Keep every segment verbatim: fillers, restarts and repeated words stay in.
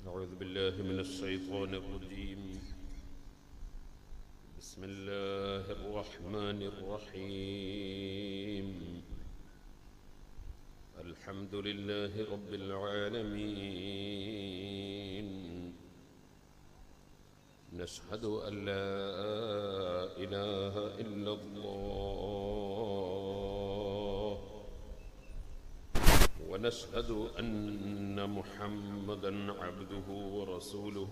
أعوذ بالله من الشيطان الرجيم. بسم الله الرحمن الرحيم. الحمد لله رب العالمين. نشهد أن لا إله إلا الله، ونشهد أن محمدًا عبده ورسوله.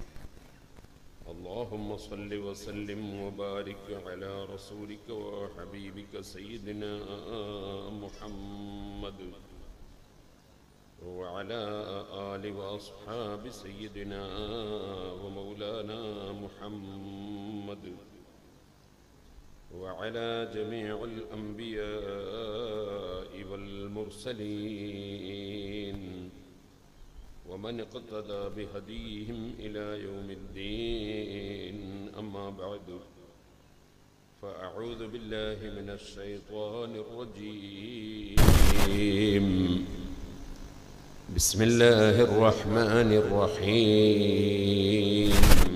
اللهم صل وسلم وبارك على رسولك وحبيبك سيدنا محمد وعلى آل وأصحاب سيدنا ومولانا محمد وعلى جميع الأنبياء والمرسلين ومن اقتدى بهديهم إلى يوم الدين. أما بعد، فأعوذ بالله من الشيطان الرجيم. بسم الله الرحمن الرحيم.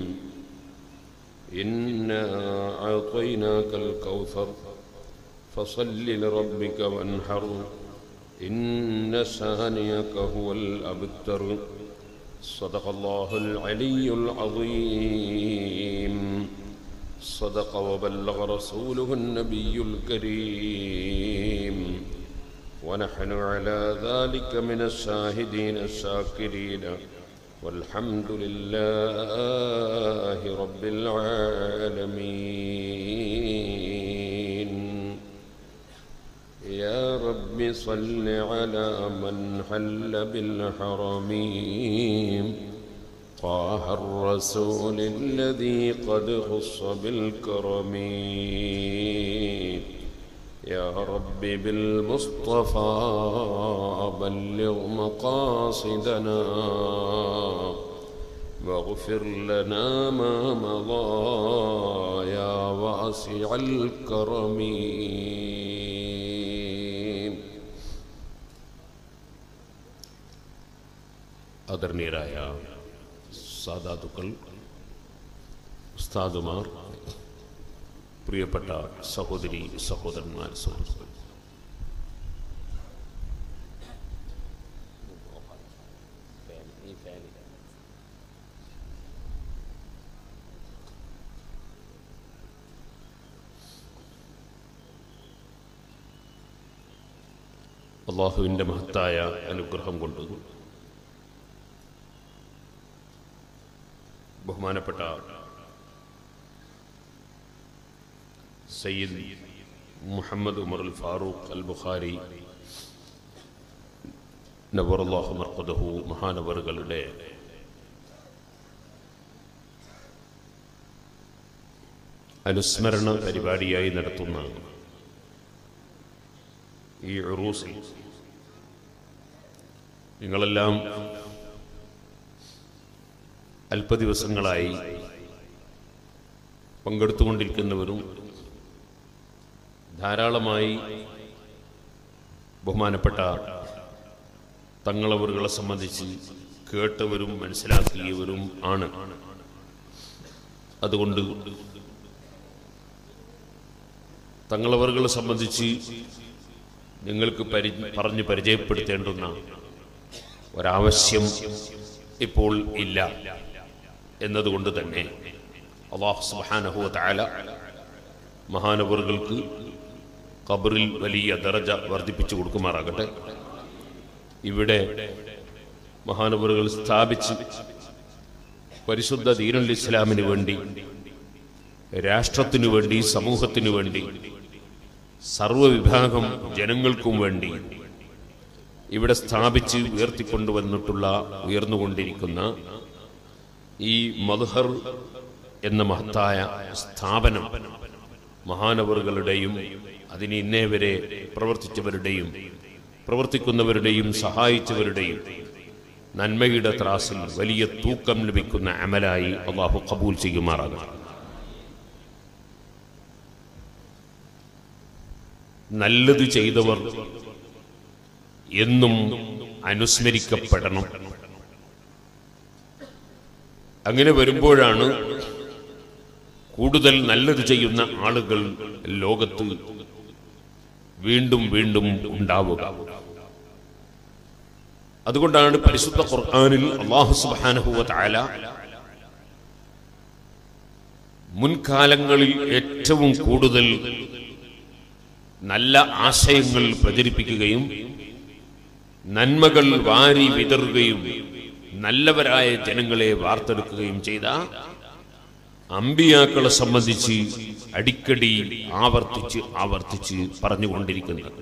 إنا أعطيناك الكوثر فصل لربك وانحر إن شانئك هو الأبتر. صدق الله العلي العظيم. صدق وبلغ رسوله النبي الكريم، ونحن على ذلك من الشاهدين الشاكرين، والحمد لله رب العالمين. يا رب صل على من حل بالحرم، طه الرسول الذي قد خص بالكرم. يا رب بالمصطفى بلغ مقاصدنا، واغفر لنا ما مضى يا واسع الكرم. ആദരണീയരായ സാദാത്തുക്കൾ, ഉസ്താദുമാർ, പ്രിയപ്പെട്ട സഹോദരി സഹോദരന്മാർ, സുഹൃത്തുക്കൾ, അല്ലാഹുവിൻ്റെ മഹത്തായ അനുഗ്രഹം കൊണ്ട് ബഹുമാനപ്പെട്ട സയ്യിദ് മുഹമ്മദ് ഉമർ അൽ ഫാറൂഖ് അൽ ബുഖാരി നവറല്ലാഹു മർഖദഹു മഹാനവറുകളുടെ അനുസ്മരണ പരിപാടിയായി നടത്തുന്ന ഈ ഉറൂസിൽ നിങ്ങളെല്ലാം അല്പ ദിവസങ്ങളായി പങ്കെടുത്തുകൊണ്ടിരിക്കുന്നവരും ധാരാളമായി ബഹുമാനപ്പെട്ട തങ്ങളവറുകളെ സംബന്ധിച്ച് കേട്ടവരും മനസ്സിലാക്കിയവരും ആണ്. അതുകൊണ്ട് തങ്ങളവറുകളെ സംബന്ധിച്ച് നിങ്ങൾക്ക് പരി പറഞ്ഞ് പരിചയപ്പെടുത്തേണ്ടുന്ന ഒരാവശ്യം ഇപ്പോൾ ഇല്ല എന്നതുകൊണ്ട് തന്നെ അല്ലാഹു സുബ്ഹാനഹു വ തആല മഹാനവറുകൾക്ക് ഖബറിൽ വലിയ ദറജ വർദ്ധിപ്പിച്ചു കൊടുക്കുമാറാകട്ടെ. ഇവിടെ മഹാനവറുകൾ സ്ഥാപിച്ച് പരിശുദ്ധ ദീനുൽ ഇസ്ലാമിന് വേണ്ടി, രാഷ്ട്രത്തിനു വേണ്ടി, സമൂഹത്തിനു വേണ്ടി, സർവ്വവിഭാഗം ജനങ്ങൾക്കും വേണ്ടി ഇവിടെ സ്ഥാപിച്ച് ഉയർത്തിക്കൊണ്ടുവന്നിട്ടുള്ള ഉയർന്നുകൊണ്ടിരിക്കുന്ന ഈ മദ്ഹർ എന്ന മഹത്തായ സ്ഥാപനം മഹാനവറുകളുടെയും അതിന് ഇന്നേ വരെ പ്രവർത്തിച്ചവരുടെയും പ്രവർത്തിക്കുന്നവരുടെയും സഹായിച്ചവരുടെയും നന്മയുടെ ത്രാസിൽ വലിയ തൂക്കം ലഭിക്കുന്ന അമലായി അല്ലാഹു ഖബൂൽ ചെയ്യുമാറാകട്ടെ. നല്ലത് ചെയ്തവർ എന്നും അനുസ്മരിക്കപ്പെടണം. അങ്ങനെ വരുമ്പോഴാണ് കൂടുതൽ നല്ലത് ചെയ്യുന്ന ആളുകൾ ലോകത്ത് വീണ്ടും വീണ്ടും ഉണ്ടാവുക. അതുകൊണ്ടാണ് പരിശുദ്ധ ഖുർആനിൽ അല്ലാഹു സുബ്ഹാനഹു വ തആല മുൻകാലങ്ങളിൽ ഏറ്റവും കൂടുതൽ നല്ല ആശയങ്ങൾ പ്രചരിപ്പിക്കുകയും നന്മകൾ വാരി വിതറുകയും നല്ലവരായ ജനങ്ങളെ വാർത്തെടുക്കുകയും ചെയ്ത അമ്പിയാക്കളെ സംബന്ധിച്ച് അടിക്കടി ആവർത്തിച്ച് ആവർത്തിച്ച് പറഞ്ഞുകൊണ്ടിരിക്കുന്നത്.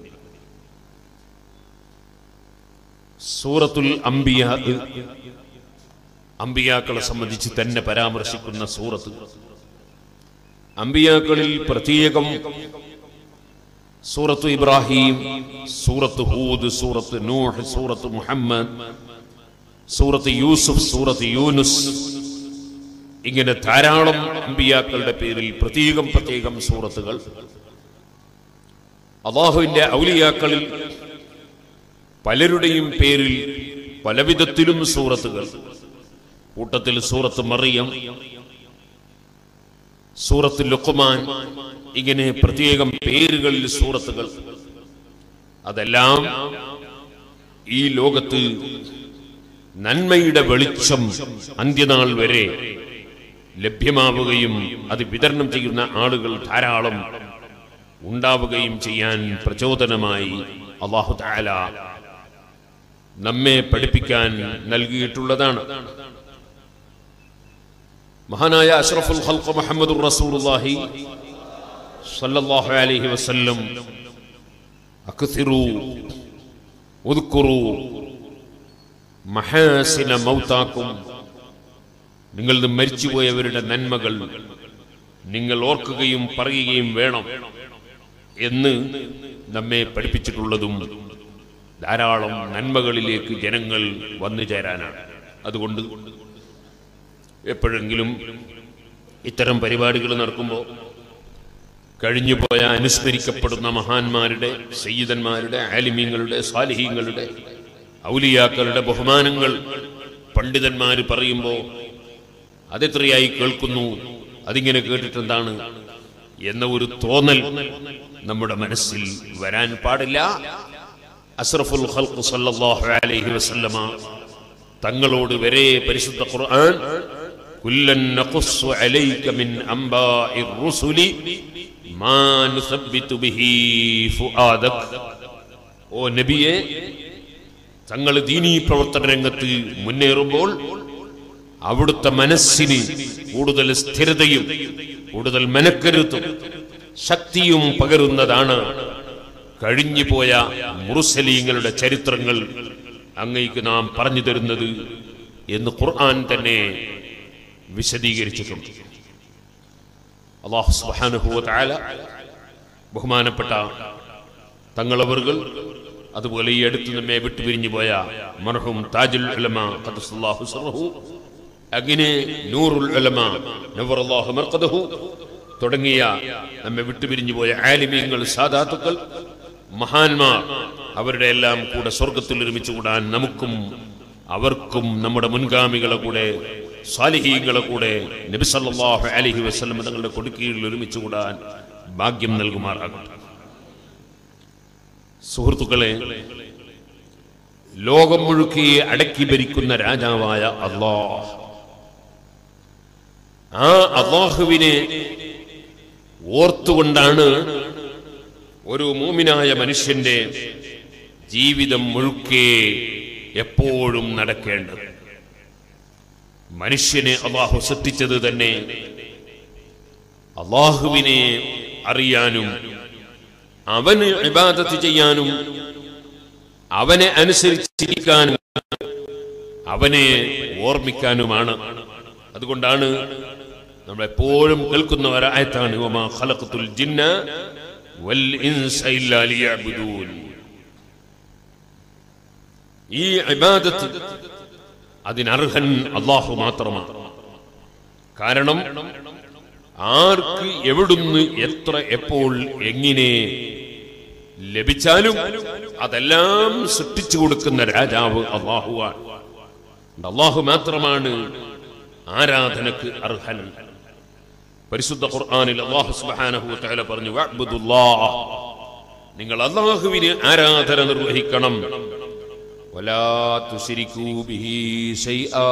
സൂറത്തുൽ അംബിയാ അമ്പിയാക്കളെ സംബന്ധിച്ച് തന്നെ പരാമർശിക്കുന്ന സൂറത്ത്. അമ്പിയാക്കളിൽ പ്രത്യേകം സൂറത്ത് ഇബ്രാഹിം, സൂറത്ത് ഹൂദ്, സൂറത്ത് നൂഹ്, സൂറത്ത് മുഹമ്മദ്, സൂറത്ത് യൂസുഫ്, സൂറത്ത് യൂനുസ്, ഇങ്ങനെ ധാരാളം അമ്പിയാക്കളുടെ പേരിൽ പ്രത്യേകം പ്രത്യേകം സൂറത്തുകൾ. അല്ലാഹുവിന്റെ ഔലിയാക്കളിൽ പലരുടെയും പേരിൽ പലവിധത്തിലും സൂറത്തുകൾ. കൂട്ടത്തിൽ സൂറത്ത് മറിയം, സൂറത്ത് ലുഖ്മാൻ, ഇങ്ങനെ പ്രത്യേകം പേരുകളിൽ സൂറത്തുകൾ. അതെല്ലാം ഈ ലോകത്ത് നന്മയുടെ വെളിച്ചം അന്ത്യനാൾ വരെ ലഭ്യമാവുകയും അത് വിതരണം ചെയ്യുന്ന ആളുകൾ ധാരാളം ഉണ്ടാവുകയും ചെയ്യാൻ പ്രചോദനമായി അല്ലാഹു തആല നമ്മെ പഠിപ്പിക്കാൻ നൽകിയിട്ടുള്ളതാണ്. മഹാനായ അഷ്റഫുൽ ഖൽഖ് മുഹമ്മദുർ റസൂലുള്ളാഹി സ്വല്ലല്ലാഹു അലൈഹി വസല്ലം അക്സിറു ഉദ്കുറു മഹാസിന മൗതാക്കും, നിങ്ങൾ മരിച്ചുപോയവരുടെ നന്മകൾ നിങ്ങൾ ഓർക്കുകയും പറയുകയും വേണം എന്ന് നമ്മെ പഠിപ്പിച്ചിട്ടുള്ളതും ധാരാളം നന്മകളിലേക്ക് ജനങ്ങൾ വന്നു ചേരാനാണ്. അതുകൊണ്ട് എപ്പോഴെങ്കിലും ഇത്തരം പരിപാടികൾ നടക്കുമ്പോൾ കഴിഞ്ഞുപോയ അനുസ്മരിക്കപ്പെടുന്ന മഹാന്മാരുടെ, സയ്യിദന്മാരുടെ, ആലിമീങ്ങളുടെ, സാലിഹീങ്ങളുടെ, ഔലിയാക്കളുടെ ബഹുമാനങ്ങൾ പണ്ഡിതന്മാർ പറയുമ്പോൾ അതെത്രയായി കേൾക്കുന്നു, അതിങ്ങനെ കേട്ടിട്ടെന്താണ് എന്ന ഒരു തോന്നൽ നമ്മുടെ മനസ്സിൽ വരാൻ പാടില്ല. അഷ്റഫുൽ ഖൽഖ് സല്ലല്ലാഹു അലൈഹി വസല്ലമ തങ്ങളോട് വരെ പരിശുദ്ധ ഖുർആൻ കുല്ലൻ നഖുസ്സു അലൈക മിൻ അംബാഇർ റുസുലി മാ നുസബ്ബിതു ബിഹി ഫുആദക, ഓ നബിയെ, തങ്ങൾ ദീനീ പ്രവർത്തന രംഗത്ത് മുന്നേറുമ്പോൾ അവിടുത്തെ മനസ്സിന് കൂടുതൽ സ്ഥിരതയും കൂടുതൽ മനക്കരുത്തും ശക്തിയും പകരുന്നതാണ് കഴിഞ്ഞുപോയ മുർസലീങ്ങളുടെ ചരിത്രങ്ങൾ അങ്ങേക്ക് നാം പറഞ്ഞു തരുന്നത് എന്ന് ഖുർആൻ തന്നെ വിശദീകരിച്ചിട്ടുണ്ട്. അല്ലാഹു സുബ്ഹാനഹു വ തആല ബഹുമാനപ്പെട്ട തങ്ങളവറുകൾ, അതുപോലെ ഈ അടുത്ത് നമ്മെ വിട്ടുപിരിഞ്ഞു പോയ മർഹൂം താജുൽ ഉലമ ഖദ്ദസല്ലാഹു സിർറഹു, അങ്ങനെ നൂറുൽ ഉലമ നവറല്ലാഹു മർഖദഹു തുടങ്ങിയ നമ്മെ വിട്ടുപിരിഞ്ഞു പോയ ആലിമീങ്ങൾ, സാദാത്തുക്കൾ, മഹാന്മാർ, അവരുടെ എല്ലാം കൂടെ സ്വർഗത്തിൽ ഒരുമിച്ച് കൂടാൻ നമുക്കും അവർക്കും നമ്മുടെ മുൻഗാമികളെ കൂടെ സാലിഹീങ്ങളെ കൂടെ നബി സല്ലല്ലാഹു അലൈഹി വസല്ലം തങ്ങളുടെ കൊടുക്കീഴിൽ ഒരുമിച്ച് കൂടാൻ ഭാഗ്യം നൽകുമാറാകട്ടെ. സുഹൃത്തുക്കളെ, ലോകം മുഴുക്കി അടക്കി ഭരിക്കുന്ന രാജാവായ അല്ലാഹ്, ആ അല്ലാഹുവിനെ ഓർത്തുകൊണ്ടാണ് ഒരു മുഅ്മിനായ മനുഷ്യന്റെ ജീവിതം മുഴുക്കെ എപ്പോഴും നടക്കേണ്ടത്. മനുഷ്യനെ അല്ലാഹു സൃഷ്ടിച്ചത് തന്നെ അല്ലാഹുവിനെ അറിയാനും അവന് ഇബാദത്ത് ചെയ്യാനും അവനെ അനുസരിച്ചിരിക്കാനും അവനെ ഓർമ്മിക്കാനുമാണ്. അതുകൊണ്ടാണ് നമ്മൾ എപ്പോഴും കേൾക്കുന്ന ഒരായത്താണ് വമാ ഖലഖതുൽ ജിന്ന വൽ ഇൻസ ഇല്ലാ ലിയഅ്ബുദൂൻ. ഈ ഇബാദത്ത് അതിനർഹൻ അല്ലാഹു മാത്രമാണ്. കാരണം ആർക്ക് എവിടുന്ന് എത്ര എപ്പോൾ എങ്ങനെ ലഭിച്ചാലും അതെല്ലാം സൃഷ്ടിച്ചു കൊടുക്കുന്ന രാജാവ് അല്ലാഹുവാണ്. അല്ലാഹു മാത്രമാണ് ആരാധനക്ക് അർഹൻ. പരിശുദ്ധ ഖുർആനിൽ അല്ലാഹു സുബ്ഹാനഹു വ തആല പറഞ്ഞു, വഅബ്ദുല്ലാഹ്, നിങ്ങൾ അല്ലാഹുവിനെ ആരാധന നിർവഹിക്കണം. വലാ തുശ്രികൂ ബിഹി ശൈആ,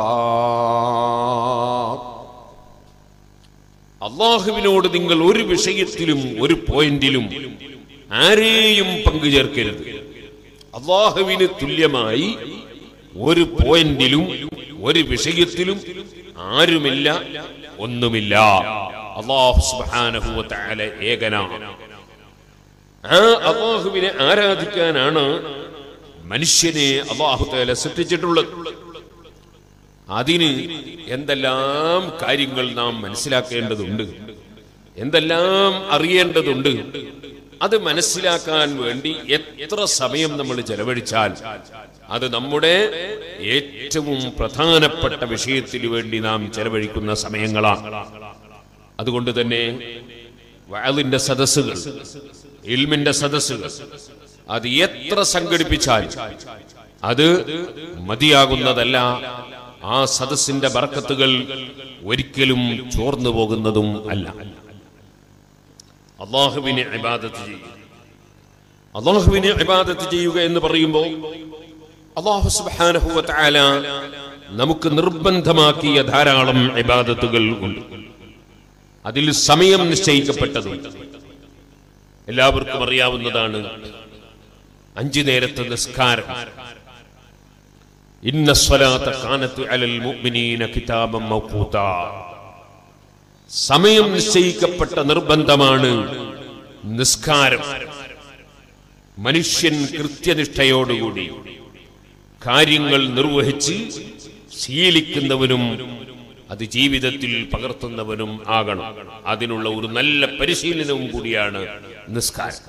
അല്ലാഹുവിനോട് നിങ്ങൾ ഒരു വിഷയത്തിലും ഒരു പോയിന്റിലും ആരെയും പങ്കുചേർക്കരുത്. അല്ലാഹുവിന് തുല്യമായി ഒരു പോയിന്റിലും ഒരു വിഷയത്തിലും ആരുമില്ല, ഒന്നുമില്ല. അല്ലാഹു സുബ്ഹാനഹു വ തആല ഏകനാണ്. ആ അല്ലാഹുവിനെ ആരാധിക്കാനാണ് മനുഷ്യനെ അല്ലാഹു തആല സൃഷ്ടിച്ചിട്ടുള്ളത്. അതിന് എന്തെല്ലാം കാര്യങ്ങൾ നാം മനസ്സിലാക്കേണ്ടതുണ്ട്, എന്തെല്ലാം അറിയേണ്ടതുണ്ട്. അത് മനസ്സിലാക്കാൻ വേണ്ടി എത്ര സമയം നമ്മൾ ചെലവഴിച്ചാൽ അത് നമ്മുടെ ഏറ്റവും പ്രധാനപ്പെട്ട വിഷയത്തിന് വേണ്ടി നാം ചെലവഴിക്കുന്ന സമയങ്ങളാണ്. അതുകൊണ്ട് തന്നെ വഅലിന്റെ സദസ്സുകൾ, ഇൽമിന്റെ സദസ്സുകൾ അത് എത്ര സംഘടിപ്പിച്ചാൽ അത് മതിയാകുന്നതല്ല. ആ സദസ്സിന്റെ ബർക്കത്തുകൾ ഒരിക്കലും ചോർന്നു പോകുന്നതും അല്ല. അല്ലാഹുവിനെ ഇബാദത്ത് ചെയ്യുക, അല്ലാഹുവിനെ ഇബാദത്ത് ചെയ്യുക എന്ന് പറയുമ്പോൾ അല്ലാഹു സുബ്ഹാനഹു വ തആല നമുക്ക് നിർബന്ധമാക്കിയ ധാരാളം ഇബാദത്തുകൾ ഉണ്ട്. അതിൽ സമയം നിശ്ചയിക്കപ്പെട്ടതുണ്ട്. എല്ലാവർക്കും അറിയാവുന്നതാണ് അഞ്ചു നേരത്തെ നിസ്കാരം. ഇന്ന സ്വലാത്ത കാനത്ത് അലൽ മുഅ്മിനീന കിതാബൻ മൗഖൂതാ, സമയം നിശ്ചയിക്കപ്പെട്ട നിർബന്ധമാണ് നിസ്കാരം. മനുഷ്യൻ കൃത്യനിഷ്ഠയോടുകൂടി കാര്യങ്ങൾ നിർവഹിച്ച് ശീലിക്കുന്നവനും അത് ജീവിതത്തിൽ പകർത്തുന്നവനും ആകണം. അതിനുള്ള ഒരു നല്ല പരിശീലനവും കൂടിയാണ് നിസ്കാരം.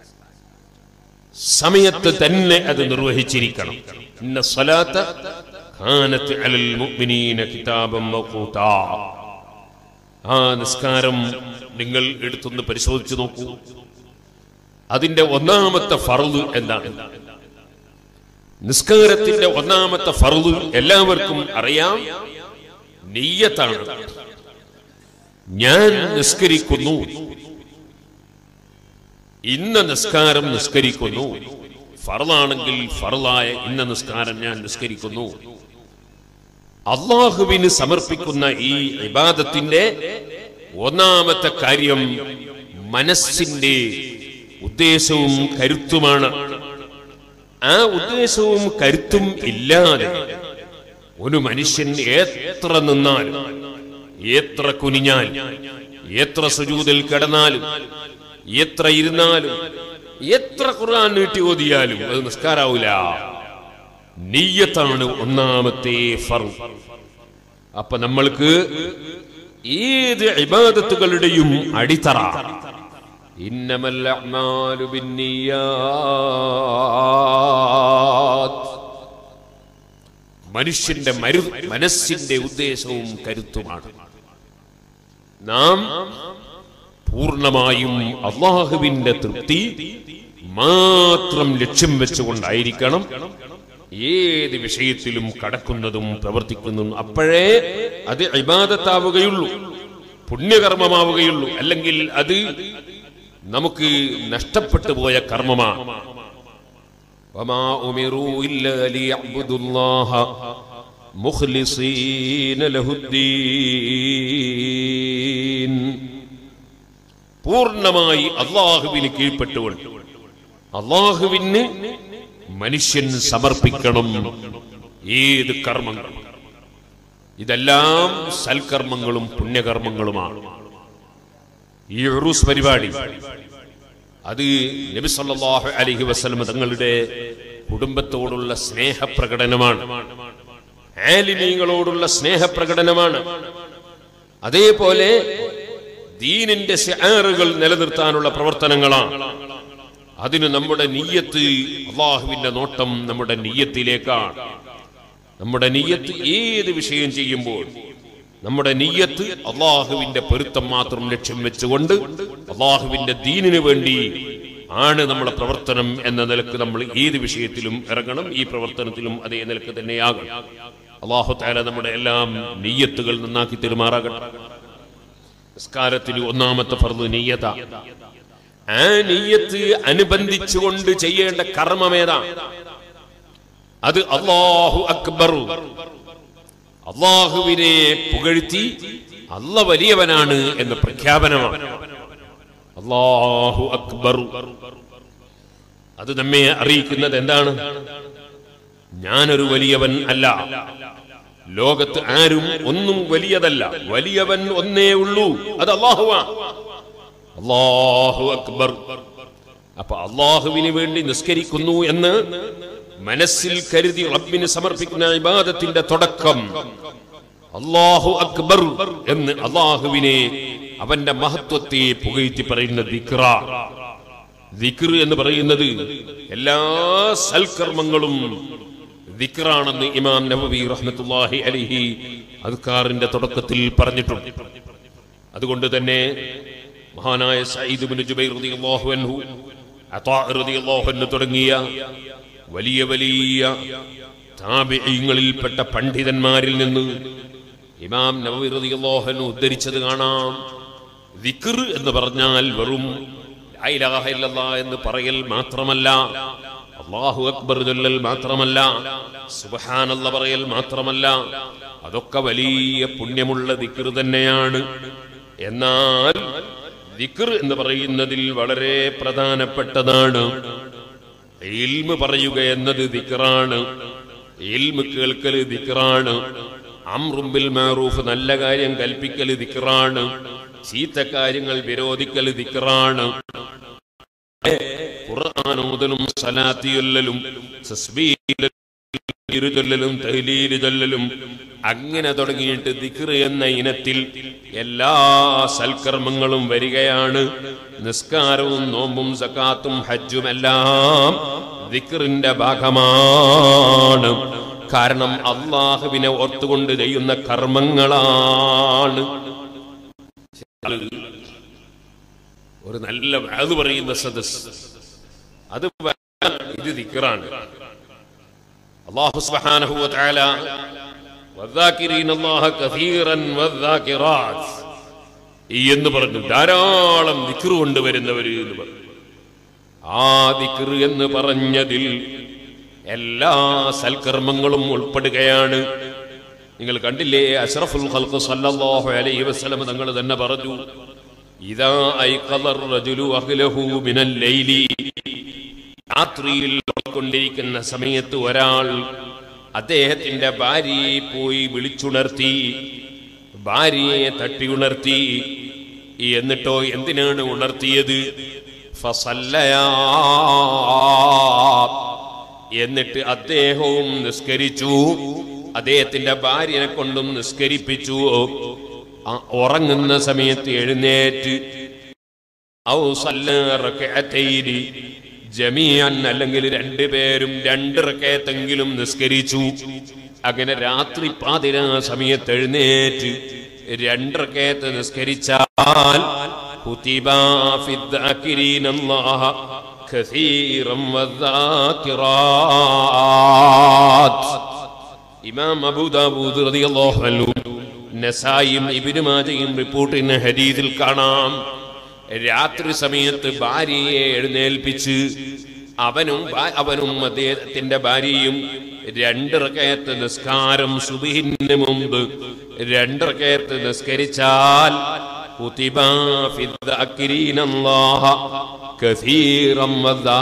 സമയത്ത് തന്നെ അത് നിർവഹിച്ചിരിക്കണം. ഇന്ന സ്വലാത്ത കാനത്ത് അലൽ മുഅ്മിനീന കിതാബൻ മൗഖൂതാ. ആ നിസ്കാരം നിങ്ങൾ എടുത്തൊന്ന് പരിശോധിച്ചു നോക്കൂ. അതിന്റെ ഒന്നാമത്തെ ഫർള് എന്താണ്? നിസ്കാരത്തിന്റെ ഒന്നാമത്തെ ഫർള് എല്ലാവർക്കും അറിയാം, നിയ്യത്താണ്. ഞാൻ നിസ്കരിക്കുന്നു, ഇന്ന നിസ്കാരം നിസ്കരിക്കുന്നു. ഫർളാണെങ്കിൽ ഫർളായ ഇന്ന നിസ്കാരം ഞാൻ നിസ്കരിക്കുന്നു. അല്ലാഹുവിന് സമർപ്പിക്കുന്ന ഈ ഇബാദത്തിന്റെ ഒന്നാമത്തെ കാര്യം മനസ്സിന്റെ ഉദ്ദേശവും കരുത്തുമാണ്. ആ ഉദ്ദേശവും കരുത്തും ഇല്ലാതെ ഒരു മനുഷ്യൻ എത്ര നിന്നാലും, എത്ര കുനിഞ്ഞാലും, എത്ര സുജൂദിൽ കിടന്നാലും, എത്ര ഇരുന്നാലും, എത്ര ഖുർആൻ നീട്ടി ഓതിയാലും അത് നിസ്കാരാവൂല. നിയ്യത്താണ് ഒന്നാമത്തെ ഫർള്. അപ്പൊ നമ്മൾക്ക് ഏത് ഇബാദത്തുകളുടെയും അടിത്തറ ഇന്നമൽ അഅ്മാലു ബിന്നിയാത്ത്, മനുഷ്യന്റെ മനസ്സിന്റെ ഉദ്ദേശവും കരുത്തുമാണ്. നാം പൂർണ്ണമായും അല്ലാഹുവിന്റെ തൃപ്തി മാത്രം ലക്ഷ്യം വെച്ചുകൊണ്ടായിരിക്കണം ഏത് വിഷയത്തിലും കടക്കുന്നതും പ്രവർത്തിക്കുന്നതും. അപ്പോഴേ അത് ഇബാദത്താവുകയുള്ളൂ, പുണ്യകർമ്മമാവുകയുള്ളൂ. അല്ലെങ്കിൽ അത് നമുക്ക് നഷ്ടപ്പെട്ടു പോയ കർമ്മമാണ്. വമാ ഉമിറൂ ഇല്ലാ ലിയഅ്ബുദുല്ലാഹ മുഖ്ലിസീന ലഹുദ്ദീൻ, പൂർണ്ണമായി അല്ലാഹുവിന് കീഴ്പ്പെട്ടുകൊണ്ട് അല്ലാഹുവിന് മനുഷ്യൻ സമർപ്പിക്കണം ഏത് കർമ്മങ്ങളും. ഇതെല്ലാം സൽക്കർമ്മങ്ങളും പുണ്യകർമ്മങ്ങളുമാണ്. ഈ ഉറൂസ് പരിപാടി അത് നബി സല്ലല്ലാഹു അലൈഹി വസല്ലം തങ്ങളുടെ കുടുംബത്തോടുള്ള സ്നേഹപ്രകടനമാണ്, ആലിമീങ്ങളോടുള്ള സ്നേഹപ്രകടനമാണ്. അതേപോലെ ദീനിന്റെ ശിആറുകൾ നിലനിർത്താനുള്ള പ്രവർത്തനങ്ങളാണ്. അതിന് നമ്മുടെ നിയ്യത്ത്, അല്ലാഹുവിന്റെ നോട്ടം നമ്മുടെ നിയ്യത്തിലേക്കാണ്. നമ്മുടെ നിയ്യത്ത് ഏത് വിഷയം ചെയ്യുമ്പോൾ നമ്മുടെ നിയ്യത്ത് അല്ലാഹുവിന്റെ പൊരുത്തം മാത്രം ലക്ഷ്യം വെച്ചുകൊണ്ട് അല്ലാഹുവിന്റെ ദീനിനു വേണ്ടി ആണ് നമ്മുടെ പ്രവർത്തനം എന്ന നിലക്ക് നമ്മൾ ഏത് വിഷയത്തിലും ഇറങ്ങണം. ഈ പ്രവർത്തനത്തിലും അതേ നിലക്ക് തന്നെയാകണം. അല്ലാഹു തആല നമ്മുടെ എല്ലാം നിയ്യത്തുകൾ നന്നാക്കി തെരുമാറാകട്ടെ. നിസ്കാരത്തിൽ ഒന്നാമത്തെ ഫർദ് നിയ്യത. ആ നിയ്യത്ത് അനുബന്ധിച്ചുകൊണ്ട് ചെയ്യേണ്ട കർമ്മമേതാ? അത് അല്ലാഹു അക്ബർ, അല്ലാഹുവിനെ പുകഴ്ത്തി അല്ല വലിയവനാണ് എന്ന പ്രഖ്യാപനമാണ്. അല്ലാഹു അക്ബർ അത് നമ്മെ അറിയിക്കുന്നത് എന്താണ്? ഞാനൊരു വലിയവൻ അല്ല, ലോകത്ത് ആരും ഒന്നും വലിയതല്ല, വലിയവൻ ഒന്നേ ഉള്ളൂ, അത് അല്ലാഹുവാണ്. അല്ലാഹു അക്ബർ. അപ്പൊ അല്ലാഹുവിന് വേണ്ടി നിസ്കരിക്കുന്നു എന്ന് മനസ്സിൽ കരുതി റബ്ബിന് സമർപ്പിക്കുന്ന ഇബാദത്തിന്റെ തുടക്കം അല്ലാഹു അക്ബർ എന്ന് അല്ലാഹുവിനെ, അവന്റെ മഹത്വത്തെ പുകഴ്ത്തി പറയുന്ന ദിക്റ. ദിക്ർ എന്ന് പറയുന്നത് എല്ലാ സൽക്കർമ്മങ്ങളും ദിക്റാണെന്ന് ഇമാം നവവി റഹ്മത്തുള്ളാഹി അലൈഹി അദ്കാറിന്റെ തുടക്കത്തിൽ പറഞ്ഞിട്ടുണ്ട്. അതുകൊണ്ട് തന്നെ മഹാനായ സഈദ് ഇബ്നു ജുബൈർ റളിയല്ലാഹു അൻഹു, അതാ റളിയല്ലാഹു അൻഹു തുടങ്ങിയ വലിയ വലിയ താബിഈങ്ങളിൽപ്പെട്ട പണ്ഡിതന്മാരിൽ നിന്ന് ഇമാം നവവി റളിയല്ലാഹു അൻഹു ഉദ്ധരിച്ചത് കാണാം. ദിക്ർ എന്ന് പറഞ്ഞാൽ വെറും ലാ ഇലാഹ ഇല്ലല്ലാഹ് എന്ന് പറയൽ മാത്രമല്ല, അല്ലാഹു അക്ബർ ചൊല്ലൽ മാത്രമല്ല, സുബ്ഹാനല്ലാഹ് പറയൽ മാത്രമല്ല, അതൊക്കെ വലിയ പുണ്യമുള്ള ദിക്ർ തന്നെയാണ്. എന്നാൽ ദിക്ർ എന്ന് പറയുന്നതിൽ വളരെ പ്രധാനപ്പെട്ടതാണ് ഇൽമ് പറയുക എന്നത് ദിക്റാണ്. ഇൽമ് കേൾക്കൽ ദിക്റാണ്. അംറും ബിൽ മഅറൂഫ്, നല്ല കാര്യം കൽപ്പിക്കൽ ദിക്റാണ്. ചീത്ത കാര്യങ്ങൾ വിരോധിക്കൽ ദിക്റാണ്. ഖുർആൻ ഓതലും സ്വലാത്ത് ചൊല്ലലും തസ്ബീഹ് ചൊല്ലലും തഹ്ലീൽ ചൊല്ലലും അങ്ങനെ തുടങ്ങിയിട്ട് ദിക്ർ എന്ന ഇനത്തിൽ എല്ലാ സൽക്കർമ്മങ്ങളും വരികയാണ്. നിസ്കാരവും നോമ്പും സകാത്തും ഹജ്ജും എല്ലാം ദിക്റിന്റെ ഭാഗമാണ്. കാരണം അല്ലാഹുവിനെ ഓർത്തുകൊണ്ട് ചെയ്യുന്ന കർമ്മങ്ങളാണ്. ഒരു നല്ല വഅദ് പറയുന്ന സദസ്, അത് ഇത് ദിക്റാണ്. അല്ലാഹു സുബ്ഹാനഹു വ തആല വദ്ദാകിരീനല്ലാഹ കസീറൻ വദ്ദാകിറാത്ത് എന്ന് പറഞ്ഞു. ധാരാളം ദിക്ർ കൊണ്ടുവരുന്നവർ എന്ന് പറഞ്ഞു. ആ ദിക്ർ എന്ന് പറഞ്ഞതിൽ എല്ലാ സൽക്കർമ്മങ്ങളും ഉൾപ്പെടുകയാണ്. നിങ്ങൾ കണ്ടില്ലേ, അഷ്റഫുൽ ഖൽഖ് സല്ലല്ലാഹു അലൈഹി വസല്ലം തങ്ങൾ തന്നെ പറഞ്ഞു, ഇദാ ഐഖദർ റജുലു അഹ്ലഹു മിനൽ ലൈലി, രാത്രിയിൽ കൊണ്ടിരിക്കുന്ന സമയത്ത് ഒരാൾ അദ്ദേഹത്തിന്റെ ഭാര്യയെ പോയി വിളിച്ചുണർത്തി, ഭാര്യയെ തട്ടി ഉണർത്തി. എന്നിട്ടോ എന്തിനാണ് ഉണർത്തിയത്? ഫസല്ലയാ, എന്നിട്ട് അദ്ദേഹവും നിസ്കരിച്ചു, അദ്ദേഹത്തിന്റെ ഭാര്യനെ കൊണ്ടും നിസ്കരിപ്പിച്ചു. ഉറങ്ങുന്ന സമയത്ത് എഴുന്നേറ്റ് ഔ സല്ല റകഅതൈനി ജമീഅൻ, അല്ലെങ്കിൽ രണ്ടുപേരും രണ്ട് റകഅത്തെങ്കിലും നിസ്കരിച്ചു. അങ്ങനെ രാത്രി പാതിരാ സമയത്ത് എഴുന്നേറ്റ് രണ്ട് റകഅത്ത് നിസ്കരിച്ചാൽ കുതിബാ ഫിദ്ദാകിരീനല്ലാഹ കസീറൻ വദ്ദാകിറാത്ത്. ഇമാം അബൂ ദാവൂദ് റളിയല്ലാഹു അൻഹു, നസായിയും ഇബ്നു മാജയും റിപ്പോർട്ട് ചെയ്യുന്ന ഹദീസിൽ കാണാം, രാത്രി സമയത്ത് ഭാര്യയെ എഴുന്നേൽപ്പിച്ച് അവനും അവനും അദ്ദേഹത്തിന്റെ ഭാര്യയും രണ്ട് റകഅത്ത് നിസ്കാരം സുബ്ഹിന് മുമ്പ് രണ്ട് റകഅത്ത് നിസ്കരിച്ചാൽ കുതിബാ ഫിദ്ദാകിരീനല്ലാഹ കസീറൻ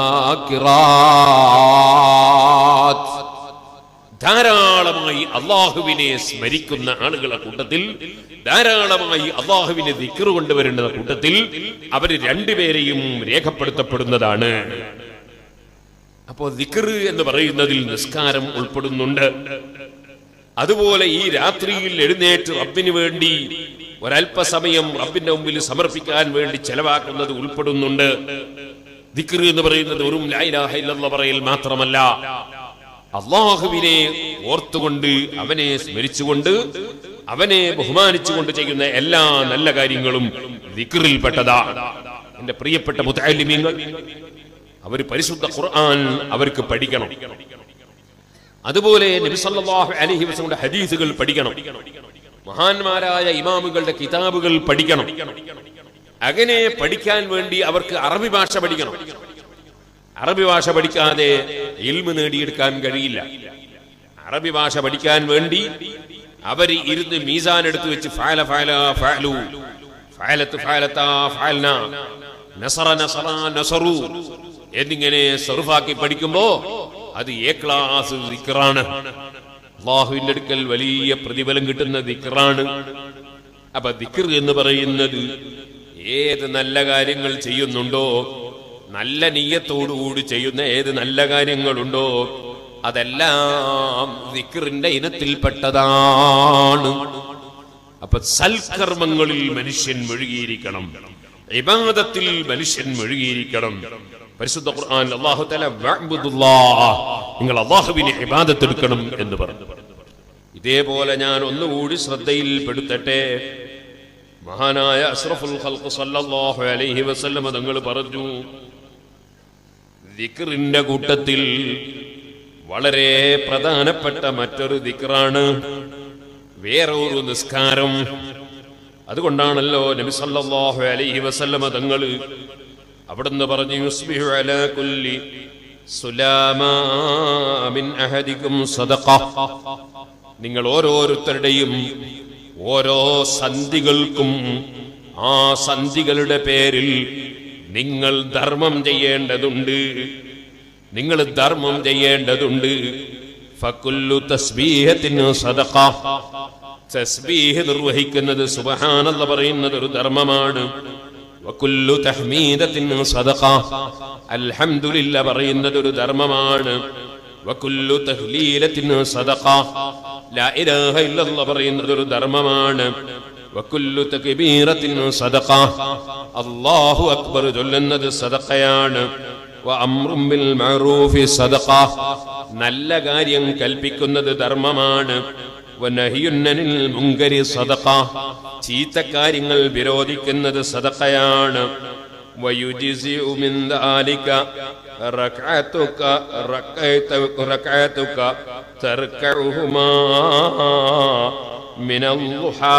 വദ്ദാകിറാത്ത്. ധാരാളമായി അള്ളാഹുവിനെ സ്മരിക്കുന്ന ആളുകളുടെ കൂട്ടത്തിൽ, ധാരാളമായി അള്ളാഹുവിനെ ദിക്ർ കൊണ്ടുവരേണ്ട കൂട്ടത്തിൽ അവർ രണ്ടുപേരെയും രേഖപ്പെടുത്തപ്പെടുന്നതാണ്. അപ്പോ ദിക്ർ എന്ന് പറയുന്നതിൽ നിസ്കാരം ഉൾപ്പെടുന്നുണ്ട്. അതുപോലെ ഈ രാത്രിയിൽ എഴുന്നേറ്റ് റബ്ബിന് വേണ്ടി ഒരല്പസമയം റബ്ബിന്റെ മുമ്പിൽ സമർപ്പിക്കാൻ വേണ്ടി ചെലവാക്കുന്നത് ഉൾപ്പെടുന്നുണ്ട്. ദിക്ർ എന്ന് പറയുന്നത് വെറും ലാ ഇലാഹ ഇല്ലല്ലാഹ് പറയൽ മാത്രമല്ല, അള്ളാഹുവിനെ ഓർത്തുകൊണ്ട് അവനെ സ്മരിച്ചുകൊണ്ട് അവനെ ബഹുമാനിച്ചുകൊണ്ട് ചെയ്യുന്ന എല്ലാ നല്ല കാര്യങ്ങളും ദിക്റിൽപ്പെട്ടതാണ്. എന്റെ പ്രിയപ്പെട്ട മുതഅല്ലിമീങ്ങൾ, അവർ പരിശുദ്ധ ഖുർആൻ അവർക്ക് പഠിക്കണം. അതുപോലെ നബി സല്ലല്ലാഹു അലൈഹി വസല്ലമയുടെ ഹദീസുകൾ പഠിക്കണം, മഹാന്മാരായ ഇമാമുകളുടെ കിതാബുകൾ പഠിക്കണം. അങ്ങനെ പഠിക്കാൻ വേണ്ടി അവർക്ക് അറബി ഭാഷ പഠിക്കണം. അറബി ഭാഷ പഠിക്കാതെ ഇൽമ് നേടിയെടുക്കാൻ കഴിയില്ല. അറബി ഭാഷ പഠിക്കാൻ വേണ്ടി അവർ ഇരുന്ന് മീസാൻ എടുത്തു വെച്ച് ഫഅല ഫഅല ഫഅലു ഫഅലത്ത് ഫഅലത ഫഅൽന നസറ നസറ നസറു എന്നിങ്ങനെ സർഫാക്കി പഠിക്കുമ്പോ അത് എ ക്ലാസ് ദിക്റാണ്. അല്ലാഹുവിന്റെ അടുക്കൽ വലിയ പ്രതിഫലം കിട്ടുന്ന ദിക്റാണ്. അപ്പൊ ദിക്ർ എന്ന് പറയുന്നത് ഏത് നല്ല കാര്യങ്ങൾ ചെയ്യുന്നുണ്ടോ, നല്ല നിയ്യത്തോടുകൂടി ചെയ്യുന്ന ഏത് നല്ല കാര്യങ്ങളുണ്ടോ അതെല്ലാം ദിക്റിന്റെ ഇനത്തിൽപ്പെട്ടതാണ്. അപ്പൊ സൽക്കർമ്മങ്ങളിൽ മനുഷ്യൻ മുഴുകിയിരിക്കണം, ഇബാദത്തിൽ മനുഷ്യൻ മുഴുകിയിരിക്കണം. പരിശുദ്ധ ഖുർആൻ അല്ലാഹു തആല വഅബ്ദുല്ലാഹ്, നിങ്ങൾ അല്ലാഹുവിനെ ഇബാദത്ത് എടുക്കണം എന്ന് പറഞ്ഞു. ഇതേപോലെ ഞാൻ ഒന്നുകൂടി ശ്രദ്ധയിൽപ്പെടുത്തട്ടെ. മഹാനായ അഷ്റഫുൽ ഖൽഖ് സല്ലല്ലാഹു അലൈഹി വസല്ലം തങ്ങൾ പറഞ്ഞു, ദിക്റിന്റെ കൂട്ടത്തിൽ വളരെ പ്രധാനപ്പെട്ട മറ്റൊരു ദിക്റാണ് വേറൊരു നിസ്കാരം. അതുകൊണ്ടാണല്ലോ നബി സല്ലല്ലാഹു അലൈഹി വസല്ലം തങ്ങൾ അവിടുന്ന് പറഞ്ഞു, യുസ്ബിഹു അലാ കുല്ലി സുലാമാ മിൻ അഹദികും സദഖ. നിങ്ങൾ ഓരോരുത്തരുടെയും ഓരോ സന്ധികൾക്കും ആ സന്ധികളുടെ പേരിൽ നിങ്ങൾ ധർമ്മം ചെയ്യേണ്ടതുണ്ട്, നിങ്ങൾ ധർമ്മം ചെയ്യേണ്ടതുണ്ട്. ഫകുല്ലു തസ്ബീഹത്തിൻ സദഖ. തസ്ബീഹ് നിർവഹിക്കുന്നത്, സുബ്ഹാനല്ലാഹ് പറയുന്നത് ഒരു ധർമ്മമാണ്. വകുല്ലു തഹ്മീദത്തിൻ സദഖ. അൽഹംദുലില്ലാഹ് പറയുന്നത് ഒരു ധർമ്മമാണ്. വകുല്ലു തഹ്ലീലത്തിൻ സദഖ. ലാ ഇലാഹ ഇല്ലല്ലാഹ് പറയുന്നത് ഒരു ധർമ്മമാണ്. വകുല്ലു തക്ബീറത്തിൻ സദഖ. അല്ലാഹു അക്ബർ ചൊല്ലുന്നത് സദഖയാണ്. വഅംറും ബിൽ മഅറൂഫി സദഖ. നല്ല കാര്യം കൽപ്പിക്കുന്നത് ധർമ്മമാണ്. വനഹ്യുൻ അനിൽ മുൻകരി സദഖ. ചീത്ത കാര്യങ്ങൾ വിരോധിക്കുന്നത് സദഖയാണ്. വയുജിസിഉ മിൻ ദാലിക റക്അതുക റക്അതുക റക്അതുക തർകഉഹുമാ മിനൽ ളുഹാ.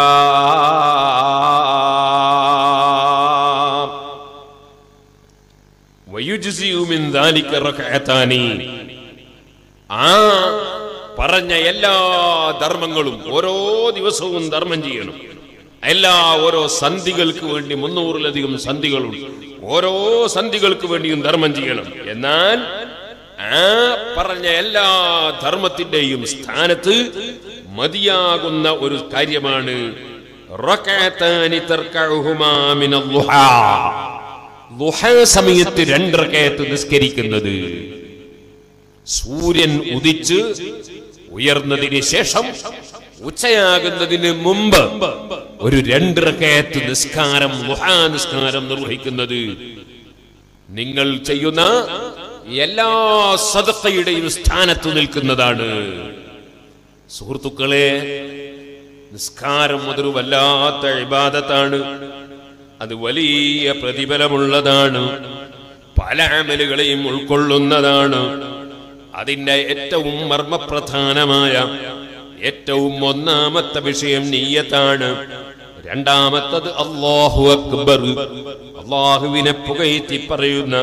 വയുജിസിഉ മിൻ ദാലിക റക്അതാനി. ആ പറഞ്ഞ എല്ലാ ധർമ്മങ്ങളും ഓരോ ദിവസവും ധർമ്മം ചെയ്യണം. എല്ലാ ഓരോ സന്ധികൾക്ക് വേണ്ടി മുന്നൂറിലധികം സന്ധികളുണ്ട്. ഓരോ സന്ധികൾക്ക് വേണ്ടിയും ധർമ്മം ചെയ്യണം. എന്നാൽ ആ പറഞ്ഞ എല്ലാ ധർമ്മത്തിന്റെയും സ്ഥാനത്ത് മതിയാകുന്ന ഒരു കാര്യമാണ് റക്അതാനി തർകഉഹുമാ മിനൽ ളുഹാ. ളുഹാ സമയത്ത് രണ്ട് റക്അത്ത് നിസ്കരിക്കുന്നത്. സൂര്യൻ ഉദിച്ച് ഉയർന്നതിന് ശേഷം ഉച്ചയാകുന്നതിന് മുമ്പ് ഒരു രണ്ട് റക്അത്ത് നിസ്കാരം, ളുഹാ നിസ്കാരം നിർവഹിക്കുന്നത് നിങ്ങൾ ചെയ്യുന്ന എല്ലാ സദഖയുടെയും സ്ഥാനത്ത് നിൽക്കുന്നതാണ്. സുഹൃത്തുക്കളെ, നിസ്കാരം അതൊരു വല്ലാത്ത ഇബാദത്താണ്. അത് വലിയ പ്രതിഫലമുള്ളതാണ്. പല അമലുകളെയും ഉൾക്കൊള്ളുന്നതാണ്. അതിന്റെ ഏറ്റവും മർമ്മപ്രധാനമായ ഏറ്റവും ഒന്നാമത്തെ വിഷയം നിയ്യത്താണ്. രണ്ടാമത്തത് അല്ലാഹു അക്ബർ, അല്ലാഹുവിനെ പുകഴ്ത്തി പറയുന്ന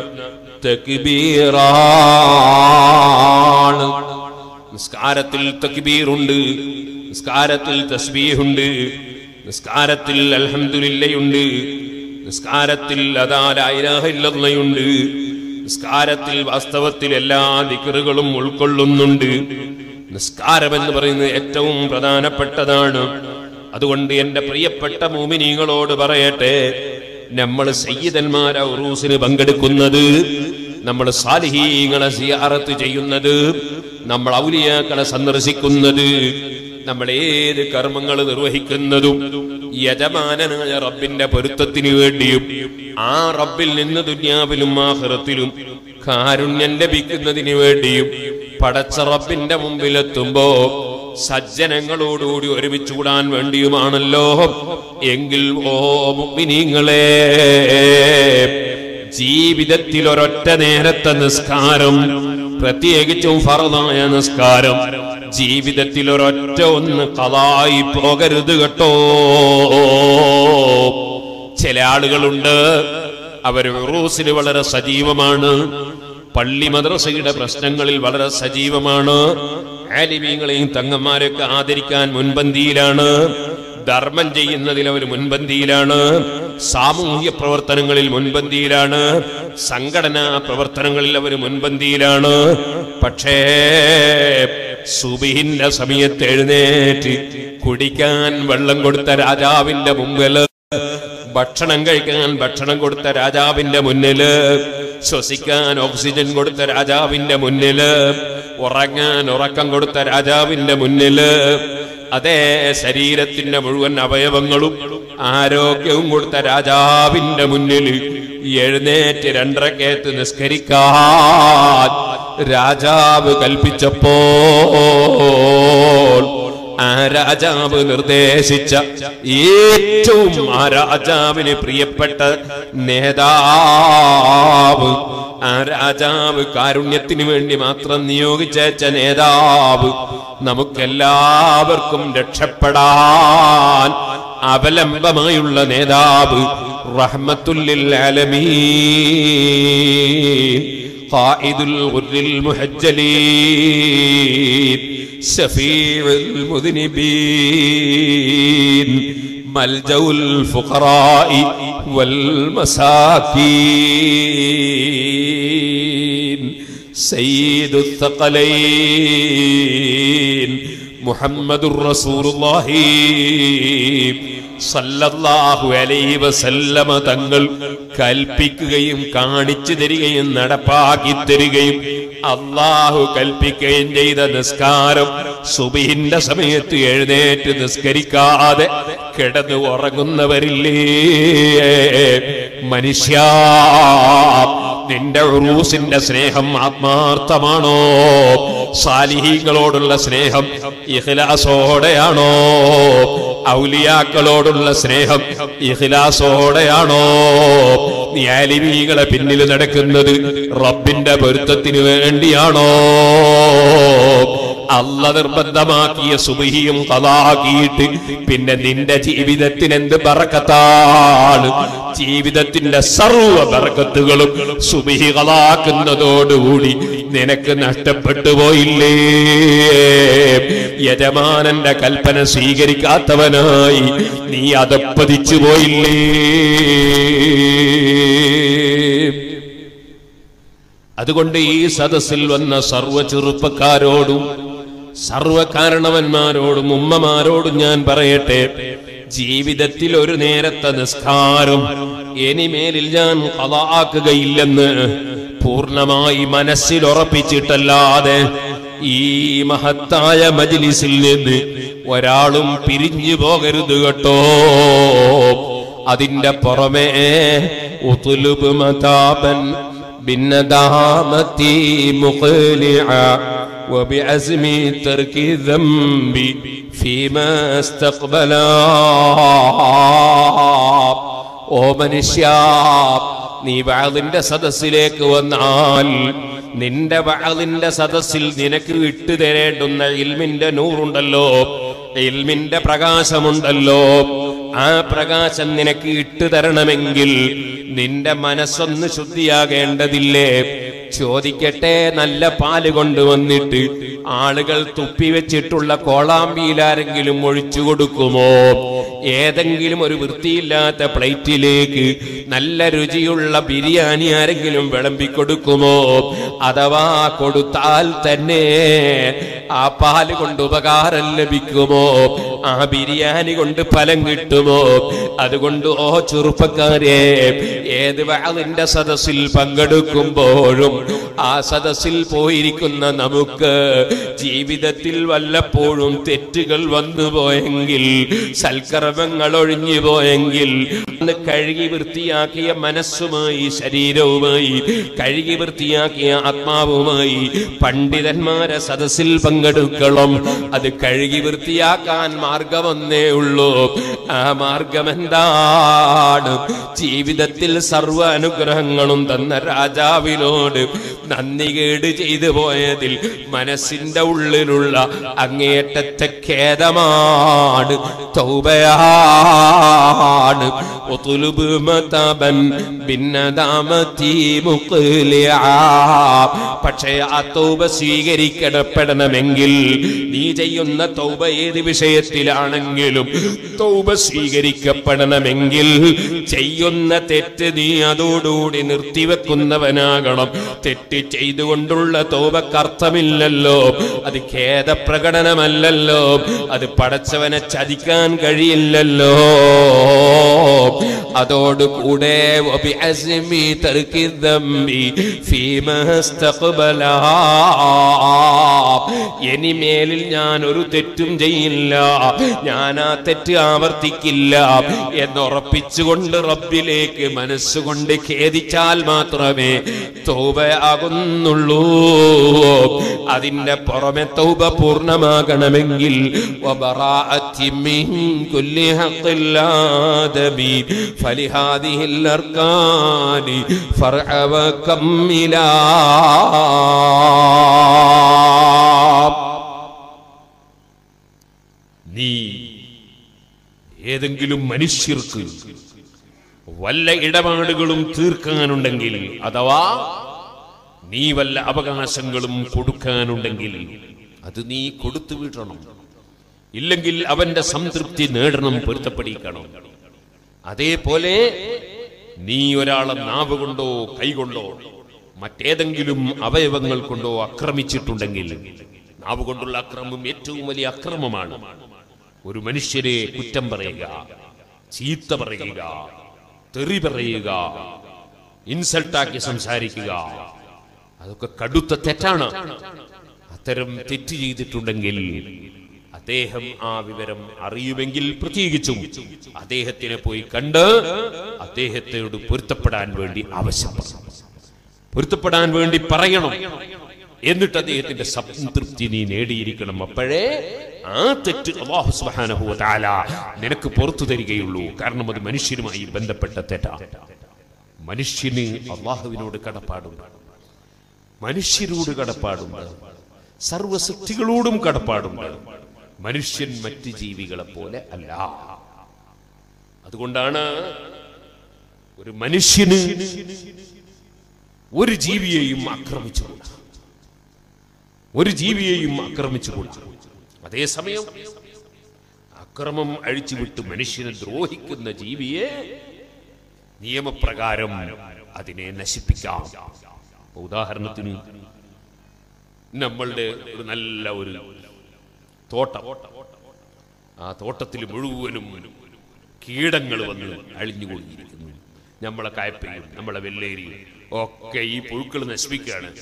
തക്ബീറാണ്. നിസ്കാരത്തിൽ തക്ബീറുണ്ട്, നിസ്കാരത്തിൽ തസ്ബീഹുണ്ട്, നിസ്കാരത്തിൽ അൽഹംദുലില്ലയുണ്ട്, നിസ്കാരത്തിൽ അദാ ലാ ഇലാഹ ഇല്ലല്ലാഹുണ്ട്, നിസ്കാരത്തിൽ വാസ്തവത്തിൽ എല്ലാ ദിക്റുകളും ഉൾക്കൊള്ളുന്നുണ്ട്. നിസ്കാരം എന്ന് പറയുന്നത് ഏറ്റവും പ്രധാനപ്പെട്ടതാണ്. അതുകൊണ്ട് എന്റെ പ്രിയപ്പെട്ട മുഅ്മിനീങ്ങളോട് പറയട്ടെ, നമ്മൾ സയ്യിദന്മാരെ ഉറൂസിന് പങ്കെടുക്കുന്നത്, നമ്മൾ സാലിഹീങ്ങളെ സിയാറത്ത് ചെയ്യുന്നത്, നമ്മൾ ഔലിയാക്കളെ സന്ദർശിക്കുന്നത്, നമ്മൾ ഏത് കർമ്മങ്ങൾ നിർവഹിക്കുന്നതും യജമാനനായ റബ്ബിന്റെ പൊരുത്തത്തിന് വേണ്ടിയും ആ റബ്ബിൽ നിന്ന് ദുനിയാവിലും ആഖിറത്തിലും കാരുണ്യം ലഭിക്കുന്നതിന് വേണ്ടിയും പടച്ച റബ്ബിന്റെ മുമ്പിലെത്തുമ്പോ സജ്ജനങ്ങളോടുകൂടി ഒരുമിച്ച് കൂടാൻ വേണ്ടിയുമാണല്ലോ. എങ്കിൽ ഓ മുഅ്മിനീങ്ങളെ, ജീവിതത്തിൽ ഒരൊറ്റ നേരത്തെ നിസ്കാരം പ്രത്യേകിച്ചും ഫർദായ നിസ്കാരം ജീവിതത്തിൽ ഒരൊറ്റ ഒന്ന് ഖളായി പോകരുത് കേട്ടോ. ചില ആളുകളുണ്ട്, അവർ ഉറൂസിൽ വളരെ സജീവമാണ്, പള്ളി മദ്രസയുടെ പ്രശ്നങ്ങളിൽ വളരെ സജീവമാണ്, ആലിമീങ്ങളെയും തങ്ങന്മാരെയൊക്കെ ആദരിക്കാൻ മുൻപന്തിയിലാണ്, ധർമ്മം ചെയ്യുന്നതിൽ അവർ മുൻപന്തിയിലാണ്, സാമൂഹ്യ പ്രവർത്തനങ്ങളിൽ മുൻപന്തിയിലാണ്, സംഘടനാ പ്രവർത്തനങ്ങളിൽ അവർ മുൻപന്തിയിലാണ്. പക്ഷേ സുബഹിന്റെ സമയത്ത് എഴുന്നേറ്റ് കുടിക്കാൻ വെള്ളം കൊടുത്ത രാജാവിന്റെ മുമ്പില്, ഭക്ഷണം കഴിക്കാൻ ഭക്ഷണം കൊടുത്ത രാജാവിന്റെ മുന്നില്, ശ്വസിക്കാൻ ഓക്സിജൻ കൊടുത്ത രാജാവിന്റെ മുന്നില്, ഉറങ്ങാൻ ഉറക്കം കൊടുത്ത രാജാവിന്റെ മുന്നില്, അതേ ശരീരത്തിന്റെ മുഴുവൻ അവയവങ്ങളും ആരോഗ്യവും കൊടുത്ത രാജാവിന്റെ മുന്നിൽ എഴുന്നേറ്റ് രണ്ടരക്കേത്ത് നിസ്കരിക്കാൻ രാജാവ് കൽപ്പിച്ചപ്പോൾ ആ രാജാവ് നിർദ്ദേശിച്ച ഏറ്റവും ആ രാജാവിന് പ്രിയപ്പെട്ട നേതാവ്, ആ രാജാവ് കാരുണ്യത്തിന് വേണ്ടി മാത്രം നിയോഗിച്ച നേതാവ്, നമുക്കെല്ലാവർക്കും രക്ഷപ്പെടാൻ അവലംബമായുള്ള നേതാവ്, റഹ്മത്തുല്ലിൽ ആലമീൻ, ഖായിദുൽ ഗുർരിൽ മുഹജ്ജലീൻ, ശഫീഉൽ മുദ്നിബീൻ, മൽജഉൽ ഫുഖറാഇ വൽ മസാകീൻ, സയ്യിദുൽ സഖലൈൻ, മുഹമ്മദുർ റസൂലുള്ളാഹി സല്ലല്ലാഹു അലൈഹി വസല്ലമ തങ്ങൾ കൽപ്പിക്കുകയും കാണിച്ചു തരികയും നടപ്പാക്കി തരികയും അല്ലാഹു കൽപ്പിക്കുകയും ചെയ്ത നിസ്കാരം സുബഹിന്റെ സമയത്ത് എഴുന്നേറ്റ് നിസ്കരിക്കാതെ കിടന്ന് ഉറങ്ങുന്നവരില്ലേ മനുഷ്യ? നിന്റെ ഉറൂസിന്റെ സ്നേഹം ആത്മാർത്ഥമാണോ? സാലിഹീങ്ങളോടുള്ള സ്നേഹം ഇഖ്ലാസോടെയാണോ? ഔലിയാക്കളോടുള്ള സ്നേഹം ഇഖ്ലാസോടെയാണോ? നീ ആലിമീങ്ങളെ പിന്നിൽ നടക്കുന്നത് റബ്ബിന്റെ പൊരുത്തത്തിന് വേണ്ടിയാണോ? അല്ല നിർബന്ധമാക്കിയ സുബഹിയും ഖളാക്കിയിട്ട് പിന്നെ നിന്റെ ജീവിതത്തിന് എന്ത് ബറക്കത്താണ്? ജീവിതത്തിന്റെ സർവ്വ ബറക്കത്തുകളും സുബഹി ഖളാക്കുന്നതോടുകൂടി നിനക്ക് നഷ്ടപ്പെട്ടു പോയില്ലേ? യജമാനന്റെ കൽപ്പന സ്വീകരിക്കാത്തവനായി നീ അധപ്പതിച്ചു പോയില്ലേ? അതുകൊണ്ട് ഈ സദസ്സിൽ വന്ന സർവ്വ ചെറുപ്പക്കാരോടും സർവകാരണവന്മാരോടും ഉമ്മമാരോടും ഞാൻ പറയട്ടെ, ജീവിതത്തിൽ ഒരു നേരത്തെ നിസ്കാരം ഇനിമേലിൽ ഞാൻ ഖളാക്കുകയില്ലെന്ന് പൂർണ്ണമായി മനസ്സിൽ ഉറപ്പിച്ചിട്ടല്ലാതെ ഈ മഹത്തായ മജ്ലിസിൽ നിന്ന് ഒരാളും പിരിഞ്ഞു പോകരുത് കേട്ടോ. അതിന്റെ പുറമേ ഉത്ലുബ് മതാബൻ بالندامة مقلعا وبعزم ترك الذنب فيما استقبلا. ഓ മനുഷ്യ, നീ വഅദിന്റെ സദസ്സിലേക്ക് വന്നാൽ നിന്റെ വഅദിന്റെ സദസ്സിൽ നിനക്ക് ഇട്ടു തരേണ്ടുന്ന ഇൽമിന്റെ നൂറുണ്ടല്ലോ, ഇൽമിന്റെ പ്രകാശമുണ്ടല്ലോ, ആ പ്രകാശം നിനക്ക് ഇട്ടു തരണമെങ്കിൽ നിന്റെ മനസ്സൊന്ന് ശുദ്ധിയാകേണ്ടതില്ലേ? ചോദിക്കട്ടെ, നല്ല പാല് കൊണ്ടുവന്നിട്ട് ആളുകൾ തുപ്പിവെച്ചിട്ടുള്ള കോളാമ്പിയിലാരെങ്കിലും ഒഴിച്ചു കൊടുക്കുമോ? ഏതെങ്കിലും ഒരു വൃത്തിയില്ലാത്ത പ്ലേറ്റിലേക്ക് നല്ല രുചിയുള്ള ബിരിയാണി ആരെങ്കിലും വിളമ്പിക്കൊടുക്കുമോ? അഥവാ കൊടുത്താൽ തന്നെ ആ പാല് കൊണ്ട് ഉപകാരം ലഭിക്കുമോ? ആ ബിരിയാണി കൊണ്ട് ഫലം കിട്ടുമോ? അതുകൊണ്ട് ഓ ചെറുപ്പക്കാരെ, ഏത് വഅദിന്റെ സദസ്സിൽ പങ്കെടുക്കുമ്പോഴും ആ സദസ്സിൽ പോയിരിക്കുന്ന നമുക്ക് ജീവിതത്തിൽ വല്ലപ്പോഴും തെറ്റുകൾ വന്നു പോയെങ്കിൽ, സൽക്കർമ്മങ്ങൾ ഒഴിഞ്ഞു പോയെങ്കിൽ, കഴുകി വൃത്തിയാക്കിയ മനസ്സുമായി ശരീരവുമായി കഴുകി വൃത്തിയാക്കിയ ആത്മാവുമായി പണ്ഡിതന്മാരെ സദസ്സിൽ പങ്കെടുക്കണം. അത് കഴുകി വൃത്തിയാക്കാൻ മാർഗമൊന്നേ ഉള്ളൂ. ആ മാർഗം എന്താണ്? ജീവിതത്തിൽ സർവ്വ അനുഗ്രഹങ്ങളും തന്ന രാജാവിനോട് നന്ദികേട് ചെയ്തു പോയതിൽ മനസ്സിന്റെ ഉള്ളിലുള്ള അങ്ങേയറ്റത്തെ ഖേദമാണ്, തൗബയാണ്. ഉത്ലുബ് മതബൻ ബിന്നദാമതി മുഖ്ലിആ. പക്ഷേ ആ തൗബ സ്വീകരിക്കപ്പെടണമെങ്കിൽ, നീ ചെയ്യുന്ന തൗബ ഏത് വിഷയത്തിലാണെങ്കിലും തൗബ സ്വീകരിക്കപ്പെടണമെങ്കിൽ, ചെയ്യുന്ന തെറ്റ് നീ അതോടുകൂടി നിർത്തിവെക്കുന്നവനാകണം. തെറ്റ് ചെയ്തുകൊണ്ടുള്ള തൗബക്ക് അർത്ഥമില്ലല്ലോ, അത് ഖേദപ്രകടനമല്ലല്ലോ, അത് പടച്ചവനെ ചതിക്കാൻ കഴിയില്ലല്ലോ. അതോടുകൂടെ ഇനിമേലിൽ ഞാൻ ഒരു തെറ്റും ചെയ്യില്ല, ഞാൻ ആ തെറ്റ് ആവർത്തിക്കില്ല എന്നുറപ്പിച്ചുകൊണ്ട് റബ്ബിലേക്ക് മനസ്സുകൊണ്ട് ഖേദിച്ചാൽ മാത്രമേ തൗബയാകുന്നുള്ളൂ. അതിന്റെ പുറമെ തൗബ പൂർണ്ണമാകണമെങ്കിൽ ഫലിഹാദിഹിൽ അർക്കാനി ഫർഅ വകമ്മിലാ. നീ ഏതെങ്കിലും മനുഷ്യർക്ക് വല്ല ഇടപാടുകളും തീർക്കാനുണ്ടെങ്കിൽ, അഥവാ നീ വല്ല അവകാശങ്ങളും കൊടുക്കാനുണ്ടെങ്കിൽ അത് നീ കൊടുത്തു വിടണം. ഇല്ലെങ്കിൽ അവന്റെ സംതൃപ്തി നേടണം, പൊരുത്തപ്പെടിക്കണം. അതേപോലെ നീ ഒരാളെ നാവ് കൊണ്ടോ കൈകൊണ്ടോ മറ്റേതെങ്കിലും അവയവങ്ങൾ കൊണ്ടോ ആക്രമിച്ചിട്ടുണ്ടെങ്കിൽ, നാവ് കൊണ്ടുള്ള അക്രമം ഏറ്റവും വലിയ അക്രമമാണ്. ഒരു മനുഷ്യരെ കുറ്റം പറയുക, ചീത്ത പറയുക, തെറി പറയുക, ഇൻസൾട്ടാക്കി സംസാരിക്കുക, അതൊക്കെ കടുത്ത തെറ്റാണ്. അത്തരം തെറ്റ് ചെയ്തിട്ടുണ്ടെങ്കിൽ അദ്ദേഹം ആ വിവരം അറിയുമെങ്കിൽ പ്രത്യേകിച്ചും അദ്ദേഹത്തിനെ പോയി കണ്ട് അദ്ദേഹത്തോട് പൊരുത്തപ്പെടാൻ വേണ്ടി ആവശ്യപ്പെടണം, പൊരുത്തപ്പെടാൻ വേണ്ടി പറയണം. എന്നിട്ട് അദ്ദേഹത്തിന്റെ സംതൃപ്തി നീ നേടിയിരിക്കണം. അപ്പോഴേ ആ തെറ്റ് അല്ലാഹു സുബ്ഹാനഹു വ തആല നിനക്ക് പുറത്തു തരികയുള്ളൂ. കാരണം അത് മനുഷ്യനുമായി ബന്ധപ്പെട്ട തെറ്റാണ്. മനുഷ്യന് അല്ലാഹുവിനോട് കടപ്പാടുണ്ട്, മനുഷ്യരോട് കടപ്പാടുണ്ട്, സർവസൃഷ്ടികളോടും കടപ്പാടുണ്ട്. മനുഷ്യൻ മറ്റ് ജീവികളെ പോലെ അല്ല. അതുകൊണ്ടാണ് ഒരു മനുഷ്യന് ഒരു ജീവിയെയും ആക്രമിച്ചുകൂടാ, ഒരു ജീവിയെയും ആക്രമിച്ചുകൂടാ. അതേസമയം അക്രമം അഴിച്ചുവിട്ട് മനുഷ്യനെ ദ്രോഹിക്കുന്ന ജീവിയെ നിയമപ്രകാരം അതിനെ നശിപ്പിക്കാം. ഉദാഹരണത്തിന് നമ്മളുടെ ഒരു നല്ല ഒരു തോട്ടം, ആ തോട്ടത്തിൽ മുഴുവനും കീടങ്ങൾ വന്ന് അഴിഞ്ഞുകൊണ്ടിരിക്കുന്നു. നമ്മളെ കായപ്പയും നമ്മളെ വെള്ളേരിയും ഒക്കെ ഈ പുഴുക്കൾ നശിപ്പിക്കുകയാണ്.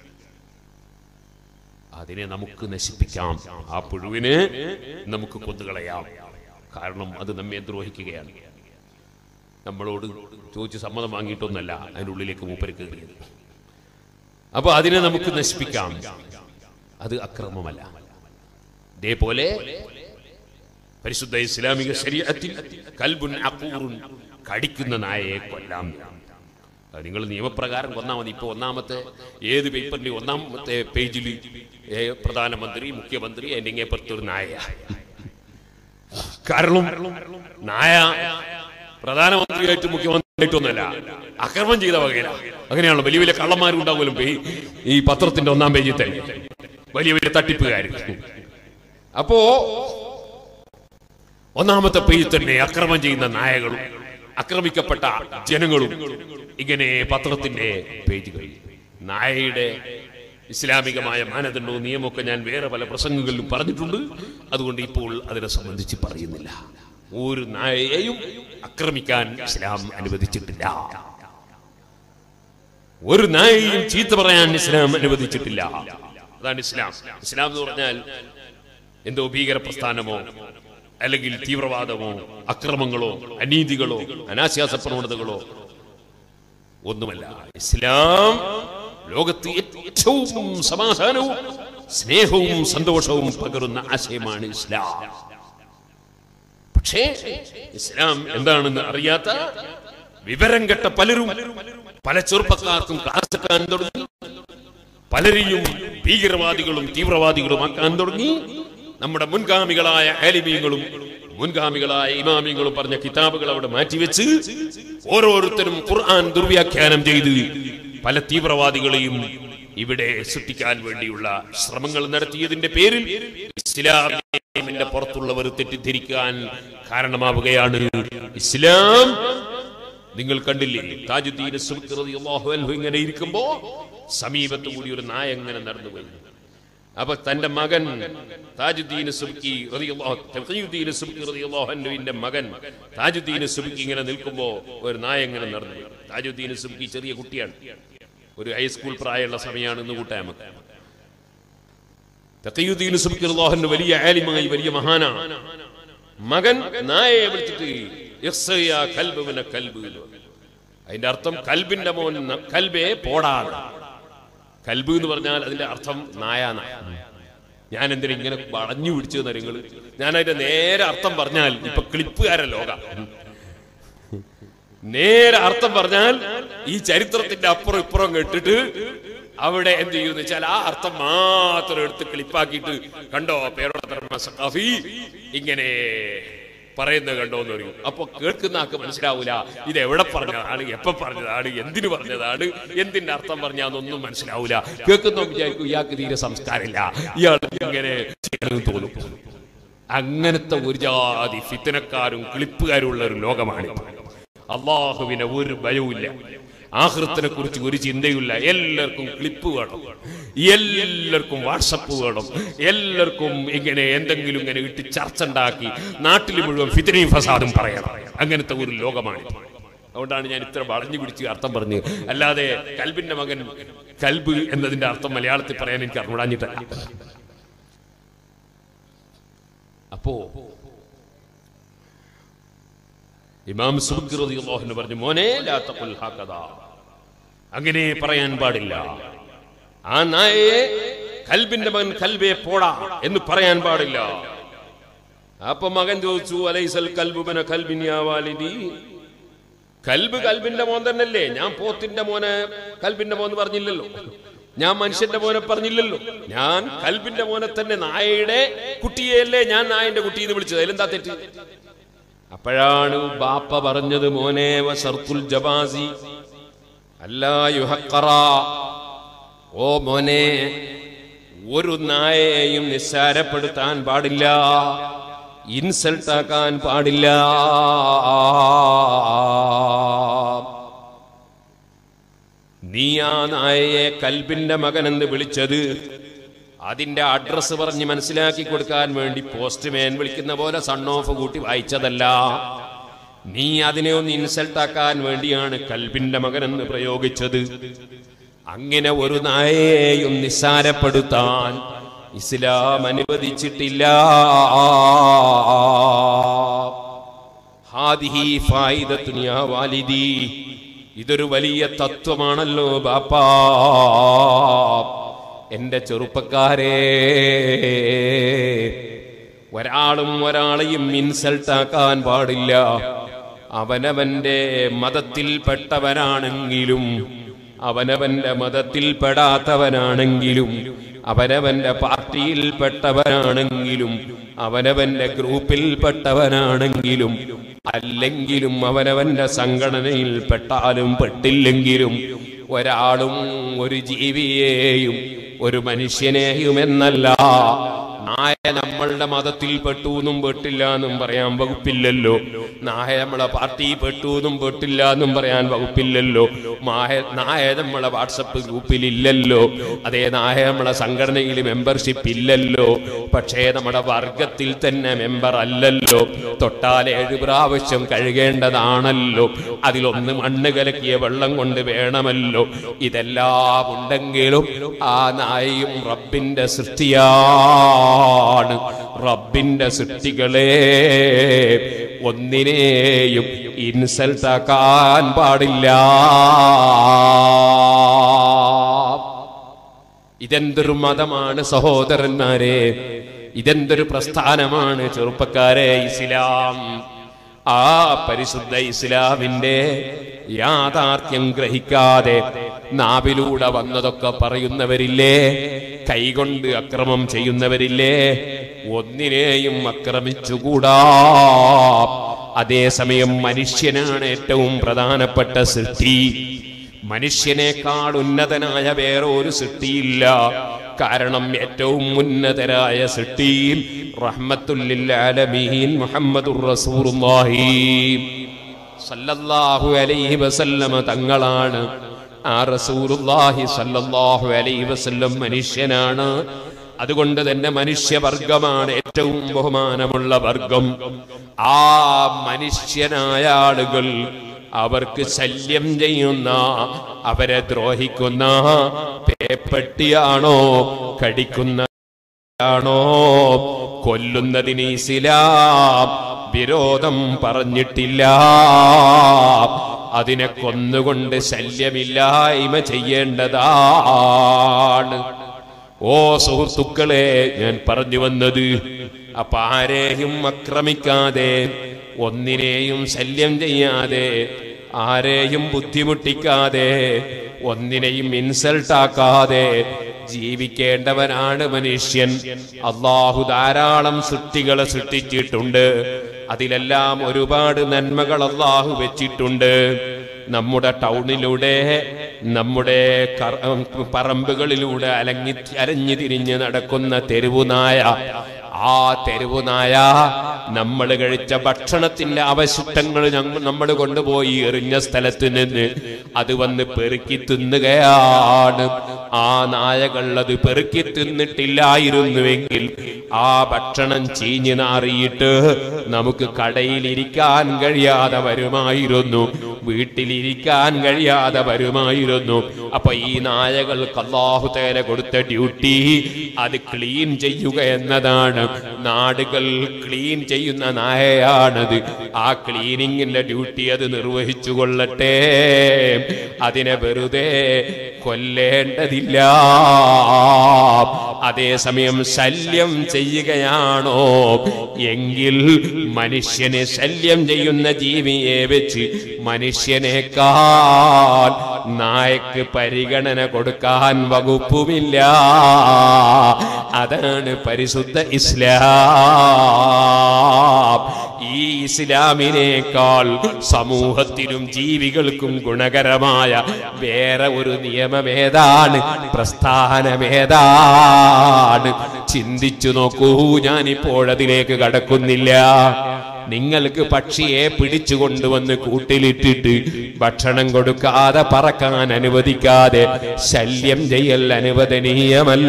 അതിനെ നമുക്ക് നശിപ്പിക്കാം, ആ പുഴുവിനെ നമുക്ക് കൊന്നുകളയാം. കാരണം അത് നമ്മെ ദ്രോഹിക്കുകയാണ്. നമ്മളോട് ചോദിച്ച് സമ്മതം വാങ്ങിയിട്ടൊന്നല്ല അതിനുള്ളിലേക്ക് മൂപ്പര് കയറിയത്. അപ്പൊ അതിനെ നമുക്ക് നശിപ്പിക്കാം, അത് അക്രമമല്ല. ഇതേപോലെ പരിശുദ്ധ ഇസ്ലാമിക ശരീഅത്തിൽ കൽബുൻ അഖൂറുൻ, കടിക്കുന്ന നായയെ കൊല്ലാം. നിങ്ങൾ നിയമപ്രകാരം കൊന്നാൽ മതി. ഇപ്പൊ ഒന്നാമത്തെ ഏത് പേപ്പറിന്റെ ഒന്നാമത്തെ പേജിൽ പ്രധാനമന്ത്രി, മുഖ്യമന്ത്രി, അതിന്റെ ഇങ്ങേപ്പുറത്തൊരു നായ. കാരണം നായ പ്രധാനമന്ത്രിയായിട്ട് മുഖ്യമന്ത്രിയായിട്ടൊന്നല്ല, അക്രമം ചെയ്ത വകയില. അങ്ങനെയാണല്ലോ വലിയ വലിയ കള്ളന്മാരും ഉണ്ടാവുമല്ലോ ഈ പത്രത്തിന്റെ ഒന്നാം പേജിൽ തന്നെ, വലിയ വലിയ തട്ടിപ്പുകാർ. അപ്പോ ഒന്നാമത്തെ പേജിൽ തന്നെ അക്രമം ചെയ്യുന്ന നായകളും ആക്രമിക്കപ്പെട്ട ജനങ്ങളും ഇങ്ങനെ പത്രത്തിന്റെ പേജുകൾ. നായയുടെ ഇസ്ലാമികമായ മാനദണ്ഡവും നിയമമൊക്കെ ഞാൻ വേറെ പല പ്രസംഗങ്ങളിലും പറഞ്ഞിട്ടുണ്ട്. അതുകൊണ്ട് ഇപ്പോൾ അതിനെ സംബന്ധിച്ച് പറയുന്നില്ല. ഒരു നായയെയും ആക്രമിക്കാൻ ഇസ്ലാം അനുവദിച്ചിട്ടില്ല, ഒരു നായയെയും ചീത്ത പറയാൻ ഇസ്ലാം അനുവദിച്ചിട്ടില്ല. അതാണ് ഇസ്ലാം. ഇസ്ലാം എന്ന് പറഞ്ഞാൽ എന്തോ ഭീകര പ്രസ്ഥാനമോ അല്ലെങ്കിൽ തീവ്രവാദമോ അക്രമങ്ങളോ അനീതികളോ അനാശാസ പ്രവണതകളോ ഒന്നുമല്ല. ഇസ്ലാം ലോകത്ത് ഏറ്റവും സമാധാനവും സ്നേഹവും സന്തോഷവും പകരുന്ന ആശയമാണ് ഇസ്ലാം. പക്ഷേ ഇസ്ലാം എന്താണെന്ന് അറിയാത്ത വിവരം കെട്ട പലരും പല ചെറുപ്പക്കാർക്കും ക്ലാസ്സെടുക്കാൻ തുടങ്ങി, പലരെയും ഭീകരവാദികളും തീവ്രവാദികളും ആക്കാൻ തുടങ്ങി. നമ്മുടെ മുൻഗാമികളായ ആലിമീങ്ങളും മുൻഗാമികളായ ഇമാമിങ്ങളും പറഞ്ഞ കിതാബുകൾ അവിടെ മാറ്റിവെച്ച് ഓരോരുത്തരും ഖുർആൻ ദുർവ്യാഖ്യാനം ചെയ്ത് പല തീവ്രവാദികളെയും ഇവിടെ സൃഷ്ടിക്കാൻ വേണ്ടിയുള്ള ശ്രമങ്ങൾ നടത്തിയതിന്റെ പേരിൽ ഇസ്ലാമിന്റെ പുറത്തുള്ളവർ തെറ്റിദ്ധരിക്കാൻ കാരണമാവുകയാണ്. ഇസ്ലാം നിങ്ങൾ കണ്ടില്ലേ, താജുദ്ദീൻ സുബ്കി റളിയല്ലാഹു അൻഹു ഇങ്ങനെ ഇരിക്കുമ്പോ സമീപത്ത് കൂടി ഒരു നായ എങ്ങനെ നടന്നു പോയി. അപ്പൊ തന്റെ മകൻ താജുദ്ദീൻ സുബ്കി റളിയല്ലാഹു തഖിയുദ്ദീൻ സുബ്കി റളിയല്ലാഹു അൻഹുവിന്റെ മകൻ താജുദ്ദീൻ സുബ്കി ഇങ്ങനെ നിൽക്കുമ്പോ ഒരു നായ എങ്ങനെ നടന്നു. താജുദ്ദീൻ സുബ്കി ചെറിയ കുട്ടിയാണ്, ഒരു ഹൈസ്കൂൾ പ്രായമുള്ള സമയമാണ് ഇന്ന് കൂട്ടാൻ നമുക്ക്. തഖിയുദ്ദീൻ സുബ്കി റളിയല്ലാഹു അൻഹു വലിയ ആലിമായി, വലിയ മഹാനാണ്. മകൻ നായയെ വിളിച്ചിട്ട് യസ്സയാ കൽബുന കൽബ്, അതിന്റെ അർത്ഥം കൽബിന്റെ മോൻ കൽബേ പോടാണ്. കൽബ് എന്ന് പറഞ്ഞാൽ അതിന്റെ അർത്ഥം നായ. ഞാൻ എന്തിനാ ഇങ്ങനെ വളഞ്ഞു പിടിച്ചു നിങ്ങൾ? ഞാൻ അതിന്റെ നേരെ അർത്ഥം പറഞ്ഞാൽ ഇപ്പൊ ക്ലിപ്പുകാര ലോക നേരെ അർത്ഥം പറഞ്ഞാൽ ഈ ചരിത്രത്തിന്റെ അപ്പുറം ഇപ്പുറം കേട്ടിട്ട് അവിടെ എന്ത് ചെയ്യുന്ന വെച്ചാൽ ആ അർത്ഥം മാത്രം എടുത്ത് ക്ലിപ്പാക്കിയിട്ട് കണ്ടോ പേരോട് ഇങ്ങനെ പറയുന്നത് കണ്ടോ എന്ന് പറയും. അപ്പൊ കേൾക്കുന്ന ആൾക്ക് മനസ്സിലാവൂല ഇത് എവിടെ പറഞ്ഞതാണ്, എപ്പോ പറഞ്ഞതാണ്, എന്തിനു പറഞ്ഞതാണ്, എന്തിന്റെ അർത്ഥം പറഞ്ഞാന്നൊന്നും മനസ്സിലാവൂല. കേൾക്കുന്ന വിചാരിക്കും ഇയാൾക്ക് തീരെ സംസ്കാരമില്ല, ഇയാൾ ഇങ്ങനെ ചെയ്യണമെന്ന് തോന്നും. അങ്ങനത്തെ ഒരു ജാതി ഫിത്തനക്കാരും ക്ലിപ്പുകാരും ഉള്ള ഒരു ലോകമാണ്. അള്ളാഹുവിനെ ഒരു ഭയവുമില്ല, ആഖിറത്തിനെ കുറിച്ച് ഒരു ചിന്തയില്ല. എല്ലാവർക്കും ക്ലിപ്പ് വേണം, എല്ലാവർക്കും വാട്സപ്പ് വേണം, എല്ലാവർക്കും ഇങ്ങനെ എന്തെങ്കിലും ഇങ്ങനെ ഇട്ട് ചർച്ച ഉണ്ടാക്കി നാട്ടിൽ മുഴുവൻ ഫിത്നയും ഫസാദും പറയണം. അങ്ങനത്തെ ഒരു ലോകമാണ്. അതുകൊണ്ടാണ് ഞാൻ ഇത്ര വളഞ്ഞു പിടിച്ച് അർത്ഥം പറഞ്ഞത്. അല്ലാതെ കൽബിന്റെ മകൻ കൽബ് എന്നതിന്റെ അർത്ഥം മലയാളത്തിൽ പറയാൻ എനിക്ക് അറിഞ്ഞിട്ടല്ല. അപ്പോ ഇമാം സുബ്കി റളിയല്ലാഹു അൻഹു പറഞ്ഞു, മോനെ ലാ തഖുൽ ഹഖദാ, അങ്ങനെ പറയാൻ പാടില്ല. ആ നായയെ കൽബിന്റെ മകൻ കൽബേ പോടാ എന്ന് പറയാൻ പാടില്ല. അപ്പൊ മകൻ ചോദിച്ചു, അലൈസൽ കൽബു ബന കൽബിൻ യാ വാലിദി, കൽബ് കൽബിന്റെ മോൻ തന്നെയല്ലേ? ഞാൻ പോത്തിന്റെ മോനെ കൽബിന്റെ മോൻ പറഞ്ഞില്ലല്ലോ, ഞാൻ മനുഷ്യന്റെ മോനെ പറഞ്ഞില്ലല്ലോ, ഞാൻ കൽബിന്റെ മോനെ തന്നെ, നായയുടെ കുട്ടിയെയല്ലേ ഞാൻ നായന്റെ കുട്ടിയെന്ന് വിളിച്ചത്, അതിലെന്താ തെറ്റ്? അപ്പോഴാണ് ബാപ്പ പറഞ്ഞത്, മോനെ വശർത്തുൽ ജവാസി അല്ലാ യുഹഖറ, ഓ മോനെ ഒരു നായയെയും നിസ്സാരപ്പെടുത്താൻ പാടില്ല, ഇൻസൾട്ടാക്കാൻ പാടില്ല. നീ ആ നായയെ കൽബിന്റെ മകൻ എന്ന് വിളിച്ചത് അതിന്റെ അഡ്രസ് പറഞ്ഞ് മനസ്സിലാക്കി കൊടുക്കാൻ വേണ്ടി പോസ്റ്റ്മാൻ വിളിക്കുന്ന പോലെ സൺ ഓഫ് കൂട്ടി വായിച്ചതല്ല. നീ അതിനെ ഒന്ന് ഇൻസൾട്ടാക്കാൻ വേണ്ടിയാണ് കൽബിന്റെ മകൻ എന്ന് പ്രയോഗിച്ചത്. അങ്ങനെ ഒരു നായയെയും നിസ്സാരപ്പെടുത്താൻ ഇസ്ലാം അനുവദിച്ചിട്ടില്ല. ഹാദിഹി ഫായിദത്തുൻ യാ വാലിദി, ഇതൊരു വലിയ തത്വമാണല്ലോ ബാപ്പാ. എന്റെ ചെറുപ്പക്കാരെ, ഒരാളും ഒരാളെയും ഇൻസൾട്ടാക്കാൻ പാടില്ല. അവനവന്റെ മതത്തിൽപ്പെട്ടവനാണെങ്കിലും അവനവന്റെ മതത്തിൽപ്പെടാത്തവനാണെങ്കിലും അവനവന്റെ പാർട്ടിയിൽപ്പെട്ടവനാണെങ്കിലും അവനവന്റെ ഗ്രൂപ്പിൽപ്പെട്ടവനാണെങ്കിലും അല്ലെങ്കിലും അവനവന്റെ സംഘടനയിൽപ്പെട്ടാലും പെട്ടില്ലെങ്കിലും ഒരാളും ഒരു ജീവിയെയും ഒരു മനുഷ്യനെയും എന്നല്ല നായ നമ്മളുടെ മതത്തിൽ പെട്ടു എന്നും പെട്ടില്ല എന്നും പറയാൻ വകുപ്പില്ലല്ലോ. നായ നമ്മളെ പാർട്ടി പെട്ടു എന്നും പെട്ടില്ല എന്നും പറയാൻ വകുപ്പില്ലല്ലോ. നായ നായ നമ്മളെ വാട്സപ്പ് ഗ്രൂപ്പിൽ ഇല്ലല്ലോ. അതേ നായ നമ്മളെ സംഘടനയിൽ മെമ്പർഷിപ്പ് ഇല്ലല്ലോ. പക്ഷേ നമ്മുടെ വർഗത്തിൽ തന്നെ മെമ്പർ അല്ലല്ലോ. തൊട്ടാൽ ഏഴ് പ്രാവശ്യം കഴുകേണ്ടതാണല്ലോ. അതിലൊന്ന് മണ്ണ് കലക്കിയ വെള്ളം കൊണ്ട് വേണമല്ലോ. ഇതെല്ലാം ഉണ്ടെങ്കിലും ആ നായയും റബ്ബിന്റെ സൃഷ്ടിയാണ്. റബ്ബിന്റെ സൃഷ്ടികളെ ഒന്നിനെയും ഇൻസൾട്ട് ആക്കാൻ പാടില്ല. ഇതെന്തൊരു മതമാണ് സഹോദരന്മാരെ, ഇതെന്തൊരു പ്രസ്ഥാനമാണ് ചെറുപ്പക്കാരെ ഇസ്ലാം. ആ പരിശുദ്ധ ഇസ്ലാമിന്റെ യാഥാർത്ഥ്യം ഗ്രഹിക്കാതെ നാവിലൂടെ വന്നതൊക്കെ പറയുന്നവരില്ലേ, കൈകൊണ്ട് അക്രമം ചെയ്യുന്നവരില്ലേ, ഒന്നിനെയും ആക്രമിച്ചുകൂടാ. അതേസമയം മനുഷ്യനാണ് ഏറ്റവും പ്രധാനപ്പെട്ട സൃഷ്ടി. മനുഷ്യനേക്കാൾ ഉന്നതനായ വേറെ ഒരു സൃഷ്ടിയില്ല. കാരണം ഏറ്റവും ഉന്നതരായ സൃഷ്ടി റഹ്മത്തുൽ ലിൽ ആലമീൻ മുഹമ്മദുർ റസൂലുള്ളാഹി സല്ലല്ലാഹു അലൈഹി വസല്ലം തങ്ങളാണ്. ആ റസൂലുള്ളാഹി സല്ലല്ലാഹു അലൈഹി വസല്ലം മനുഷ്യനാണ്. അതുകൊണ്ട് തന്നെ മനുഷ്യവർഗമാണ് ഏറ്റവും ബഹുമാനമുള്ള വർഗം. ആ മനുഷ്യനായ ആളുകൾ അവർക്ക് ശല്യം ചെയ്യുന്ന, അവരെ ദ്രോഹിക്കുന്ന പേപ്പട്ടിയാണോ, കടിക്കുന്നതാണോ, കൊല്ലുന്നതിന് ഇസ്ലാം വിരോധം പറഞ്ഞിട്ടില്ല. അതിനെ കൊന്നുകൊണ്ട് ശല്യമില്ലായ്മ ചെയ്യേണ്ടതാണ്. ഓ സുഹൃത്തുക്കളെ, ഞാൻ പറഞ്ഞു വന്നത്, അപ്പൊ ആരെയും ആക്രമിക്കാതെ, ഒന്നിനെയും ശല്യം ചെയ്യാതെ, ആരെയും ബുദ്ധിമുട്ടിക്കാതെ, ഒന്നിനെയും ഇൻസൾട്ടാക്കാതെ ജീവിക്കേണ്ടവനാണ് മനുഷ്യൻ. അള്ളാഹു ധാരാളം സൃഷ്ടികളെ സൃഷ്ടിച്ചിട്ടുണ്ട്. അതിലെല്ലാം ഒരുപാട് നന്മകൾ അള്ളാഹു വെച്ചിട്ടുണ്ട്. നമ്മുടെ ടൗണിലൂടെ, നമ്മുടെ പറമ്പുകളിലൂടെ അലങ്ങി അലഞ്ഞു തിരിഞ്ഞ് നടക്കുന്ന തെരുവുനായ, ആ തെരുവുനായ നമ്മൾ കഴിച്ച ഭക്ഷണത്തിന്റെ അവശിഷ്ടങ്ങൾ നമ്മൾ കൊണ്ടുപോയി എറിഞ്ഞ സ്ഥലത്ത് നിന്ന് അത് വന്ന് പെറുക്കി തിന്നുകയാണ്. ആ നായകൾ അത് പെറുക്കി തിന്നിട്ടില്ലായിരുന്നുവെങ്കിൽ ആ ഭക്ഷണം ചീഞ്ഞു നാറിയിട്ട് നമുക്ക് കടയിലിരിക്കാൻ കഴിയാതെ വരുമായിരുന്നു, വീട്ടിലിരിക്കാൻ കഴിയാതെ വരുമായിരുന്നു. അപ്പൊ ഈ നായകൾക്ക് അല്ലാഹു തആല കൊടുത്ത ഡ്യൂട്ടി അത് ക്ലീൻ ചെയ്യുക എന്നതാണ്. നാടുകൾ ക്ലീൻ ചെയ്യുന്ന നായയാണത്. ആ ക്ലീനിങ്ങിന്റെ ഡ്യൂട്ടി അത് നിർവഹിച്ചു കൊള്ളട്ടെ. അതിനെ വെറുതെ കൊല്ലേണ്ടതില്ല. അതേസമയം ശല്യം ചെയ്യുകയാണോ എങ്കിൽ മനുഷ്യനെ ശല്യം ചെയ്യുന്ന ജീവിയെ വെച്ച് മനുഷ്യനേക്കാൾ നായക്ക് പരിഗണന കൊടുക്കാൻ വകുപ്പുമില്ല. അതാണ് പരിശുദ്ധ ഇസ്ലാം. ഈ ഇസ്ലാമിനേക്കാൾ സമൂഹത്തിനും ജീവികൾക്കും ഗുണകരമായ വേറെ ഒരു നിയമമേതാണ്, പ്രസ്ഥാനമേതാണ്? ചിന്തിച്ചു നോക്കൂ. ഞാനിപ്പോഴതിലേക്ക് കടക്കുന്നില്ല. നിങ്ങൾക്ക് പക്ഷിയെ പിടിച്ചു കൊണ്ടുവന്ന് കൂട്ടിലിട്ടിട്ട് ഭക്ഷണം കൊടുക്കാതെ പറക്കാൻ അനുവദിക്കാതെ ശല്യം ചെയ്യൽ അനുവദനീയമല്ല.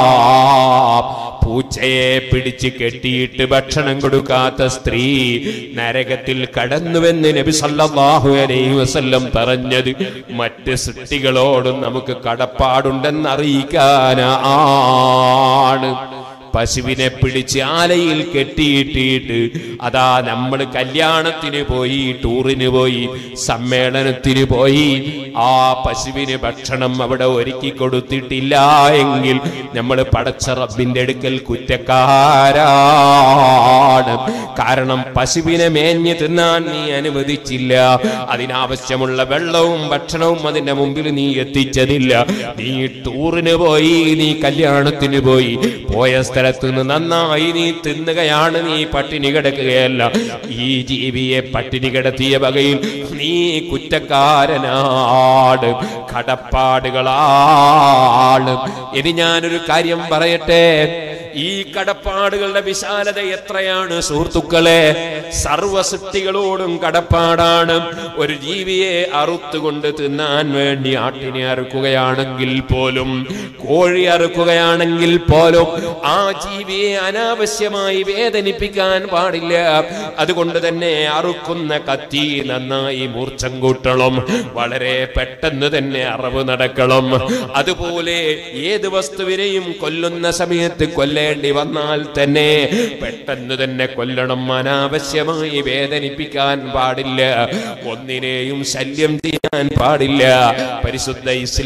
പൂച്ചയെ പിടിച്ച് കെട്ടിയിട്ട് ഭക്ഷണം കൊടുക്കാത്ത സ്ത്രീ നരകത്തിൽ കടന്നുവെന്ന് നബി സല്ലല്ലാഹു അലൈഹി വസല്ലം പറഞ്ഞത് മറ്റ് സൃഷ്ടികളോടും നമുക്ക് കടപ്പാടുണ്ടെന്ന് അറിയിക്കാനാണ്. പശുവിനെ പിടിച്ച് ആലയിൽ കെട്ടിയിട്ടിട്ട് അതാ നമ്മൾ കല്യാണത്തിന് പോയി, ടൂറിന് പോയി, സമ്മേളനത്തിന് പോയി, ആ പശുവിന് ഭക്ഷണം അവിടെ ഒരുക്കി കൊടുത്തിട്ടില്ല എങ്കിൽ നമ്മൾ പടച്ച റബ്ബിന്റെ അടുക്കൽ കുറ്റക്കാരാണ്. കാരണം പശുവിനെ മേഞ്ഞ് തിന്നാൻ നീ അനുവദിച്ചില്ല. അതിനാവശ്യമുള്ള വെള്ളവും ഭക്ഷണവും അതിന്റെ മുമ്പിൽ നീ എത്തിച്ചതില്ല. നീ ടൂറിന് പോയി, നീ കല്യാണത്തിന് പോയി, പോയ സ്ഥലത്ത് നിന്ന് നന്നായി നീ തിന്നുകയാണ്, നീ പട്ടിണി കിടക്കുകയല്ല. ഈ ജീവിയെ പട്ടിണി കിടത്തിയ വകയിൽ നീ കുറ്റക്കാരനാണ്, കടപ്പാടുകളാണ്. ഇനി ഞാനൊരു കാര്യം പറയട്ടെ. ഈ കടപ്പാടുകളുടെ വിശാലത എത്രയാണ് സുഹൃത്തുക്കളെ! സർവ സൃഷ്ടികളോടും കടപ്പാടാണ്. ഒരു ജീവിയെ അറുത്തുകൊണ്ട് തിന്നാൻ വേണ്ടി ആട്ടിനെ അറുക്കുകയാണെങ്കിൽ പോലും, കോഴി അറുക്കുകയാണെങ്കിൽ പോലും ആ ജീവിയെ അനാവശ്യമായി വേദനിപ്പിക്കാൻ പാടില്ല. അതുകൊണ്ട് തന്നെ അറുക്കുന്ന കത്തി നന്നായി മൂർച്ചം കൂട്ടണം, വളരെ പെട്ടെന്ന് തന്നെ അറവ് നടക്കണം. അതുപോലെ ഏത് വസ്തുവിനെയും കൊല്ലുന്ന സമയത്ത് കൊല്ലേണ്ടി വന്നാൽ തന്നെ പെട്ടെന്ന് തന്നെ കൊല്ലണം. അനാവശ്യമായി വേദനിപ്പിക്കാൻ പാടില്ല, ഒന്നിനെയും ശല്യം ചെയ്യാൻ പാടില്ല. പരിശുദ്ധ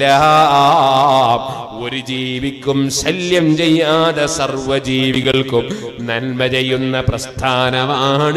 ഇസ്ലാം ഒരു ജീവിക്കും ശല്യം ചെയ്യാതെ സർവ്വജീവികൾക്കും നന്മ ചെയ്യുന്ന പ്രസ്ഥാനമാണ്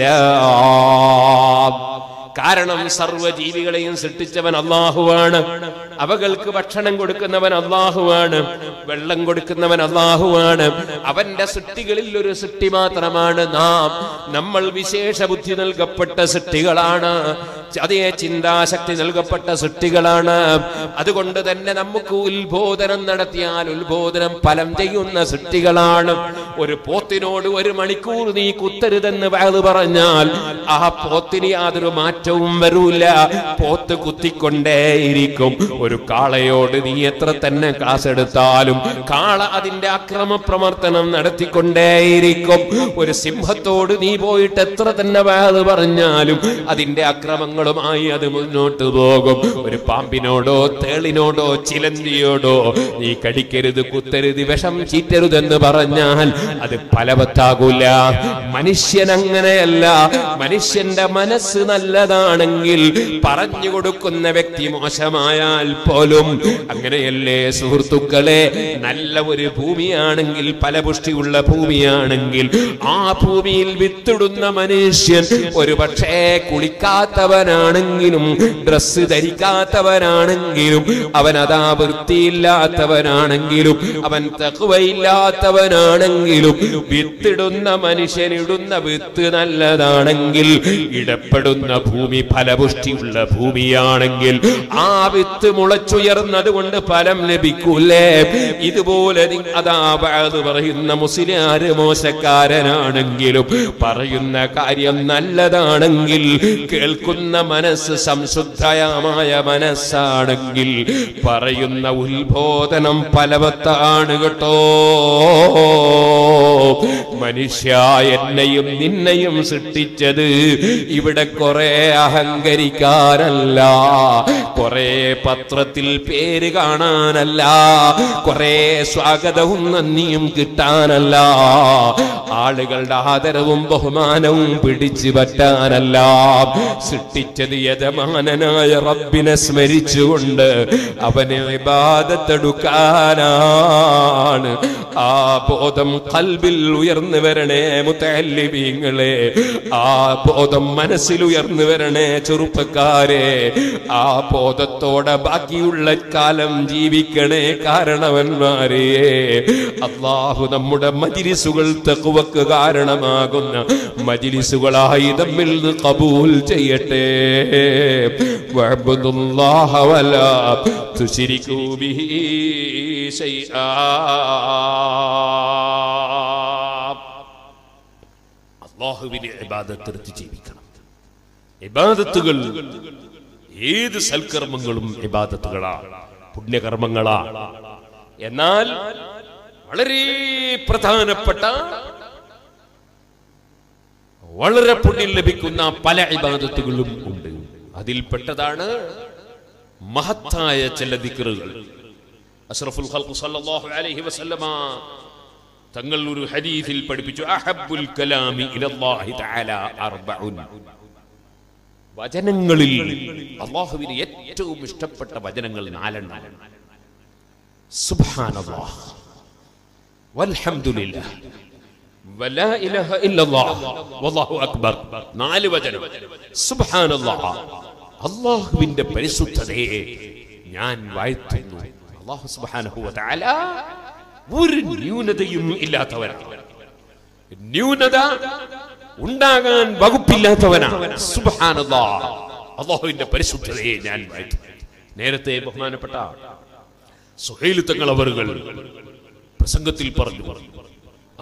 ഇസ്ലാം. കാരണം സർവ്വജീവികളെയും സൃഷ്ടിച്ചവൻ അല്ലാഹുവാണ്. അവകൾക്ക് ഭക്ഷണം കൊടുക്കുന്നവൻ അല്ലാഹുവാണ്, വെള്ളം കൊടുക്കുന്നവൻ അല്ലാഹുവാണ്. അവന്റെ സൃഷ്ടികളിൽ ഒരു സൃഷ്ടി മാത്രമാണ് നാം. നമ്മൾ വിശേഷ ബുദ്ധി നൽകപ്പെട്ട സൃഷ്ടികളാണ്, അതേ ചിന്താശക്തി നൽകപ്പെട്ട സൃഷ്ടികളാണ്. അതുകൊണ്ട് തന്നെ നമുക്ക് ഉത്ബോധനം നടത്തിയാൽ ഉത്ബോധനം ഫലം ചെയ്യുന്ന സൃഷ്ടികളാണ്. ഒരു പോത്തിനോട് ഒരു മണിക്കൂർ നീ കുത്തരുതെന്ന് വഅദ് പറഞ്ഞാൽ ആ പോത്തിന് യാതൊരു മാറ്റവും വരൂല, പോത്ത് കുത്തിക്കൊണ്ടേയിരിക്കും. ഒരു കാളയോട് നീ എത്ര തന്നെ ക്ലാസ് എടുത്താലും കാള അതിന്റെ അക്രമ പ്രവർത്തനം നടത്തിക്കൊണ്ടേയിരിക്കും. ഒരു സിംഹത്തോട് നീ പോയിട്ട് എത്ര തന്നെ വഅദ് പറഞ്ഞാലും അതിന്റെ അക്രമങ്ങളുമായി അത് മുന്നോട്ട് പോകും. ഒരു പാമ്പിനോടോ തേളിനോടോ ചിലന്തിയോടോ നീ കടിക്കരുത്, കുത്തരുത്, വിഷം ചീറ്റരുതെന്ന് പറഞ്ഞാൽ അത് ഫലവത്താകൂല. മനുഷ്യൻ അങ്ങനെയല്ല. മനുഷ്യന്റെ മനസ്സ് നല്ലതാണെങ്കിൽ പറഞ്ഞു കൊടുക്കുന്ന വ്യക്തി മോശമായാൽ പോലും അങ്ങനെയല്ലേ സുഹൃത്തുക്കളെ? നല്ല ഒരു ഭൂമിയാണെങ്കിൽ, ഫലപുഷ്ടിയുള്ള ഭൂമിയാണെങ്കിൽ ആ ഭൂമിയിൽ വിത്തിടുന്ന മനുഷ്യൻ ഒരു പക്ഷേ കുളിക്കാത്തവനാണെങ്കിലും ഡ്രസ്സ് ധരിക്കാത്തവനാണെങ്കിലും അവൻ അതാ വൃത്തിയില്ലാത്തവനാണെങ്കിലും അവൻ തഖ്വയില്ലാത്തവനാണെങ്കിലും വിത്തിടുന്ന മനുഷ്യനിടുന്ന വിത്ത് നല്ലതാണെങ്കിൽ, ഇടപെടുന്ന ഭൂമി ഫലപുഷ്ടിയുള്ള ഭൂമിയാണെങ്കിൽ ആ വിത്ത് മുളച്ചുയർന്നത് കൊണ്ട് ഫലം ലഭിക്കൂലേ? ഇതുപോലെ അതാ വഅദ് പറയുന്ന മുസ്ലിയാര് മോശക്കാരനാണെങ്കിലും പറയുന്ന കാര്യം നല്ലതാണെങ്കിൽ, കേൾക്കുന്ന മനസ്സ് സംശുദ്ധമായ മനസ്സാണെങ്കിൽ പറയുന്ന ഉത്ബോധനം ഫലവത്താണ് കേട്ടോ. മനുഷ്യ, എന്നെയും നിന്നെയും സൃഷ്ടിച്ചത് ഇവിടെ കുറെ അഹങ്കരിക്കാനല്ല, കുറെ പത്രത്തിൽ പേര് കാണാനല്ല, കുറെ സ്വാഗതവും നന്ദിയും കിട്ടാനല്ല, ആളുകളുടെ ആദരവും ബഹുമാനവും പിടിച്ചു പറ്റാനല്ല. സൃഷ്ടിച്ചത് യജമാനനായ റബ്ബിനെ സ്മരിച്ചുകൊണ്ട് അവനെ ഇബാദത്തെടുക്കാനാണ്. ആ ബോധം ഖൽബിൽ ഉയർന്നു വരണേ മുതഅല്ലിമീങ്ങളെ, ആ ബോധം മനസ്സിൽ ഉയർന്നു വരണേ ചെറുപ്പക്കാരെ. ആ ബോധത്തോടെ ബാക്കിയുള്ള കാലം ജീവിക്കണേ കാരണവന്മാരെ. അല്ലാഹു നമ്മുടെ മജ്ലിസുകൾ തഖ്വക്ക് കാരണമാകുന്ന മജ്ലിസുകളായി നമ്മിൽ ഖബൂൽ ചെയ്യട്ടെ. വഅബ്ദുല്ലാഹ വലാ തുശ്രികൂ ബിഹി ശൈആ. അല്ലാഹുവിനെ ഇബാദത്ത് എടുത്ത് ജീവിക്കണം. ഇബാദത്തുകൾ ഏത് സൽക്കർമ്മങ്ങളും ഇബാദത്തുകളാണ്, പുണ്യകർമ്മങ്ങളാണ്. എന്നാൽ വളരെ പ്രധാനപ്പെട്ട വളരെ പുണ്യം ലഭിക്കുന്ന പല ഇബാദത്തുകളും ഉണ്ട്. അതിൽപ്പെട്ടതാണ് മഹത്തായ ചില ദിക്റുകൾ. അഷ്റഫുൽ ഖൽഖ് സല്ലല്ലാഹു അലൈഹി വസല്ലമ തങ്ങൾ ഒരു ഹദീസിൽ പഠിപ്പിച്ചു, അഹബ്ബുൽ കലാമി ഇലല്ലാഹി തആല അർബഉൻ. വചനങ്ങളിൽ അല്ലാഹുവിന് ഏറ്റവും ഇഷ്ടപ്പെട്ട വചനങ്ങൾ നാലെണ്ണം. സുബ്ഹാനല്ലാഹ് വൽഹംദുലില്ലാഹ് വലാ ഇലാഹ ഇല്ലല്ലാഹ് വല്ലാഹു അക്ബർ. നാല് വചനം. സുബ്ഹാനല്ലാഹ്, അല്ലാഹുവിന്റെ പരിശുദ്ധതയെ ഞാൻ വാഴ്ത്തുന്നു. അല്ലാഹു സുബ്ഹാനഹു വ തആല ഒരു ന്യൂനതയും ഇല്ലാത്തവനാണ്, ന്യൂനത ഉണ്ടാകാൻ വകുപ്പില്ലാത്തവനാണ്. സുബ്ഹാനല്ലാഹ്, അല്ലാഹുവിന്റെ പരിശുദ്ധതയെ ഞാൻ വാഴ്ത്തുന്നു. നേരത്തെ ബഹുമാനപ്പെട്ട സുഹൈൽ തങ്ങൾ അവറുകൾ പ്രസംഗത്തിൽ പറഞ്ഞു,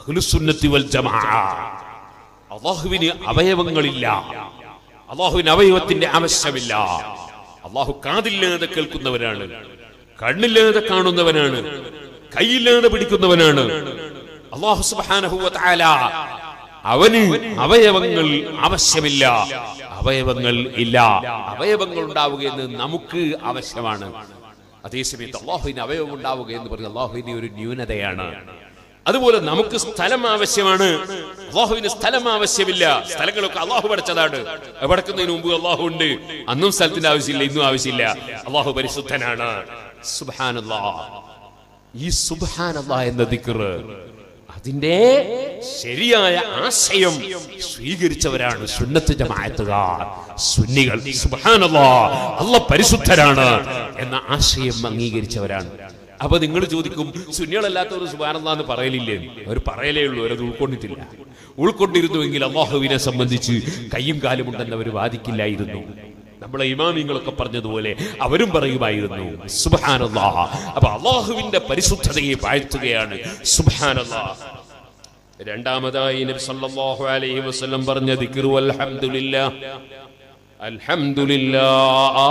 അഹ്ലുസുന്നത്തി വൽ ജമാഅ. അല്ലാഹുവിന് അവയവങ്ങളില്ല, അല്ലാഹുവിന് അവയവത്തിന്റെ ആവശ്യമില്ല. അല്ലാഹു കാതില്ലാതെ കേൾക്കുന്നവനാണ്, കണ്ണില്ലാതെ കാണുന്നവനാണ്, കൈയില്ലാതെ പിടിക്കുന്നവനാണ്. അല്ലാഹു സുബ്ഹാനഹു വ തആല അവന് അവയവങ്ങൾ ആവശ്യമില്ല, അവയവങ്ങൾ ഇല്ല. അവയവങ്ങൾ ഉണ്ടാവുക എന്ന് നമുക്ക് ആവശ്യമാണ്. അതേസമയത്ത് അല്ലാഹുവിന് അവയവം ഉണ്ടാവുക എന്ന് പറഞ്ഞാൽ അല്ലാഹുവിന്റെ ഒരു ന്യൂനതയാണ്. അതുപോലെ നമുക്ക് സ്ഥലം ആവശ്യമാണ്, അല്ലാഹുവിന് സ്ഥലം ആവശ്യമില്ല. സ്ഥലങ്ങളൊക്കെ അല്ലാഹു പടച്ചതാണ്. പടക്കുന്നതിന് മുമ്പ് അല്ലാഹു ഉണ്ട്. അന്നും സ്ഥലത്തിന്റെ ആവശ്യമില്ല, ഇന്നും ആവശ്യമില്ല. അല്ലാഹു പരിശുദ്ധനാണ്. സുബ്ഹാനല്ലാഹ്. ഈ സുബ്ഹാനല്ലാഹ് എന്ന ദിക്ർ, അതിന്റെ ശരിയായ ആശയം സ്വീകരിച്ചവരാണ് സുന്നത്ത് ജമാഅത്തുകാർ, സുന്നികൾ. സുബ്ഹാനല്ലാഹ്, അല്ലാഹ് പരിശുദ്ധനാണ് എന്ന ആശയം അംഗീകരിച്ചവരാണ്. അപ്പൊ നിങ്ങൾ ചോദിക്കും, സുന്നികളല്ലാത്തവർ സുബ്ഹാനല്ലാഹ് എന്ന് പറയലില്ലേ? അവർ പറയലേ ഉള്ളൂ, അവരത് ഉൾക്കൊണ്ടിട്ടില്ല. ഉൾക്കൊണ്ടിരുന്നുവെങ്കിൽ അല്ലാഹുവിനെ സംബന്ധിച്ച് കയ്യും കാലും ഉണ്ടെന്ന് അവർ വാദിക്കില്ലായിരുന്നു. നമ്മളെ ഇമാമിങ്ങളൊക്കെ പറഞ്ഞതുപോലെ അവരും പറയുമായിരുന്നു സുബ്ഹാനല്ലാഹ്. അപ്പൊ അല്ലാഹുവിന്റെ പരിശുദ്ധതയെ വാഴ്ത്തുകയാണ് സുബ്ഹാനല്ലാഹ്. രണ്ടാമതായി നബി സല്ലല്ലാഹു അലൈഹി വസല്ലം പറഞ്ഞ ദിക്ർ അൽഹംദുലില്ലാഹ്. അൽഹംദുലില്ലാഹ്,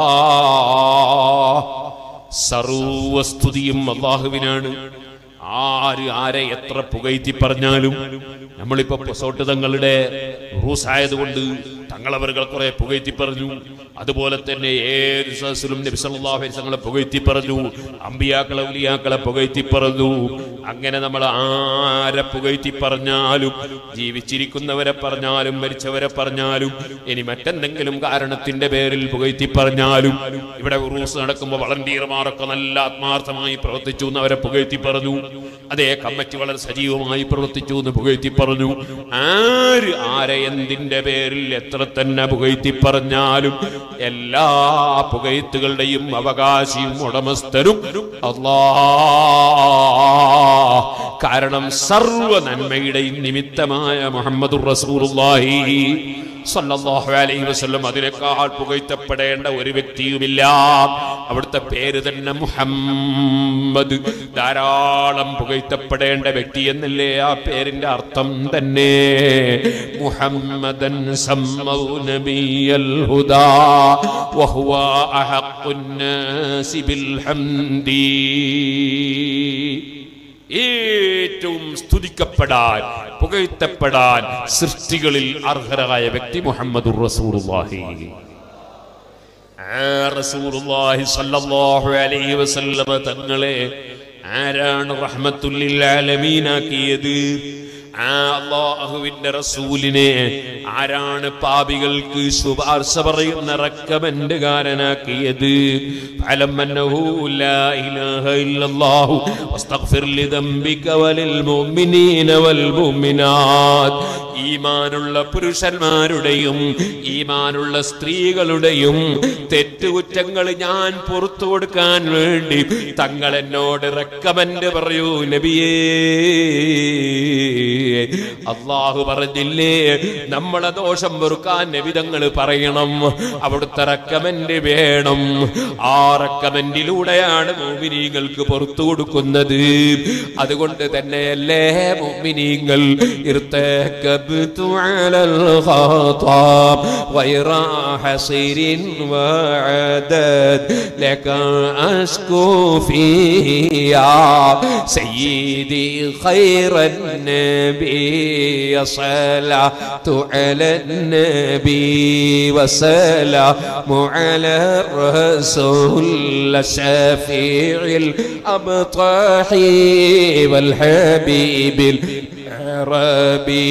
സർവസ്തുതിയും അല്ലാഹുവിനാണ്. ആര് ആരെ എത്ര പുകഴ്ത്തി പറഞ്ഞാലും, നമ്മളിപ്പോ പൊസോട്ട് തങ്ങളുടെ റൂസായതുകൊണ്ട് തങ്ങളവர்கள் കുറെ പുകഴ്ത്തി പറഞ്ഞു. അതുപോലെ തന്നെ ഏത് സദസ്സിലും നബി സല്ലല്ലാഹു അലൈഹി വസല്ലം പുകഴ്ത്തി പറഞ്ഞു, അമ്പിയാക്കളെ ഔലിയാക്കളെ പുകഴ്ത്തി പറഞ്ഞു. അങ്ങനെ നമ്മൾ ആരെ പുകഴ്ത്തി പറഞ്ഞാലും, ജീവിച്ചിരിക്കുന്നവരെ പറഞ്ഞാലും മരിച്ചവരെ പറഞ്ഞാലും, ഇനി മറ്റെന്തെങ്കിലും കാരണത്തിന്റെ പേരിൽ പുകഴ്ത്തി പറഞ്ഞാലും, ഇവിടെ ഉറൂസ് നടക്കുമ്പോൾ വളണ്ടിയർമാരൊക്കെ നല്ല ആത്മാർത്ഥമായി പ്രവർത്തിച്ചു എന്ന് അവരെ പുകഴ്ത്തി പറഞ്ഞു. അതേ കമ്മിറ്റി വളരെ സജീവമായി പ്രവർത്തിച്ചു എന്ന് പുകഴ്ത്തി പറഞ്ഞു. ആര് ആരെ എന്തിന്റെ പേരിൽ എത്ര തന്നെ പുകഴ്ത്തി പറഞ്ഞാലും എല്ലാ പുകഴ്ത്തുകളുടെയും അവകാശിയും ഉടമസ്ഥരും അല്ലാഹ്. കാരണം സർവ്വ നന്മയുടെയും നിമിത്തമായ മുഹമ്മദുർ റസൂലുള്ളാഹി സല്ലല്ലാഹു അലൈഹി വസല്ലം, അതിനേക്കാൾ പുകഴ്ത്തപ്പെടേണ്ട ഒരു വ്യക്തിയുമില്ല. അവിടുത്തെ പേര് തന്നെ മുഹമ്മദ്, ധാരാളം പുകഴ്ത്തപ്പെടേണ്ട വ്യക്തി എന്നല്ലേ ആ പേരിന്റെ അർത്ഥം തന്നെ. മുഹമ്മദൻ സമ്മൗ നബിയൽ ഹുദാ വഹുവ അഹഖുൻ നാസി ബിൽ ഹംദി. ഏറ്റവും സ്തുതിക്കപ്പെടാൻ, പുകഴ്ത്തപ്പെടാൻ സൃഷ്ടികളിൽ അർഹരായ വ്യക്തി മുഹമ്മദുർ റസൂലുള്ളാഹി. ആ റസൂലുള്ളാഹി സ്വല്ലല്ലാഹു അലൈഹി വസല്ലം തങ്ങളെ ആരാണ് റഹ്മത്തുൽ ലിൽ ആലമീൻ ആക്കിയത്? ആ അല്ലാഹുവിന്റെ റസൂലിനെ ആരാണ് പാപികൾക്ക് ശുപാർശ പറയുന്ന റെക്കമെൻഡുകാരനാക്കിയത്? ഫലമന്നഹു ലാ ഇലാഹ ഇല്ലല്ലാഹു വസ്തഗ്ഫിർ ലിദംബിക വലിൽ മുഅ്മിനീന വൽ മുഅ്മിനാത്ത്. ഈമാനുള്ള പുരുഷന്മാരുടെയും ഈമാനുള്ള സ്ത്രീകളുടെയും തെറ്റുകുറ്റങ്ങൾ ഞാൻ പുറത്തു കൊടുക്കാൻ വേണ്ടി തങ്ങൾ എന്നോട് റെക്കമെൻഡ് പറയൂ നബിയേ. അല്ലാഹു പറഞ്ഞില്ലേ, നമ്മളെ ദോഷം പൊറുക്കാൻ നബി തങ്ങൾ പറയണം, അവിടുത്തെ റെക്കമെൻഡ് വേണം. ആ റെക്കമെൻഡിലൂടെയാണ് മുഅ്മിനീങ്ങൾക്ക് പുറത്തു കൊടുക്കുന്നത്. അതുകൊണ്ട് തന്നെയല്ലേ മുഅ്മിനീങ്ങൾ ഇർതകബ്തു അലൽ ഖതാബ് ഗൈറ ഹസീരിൻ വഅദദ് ലക അസ്കൂ ഫിയാ സയ്യിദി ഖൈറൻ നബി സ്വലാത്തു അലൻ നബി വസലാമു അലാ റസൂൽ ശഫീഇൽ അബ്താഹി വൽ ഹബീബിൽ റബി.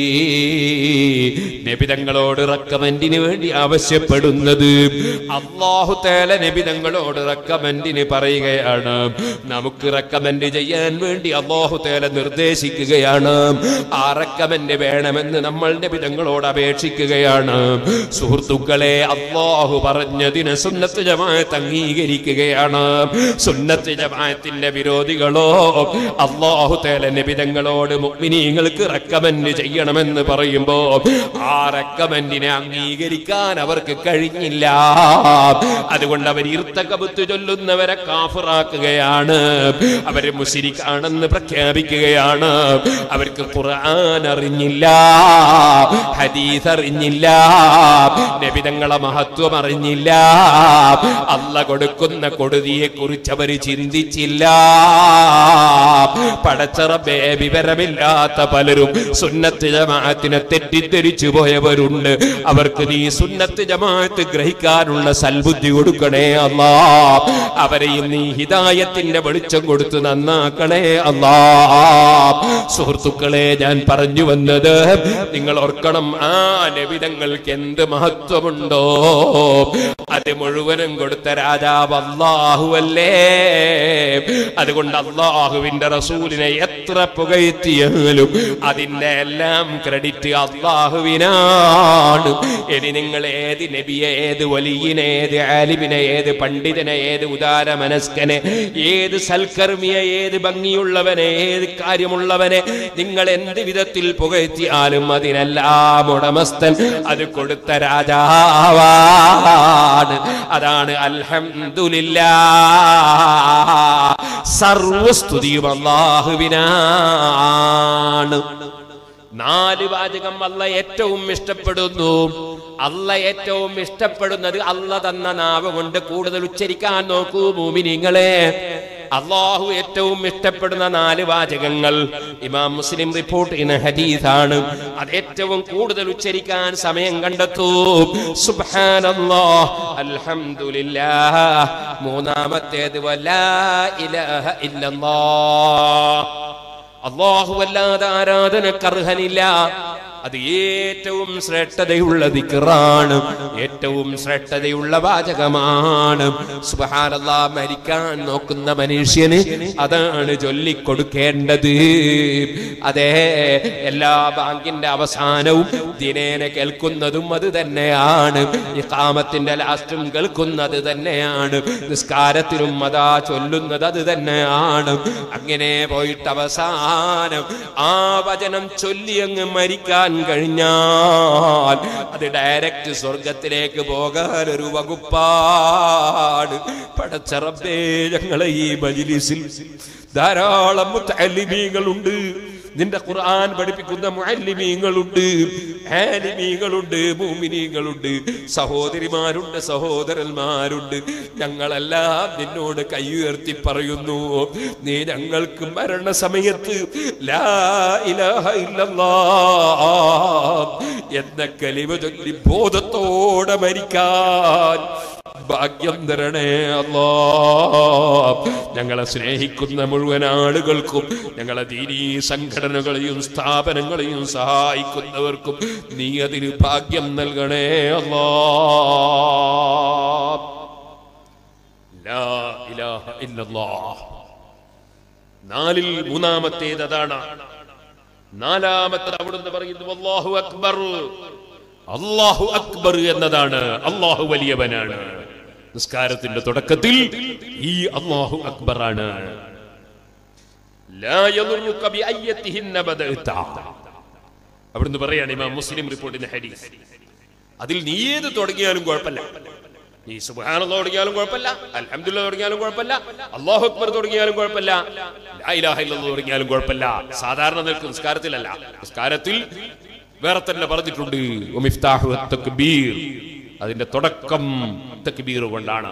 നബിതങ്ങളോട് റെക്കമെൻഡിന് വേണ്ടി ആവശ്യപ്പെടുന്നത് അല്ലാഹു തആല നബിതങ്ങളോട് റെക്കമെൻഡിന് പറയുകയാണ്. നമുക്ക് റെക്കമെൻഡ് ചെയ്യാൻ വേണ്ടി അല്ലാഹു തആല നിർദ്ദേശിക്കുകയാണ്. ആ റെക്കമെൻഡ് വേണമെന്ന് നമ്മൾ നബിതങ്ങളോട് അപേക്ഷിക്കുകയാണ്. സുഹൃത്തുക്കളെ, അല്ലാഹു പറഞ്ഞതിനെ സുന്നത്ത് ജമാഅത്ത് അംഗീകരിക്കുകയാണ്. സുന്നത്ത് ജമാഅത്തിന്റെ വിരോധികളോ അല്ലാഹു തആല നബിതങ്ങളോട് മുഅ്മിനീങ്ങൾക്ക് റെക്കമെൻഡ് ചെയ്യണമെന്ന് പറയുമ്പോ ആ ആ റെക്കമെന്റിനെ അംഗീകരിക്കാൻ അവർക്ക് കഴിഞ്ഞില്ല. അതുകൊണ്ട് അവർ ഇർത്തകബത്ത് ചൊല്ലുന്നവരെ കാഫിറാക്കുകയാണ്, അവരെ മുശ്രിക്കാണെന്ന് പ്രഖ്യാപിക്കുകയാണ്. അവർക്ക് ഖുർആൻ അറിഞ്ഞില്ല, ഹദീസ് അറിഞ്ഞില്ല, നബി തങ്ങളെ മഹത്വം അറിഞ്ഞില്ല, അല്ലാഹ് കൊടുക്കുന്ന കൊടുതിയെ കുറിച്ച് അവർ ചിന്തിച്ചില്ല. പടച്ച റബ്ബേ, വിവരമില്ലാത്ത പലരും സുന്നത്ത് ജമാഅത്തിനെ തെറ്റിദ്ധരിച്ചു പോയവരുണ്ട്. അവർക്ക് നീ സുന്നത്ത് ജമാഅത്ത് ഗ്രഹിക്കാനുള്ള സൽബുദ്ധി കൊടുക്കണേ അല്ലാഹ്. അവരെയും നീ ഹിദായത്തിന്റെ വെളിച്ചം കൊടുത്ത് നന്നാക്കണേ അല്ലാഹ്. സുഹൃത്തുക്കളെ, ഞാൻ പറഞ്ഞു വന്നത് നിങ്ങൾ ഓർക്കണം, ആ നബി തങ്ങൾക്ക് എന്ത് മഹത്വമുണ്ടോ അത് മുഴുവനും കൊടുത്ത രാജാവ് അല്ലാഹുവല്ലേ. അതുകൊണ്ട് അല്ലാഹുവിന്റെ റസൂലിനെ എത്ര പുകഴ്ത്തിയാലും അതിന്റെ എല്ലാം ക്രെഡിറ്റ് അല്ലാഹുവിനാണ്. ഇനി നിങ്ങൾ ഏത് നബിയെ, ഏത് വലിയനെ, ഏത് ആലിമിനെ, ഏത് പണ്ഡിതനെ, ഏത് ഉദാര മനസ്കനെ, ഏത് സൽക്കർമ്മിയെ, ഏത് ഭംഗിയുള്ളവനെ, ഏത് കാര്യമുള്ളവനെ നിങ്ങൾ എന്ത് വിധത്തിൽ പുകഴ്ത്തിയാലും അതിനെല്ലാം ഉടമസ്ഥൻ അത് കൊടുത്ത രാജാവാണ്. അതാണ് അൽഹംദുലില്ലാഹ്. സർവസ്തുതിയും അല്ലാഹുവിനാണ്. നാല് വാചകം അല്ലാഹ് ഏറ്റവും ഇഷ്ടപ്പെടുന്നു. അല്ലാഹ് ഏറ്റവും ഇഷ്ടപ്പെടുന്നത് അല്ലാഹ് തന്ന നാവ് കൊണ്ട് കൂടുതൽ ഉച്ചരിക്കാൻ നോക്കൂ മുഅ്മിനീങ്ങളെ. അല്ലാഹു ഏറ്റവും ഇഷ്ടപ്പെടുന്ന നാല് വാചകങ്ങൾ ഇമാം മുസ്ലിം റിപ്പോർട്ട് ചെയ്യുന്ന ഹദീസാണ്. അത് ഏറ്റവും കൂടുതൽ ഉച്ചരിക്കാൻ സമയം കണ്ടെത്തൂ. സുബ്ഹാനല്ലാഹ്, അൽഹംദുലില്ലാഹ്, മൂന്നാമത്തേത് വലാ ഇലാഹ ഇല്ലല്ലാഹ്. അല്ലാഹു അല്ലാതെ ആരാധനക്ക് അർഹനില്ല. അത് ഏറ്റവും ശ്രേഷ്ഠതയുള്ള ദിക്റാണ്, ഏറ്റവും ശ്രേഷ്ഠതയുള്ള വാചകമാണ്. സുബ്ഹാനല്ലാഹ്, മരിക്കാൻ നോക്കുന്ന മനുഷ്യന് അതാണ് ചൊല്ലിക്കൊടുക്കേണ്ടത്. അതെ, എല്ലാ ബാങ്കിന്റെ അവസാനവും ദിനേന കേൾക്കുന്നതും അത് തന്നെയാണ്. ഇഖാമത്തിന്റെ ലാസ്റ്റും കേൾക്കുന്നത് തന്നെയാണ്. നിസ്കാരത്തിലും അതാ ചൊല്ലുന്നത് അത് തന്നെയാണ്. അങ്ങനെ പോയിട്ട് അവസാനം ആ വചനം ചൊല്ലി അങ്ങ് മരിക്കാൻ കഴിഞ്ഞാൽ അത് ഡയറക്റ്റ് സ്വർഗത്തിലേക്ക് പോകാൻ ഒരു വകുപ്പാണ്. പടച്ച റബ്ബേ, ഞങ്ങളെ ഈ മജ്ലിസിൽ ധാരാളം മുതഅല്ലിമീങ്ങളുണ്ട്, നിന്റെ ഖുർആൻ പഠിപ്പിക്കുന്ന മുഅല്ലിമീങ്ങളുണ്ട്, ആലിമീങ്ങളുണ്ട്, മുഅ്മിനീങ്ങളുണ്ട്, സഹോദരിമാരുണ്ട്, സഹോദരന്മാരുണ്ട്. ഞങ്ങളെല്ലാം നിന്നോട് കൈ ഉയർത്തി പറയുന്നു, നീ ഞങ്ങൾക്ക് മരണസമയത്ത് ലാ ഇലാഹ ഇല്ലല്ലാഹ് എന്ന കലിമ ചൊല്ലി ബോധത്തോടെ മരിക്കാൻ ഭാഗ്യം തരണേ അല്ലാഹ്. ഞങ്ങളെ സ്നേഹിക്കുന്ന മുഴുവൻ ആളുകൾക്കും, ഞങ്ങളെ ദീനീ സംഘടനകളെയും സ്ഥാപനങ്ങളെയും സഹായിക്കുന്നവർക്കും നീ അതിന് ഭാഗ്യം നൽകണേ അല്ലാഹ്. ലാ ഇലാഹ ഇല്ലല്ലാഹ്. നാലിൽ മൂന്നാമത്തേത് അതാണ്. നാലാമത്തെ അവിടുന്ന് പറയുന്നു അല്ലാഹു അക്ബർ. അല്ലാഹു അക്ബർ എന്നതാണ്, അല്ലാഹു വലിയവനാണ്. നിസ്കാരത്തിന്റെ തുടക്കത്തിൽ ഈ അല്ലാഹു അക്ബറാണ്. ലാ യദുറുക ബിഅയ്യതിഹിന്ന ബദഅത. അവിടുന്ന് പറയാണ് ഇമാം മുസ്ലിം റിപ്പോർട്ട് ചെയ്യുന്ന ഹദീസ്. അതിൽ നീ ഏത് തുടങ്ങിയാലും കുഴപ്പമില്ല. നീ സുബ്ഹാനല്ലാഹ് തുടങ്ങിയാലും കുഴപ്പമില്ല, അൽഹംദുലില്ലാഹ് തുടങ്ങിയാലും കുഴപ്പമില്ല, അല്ലാഹു അക്ബർ തുടങ്ങിയാലും കുഴപ്പമില്ല, ലാ ഇലാഹ ഇല്ലല്ലാഹ് തുടങ്ങിയാലും കുഴപ്പമില്ല. സാധാരണ നിൽക്കുന്ന നിസ്കാരത്തിലല്ല, നിസ്കാരത്തിൽ വേറെ തന്നെ പറഞ്ഞിട്ടുണ്ട് വമിഫ്താഹു തക്ബീർ. അതിന്റെ തുടക്കം തക്ബീർ കൊണ്ടാണ്.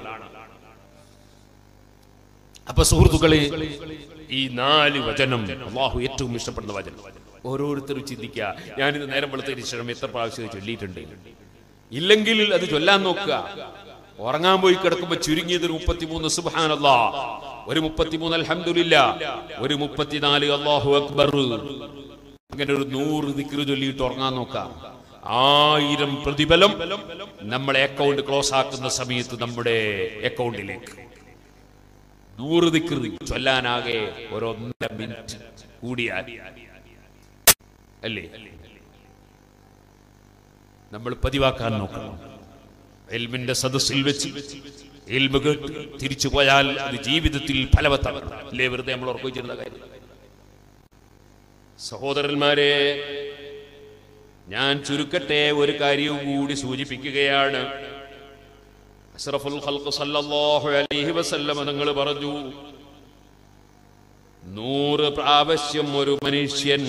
അപ്പൊ സുഹൃത്തുക്കളെ, ഈ നാല് വചനം അല്ലാഹു ഏറ്റവും ഇഷ്ടപ്പെടുന്ന വചനം. ഓരോരുത്തരും ചിന്തിക്കുക, ഞാനിത് നേരം വെളുത്തതിന് ശേഷം എത്ര പ്രാവശ്യം ചൊല്ലിയിട്ടുണ്ട്. ഇല്ലെങ്കിൽ അത് ചൊല്ലാൻ നോക്കുക. ഉറങ്ങാൻ പോയി കിടക്കുമ്പോ ചുരുങ്ങിയത് ഒരു മുപ്പത്തിമൂന്ന് സുബ്ഹാനല്ലാഹ്, ഒരു മുപ്പത്തിമൂന്ന് അൽഹംദുലില്ലാഹ്, ഒരു മുപ്പത്തിനാല് അല്ലാഹു അക്ബർ, അങ്ങനെ ഒരു നൂറ് ദിക്റ് ചൊല്ലിയിട്ട് ഉറങ്ങാൻ നോക്കാം. ആയിരം പ്രതിഫലം നമ്മളെ അക്കൗണ്ട് ക്ലോസ് ആക്കുന്ന സമയത്ത് നമ്മുടെ അക്കൗണ്ടിലേക്ക്. നൂറ് ദിക്റ് ചൊല്ലാനാകെ ഒരൊന്നര മിനിറ്റ് കൂടിയാൽ അല്ലേ നമ്മൾ പതിവാക്കാൻ നോക്കണം. ഇൽമിന്റെ സദസ്സിൽ വെച്ച് ഇൽമ കേട്ട് തിരിച്ചു പോയാൽ അത് ജീവിതത്തിൽ ഫലവത്താണ്. അല്ലേ വെറുതെ നമ്മൾ ഓർമ്മിച്ചിരുന്ന കാര്യം. സഹോദരന്മാരെ, ഞാൻ ചുരുക്കട്ടെ ഒരു കാര്യവും കൂടി സൂചിപ്പിക്കുകയാണ്. അഷ്റഫുൽ ഖൽഖ് സല്ലല്ലാഹു അലൈഹി വസല്ലം തങ്ങൾ പറഞ്ഞു, നൂറ് പ്രാവശ്യം ഒരു മനുഷ്യൻ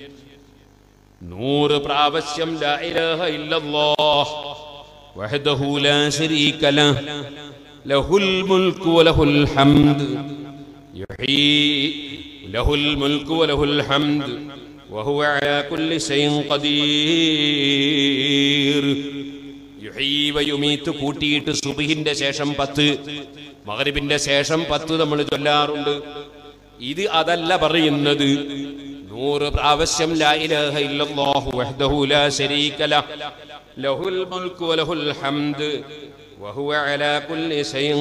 നൂറ് പ്രാവശ്യം ലാ ഇലാഹ ഇല്ലല്ലാഹ് വഹ്ദഹു ലാ ശരീക ലഹ് ലഹുൽ മുൽക്കു വലഹുൽ ഹംദ് യുഹീ ലഹുൽ മുൽക്കു വലഹുൽ ഹംദ് വഹുവ അലാ കുല്ലി ശൈഇൻ ഖദീർ. യുഹീ വയുമീത്ത് കൂട്ടിയിട്ട് സുബ്ഹിന്റെ ശേഷം പത്ത്, മഗ്രിബിന്റെ ശേഷം പത്ത് നമ്മൾ ചൊല്ലാറുണ്ട്. ഇത് അതല്ല പറയുന്നത്. നൂറ് പ്രാവശ്യം ലാ ഇലാഹ ഇല്ലല്ലാഹു വഹ്ദഹു ലാ ശരീക ലഹ് ലഹുൽ മുൽക്കു വലഹുൽ ഹംദ് വഹുവ അലാ കുല്ലി ശൈഇൻ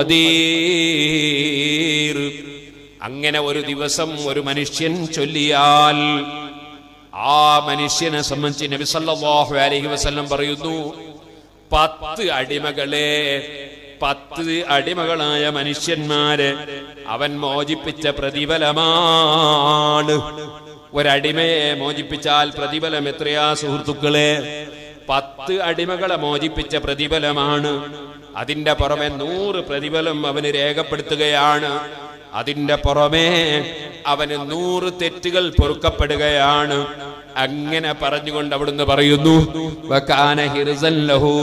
ഖദീർ. അങ്ങനെ ഒരു ദിവസം ഒരു മനുഷ്യൻ ചൊല്ലിയാൽ ആ മനുഷ്യനെ സംബന്ധിച്ച് നബി സല്ലല്ലാഹു അലൈഹി വസല്ലം പറയുന്നു, പത്ത് അടിമകളെ പത്ത് അടിമകളായ മനുഷ്യന്മാരെ അവൻ മോചിപ്പിച്ച പ്രതിഫലമാണ്. ഒരടിമയെ മോചിപ്പിച്ചാൽ പ്രതിഫലം എത്രയാ സുഹൃത്തുക്കളെ? പത്ത് അടിമകളെ മോചിപ്പിച്ച പ്രതിഫലമാണ്. അതിന്റെ പുറമെ നൂറ് പ്രതിഫലം അവന് രേഖപ്പെടുത്തുകയാണ്. അതിന്റെ പുറമെ അവന് നൂറ് തെറ്റുകൾ പൊറുക്കപ്പെടുകയാണ്. അങ്ങനെ പറഞ്ഞുകൊണ്ട് അവിടുന്ന് പറയുന്നു, വകാന ഹിർസൻ ലഹു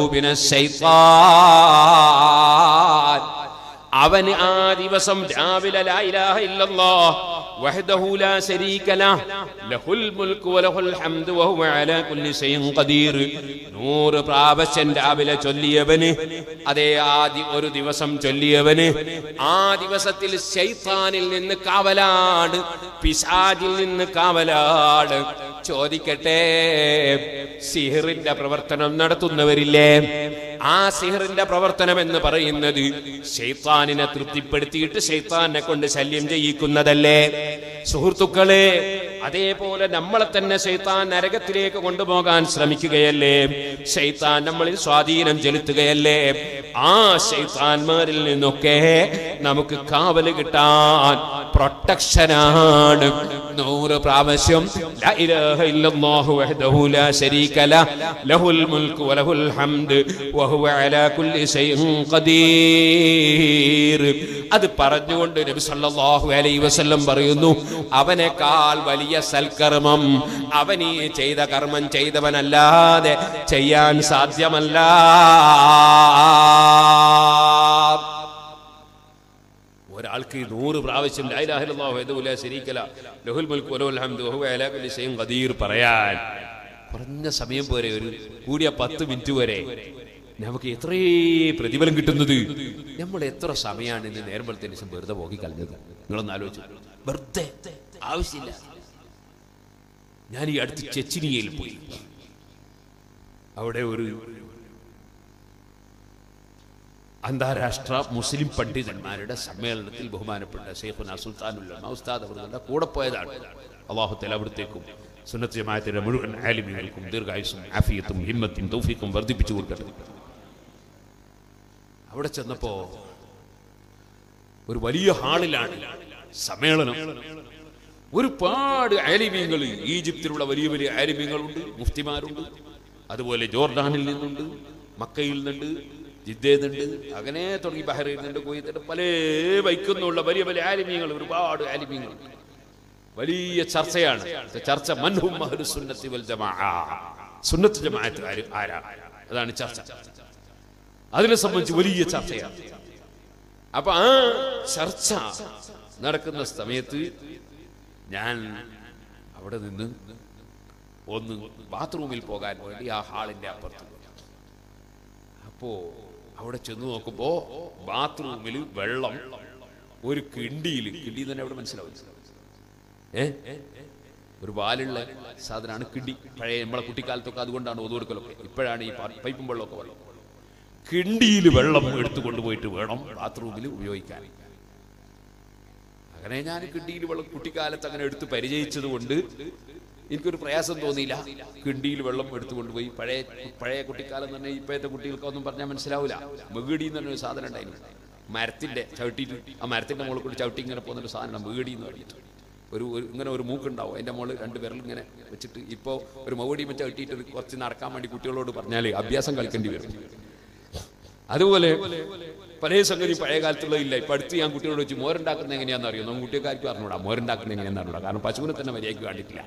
മിനശ്ശൈത്താൻ. അവന് ആ ദിവസം രാവിലെ ലാ ഇലാഹ ഇല്ലല്ലാഹ് വഹ്ദഹു ലാ ശരീക ലഹ് ലഹുൽ മുൽക്കു വലഹുൽ ഹംദു വഹുവ അലാ കുല്ലി ശൈഇൻ ഖദീർ നൂറ് പ്രാവശ്യം രാവിലെ ചൊല്ലിയവന്, അതേ ആദ്യ ഒരു ദിവസം ചൊല്ലിയവന് ആ ദിവസത്തിൽ ശൈത്താനിൽ നിന്ന് കാവലാണ്, പിശാചിൽ നിന്ന് കാവലാണ്. ചോദിക്കട്ടെ, സിഹറിന്റെ പ്രവർത്തനം നടത്തുന്നവരില്ലേ? ആ സിഹറിന്റെ പ്രവർത്തനം എന്ന് പറയുന്നത് ശൈത്താനിനെ തൃപ്തിപ്പെടുത്തിയിട്ട് ശൈത്താനെ കൊണ്ട് ശല്യം ചെയ്യിക്കുന്നതല്ലേ സുഹൃത്തുക്കളെ? അതേപോലെ നമ്മളെ തന്നെ ശൈത്താൻ നരകത്തിലേക്ക് കൊണ്ടുപോകാൻ ശ്രമിക്കുകയല്ലേ? ശൈത്താൻ നമ്മളിൽ സ്വാധീനം ചെലുത്തുകയല്ലേ? ആ ശൈത്താന്മാരിൽ നിന്നൊക്കെ നമുക്ക് കാവല് കിട്ടാൻ പ്രൊട്ടക്ഷനാണ് നൂറ് പ്രാവശ്യം ലാ ഇലാഹ ഇല്ലല്ലാഹു വഹ്ദഹു ലാ ശരീക ലഹ് ലഹുൽ മുൽക്കു വലഹുൽ ഹംദ് വഹുവ അലാ കുല്ലി ശൈഇൻ ഖദീർ. അത് പറഞ്ഞുകൊണ്ട് നബി സല്ലല്ലാഹു അലൈഹി വസല്ലം പറയുന്നു, അവനേക്കാൾ വലിയ സൽക്കർമ്മം അവൻ ഈ ചെയ്ത കർമ്മം ചെയ്തവനല്ലാതെ ചെയ്യാൻ സാധ്യമല്ല. ഒരാൾക്ക് നൂറ് പ്രാവശ്യം ലാ ഇലാഹ ഇല്ലല്ലാഹു വഹ്ദഹു ലാ ശരീക ലഹ് ലഹുൽ മുൽക്കു വലഹുൽ ഹംദു വഹുവ അലാ കുല്ലി ശൈഇൻ ഖദീർ പറയാൻ കുറഞ്ഞ സമയം പോരെ, ഒരു കൂടിയ പത്ത് മിനിറ്റ് വരെ നമുക്ക് എത്രേ പ്രതിഫലം കിട്ടുന്നത്. നമ്മൾ എത്ര സമയമാണ് ഇന്ന് നേരമ്പളത്തിന് ശേഷം വെറുതെ പോക്കി കളഞ്ഞത്? നിങ്ങളൊന്ന് ആലോചിച്ചു. വെറുതെ ആവശ്യമില്ല. ഞാൻ ഈ അടുത്ത് ചെച്ചിനിയയിൽ പോയി. അവിടെ ഒരു അന്താരാഷ്ട്ര മുസ്ലിം പണ്ഡിതന്മാരുടെ സമ്മേളനത്തിൽ ബഹുമാനപ്പെട്ട ശൈഖുനാ സുൽത്താനുൽ ഉലമാ ഉസ്താദ് അവരുടെ കൂടെ പോയതാണ്. അല്ലാഹു തആല അവിടത്തേക്കും സുന്നത്ത് ജമാഅത്തിന്റെ മുഴുവൻ ആലിമീങ്ങൾക്കും ദീർഘായുസ്സും ആഫിയത്തും ഹിമ്മത്തും തൗഫീഖും വർദ്ധിപ്പിച്ചു കൊടുക്കട്ടെ. അവിടെ ചെന്നപ്പോ ഒരു വലിയ ഹാളിലാണ് സമ്മേളനം. ഒരുപാട് ആലിമീങ്ങൾ, ഈജിപ്തിലുള്ള വലിയ വലിയ ആലിമീങ്ങളുണ്ട്, മുഫ്തിമാരുണ്ട്, അതുപോലെ ജോർഡാനിൽ നിന്നുണ്ട്, മക്കയിൽ നിന്നുണ്ട്, ജിദ്ദയിൽ നിന്നുണ്ട്, അങ്ങനെ തുടങ്ങി ബഹ്റൈനിൽ നിന്നുണ്ട്, കുവൈത്തുണ്ട്, പല വൈക്കുന്നുള്ള വലിയ വലിയ ആലിമീങ്ങൾ, ഒരുപാട് ആലിമീങ്ങൾ. വലിയ ചർച്ചയാണ്. ചർച്ച മൻഹും അഹ്ലുസ് സുന്നത്തി വൽ ജമാഅ, സുന്നത്ത് ജമാഅത്ത് ആരാ, അതാണ് ചർച്ച. അതിനെ സംബന്ധിച്ച് വലിയ ചർച്ചയാണ്. അപ്പൊ ആ ചർച്ച നടക്കുന്ന സമയത്ത് ഞാൻ അവിടെ നിന്ന് ഒന്ന് ബാത്റൂമിൽ പോകാൻ വേണ്ടി ആ ഹാളിന്റെ അപ്പുറത്ത് പോയി. അപ്പോ അവിടെ ചെന്ന് നോക്കുമ്പോ ബാത്റൂമിൽ വെള്ളം ഒരു കിണ്ടിയിൽ, കിണ്ടി തന്നെ അവിടെ മനസ്സിലാവും, ഏ ഒരു വാലുള്ള സാധനമാണ് കിണ്ടി. പഴയ നമ്മളെ കുട്ടിക്കാലത്തൊക്കെ അതുകൊണ്ടാണ് ഒതുകൊടുക്കലൊക്കെ. ഇപ്പോഴാണ് ഈ പൈപ്പും വെള്ളമൊക്കെ വെള്ളം. കിണ്ടിയിൽ വെള്ളം എടുത്തു കൊണ്ടുപോയിട്ട് വേണം ബാത്റൂമിൽ ഉപയോഗിക്കാൻ. അങ്ങനെ ഞാൻ കിണ്ടിയിൽ വെള്ളം കുട്ടിക്കാലത്ത് അങ്ങനെ എടുത്ത് പരിചയിച്ചത് കൊണ്ട് എനിക്കൊരു പ്രയാസം തോന്നിയില്ല. കിണ്ടിയിൽ വെള്ളം എടുത്തു കൊണ്ടുപോയി. പഴയ പഴയ കുട്ടിക്കാലം തന്നെ ഇപ്പോഴത്തെ കുട്ടികൾക്കൊന്നും പറഞ്ഞാൽ മനസ്സിലാവില്ല. മെഗടി എന്ന് പറഞ്ഞൊരു സാധനം ഉണ്ടായിരുന്നു, മരത്തിന്റെ ചവിട്ടിയിട്ട് ആ മരത്തിന്റെ മുകളിൽ കൂടി ചവിട്ടി ഇങ്ങനെ പോകുന്നൊരു സാധനം മെഗടി എന്ന് പറഞ്ഞിട്ട്. ഒരു ഇങ്ങനെ ഒരു മൂക്കുണ്ടാവും, അതിൻ്റെ മുകളിൽ രണ്ട് വിരൽ ഇങ്ങനെ വെച്ചിട്ട് ഇപ്പോൾ ഒരു മൗടി വെച്ച കെട്ടിയിട്ട് കുറച്ച് നടക്കാൻ വേണ്ടി കുട്ടികളോട് പറഞ്ഞാൽ അഭ്യാസം കളിക്കേണ്ടി വരും. അതുപോലെ പല സംഗതി പഴയ കാലത്തുള്ള ഇല്ല. ഇപ്പം അടുത്ത് ഞാൻ കുട്ടികളോട് വെച്ച് മോരുണ്ടാക്കുന്നത് എങ്ങനെയാണെന്ന് അറിയോ? നമുക്ക് കുട്ടികൾക്കാർക്കും അറിഞ്ഞൂടാ മോരുണ്ടാക്കുന്നത് എങ്ങനെയാണെന്ന് അറിഞ്ഞൂടാ. കാരണം പശുവിനെ തന്നെ മര്യാദയ്ക്ക് കണ്ടിട്ടില്ല.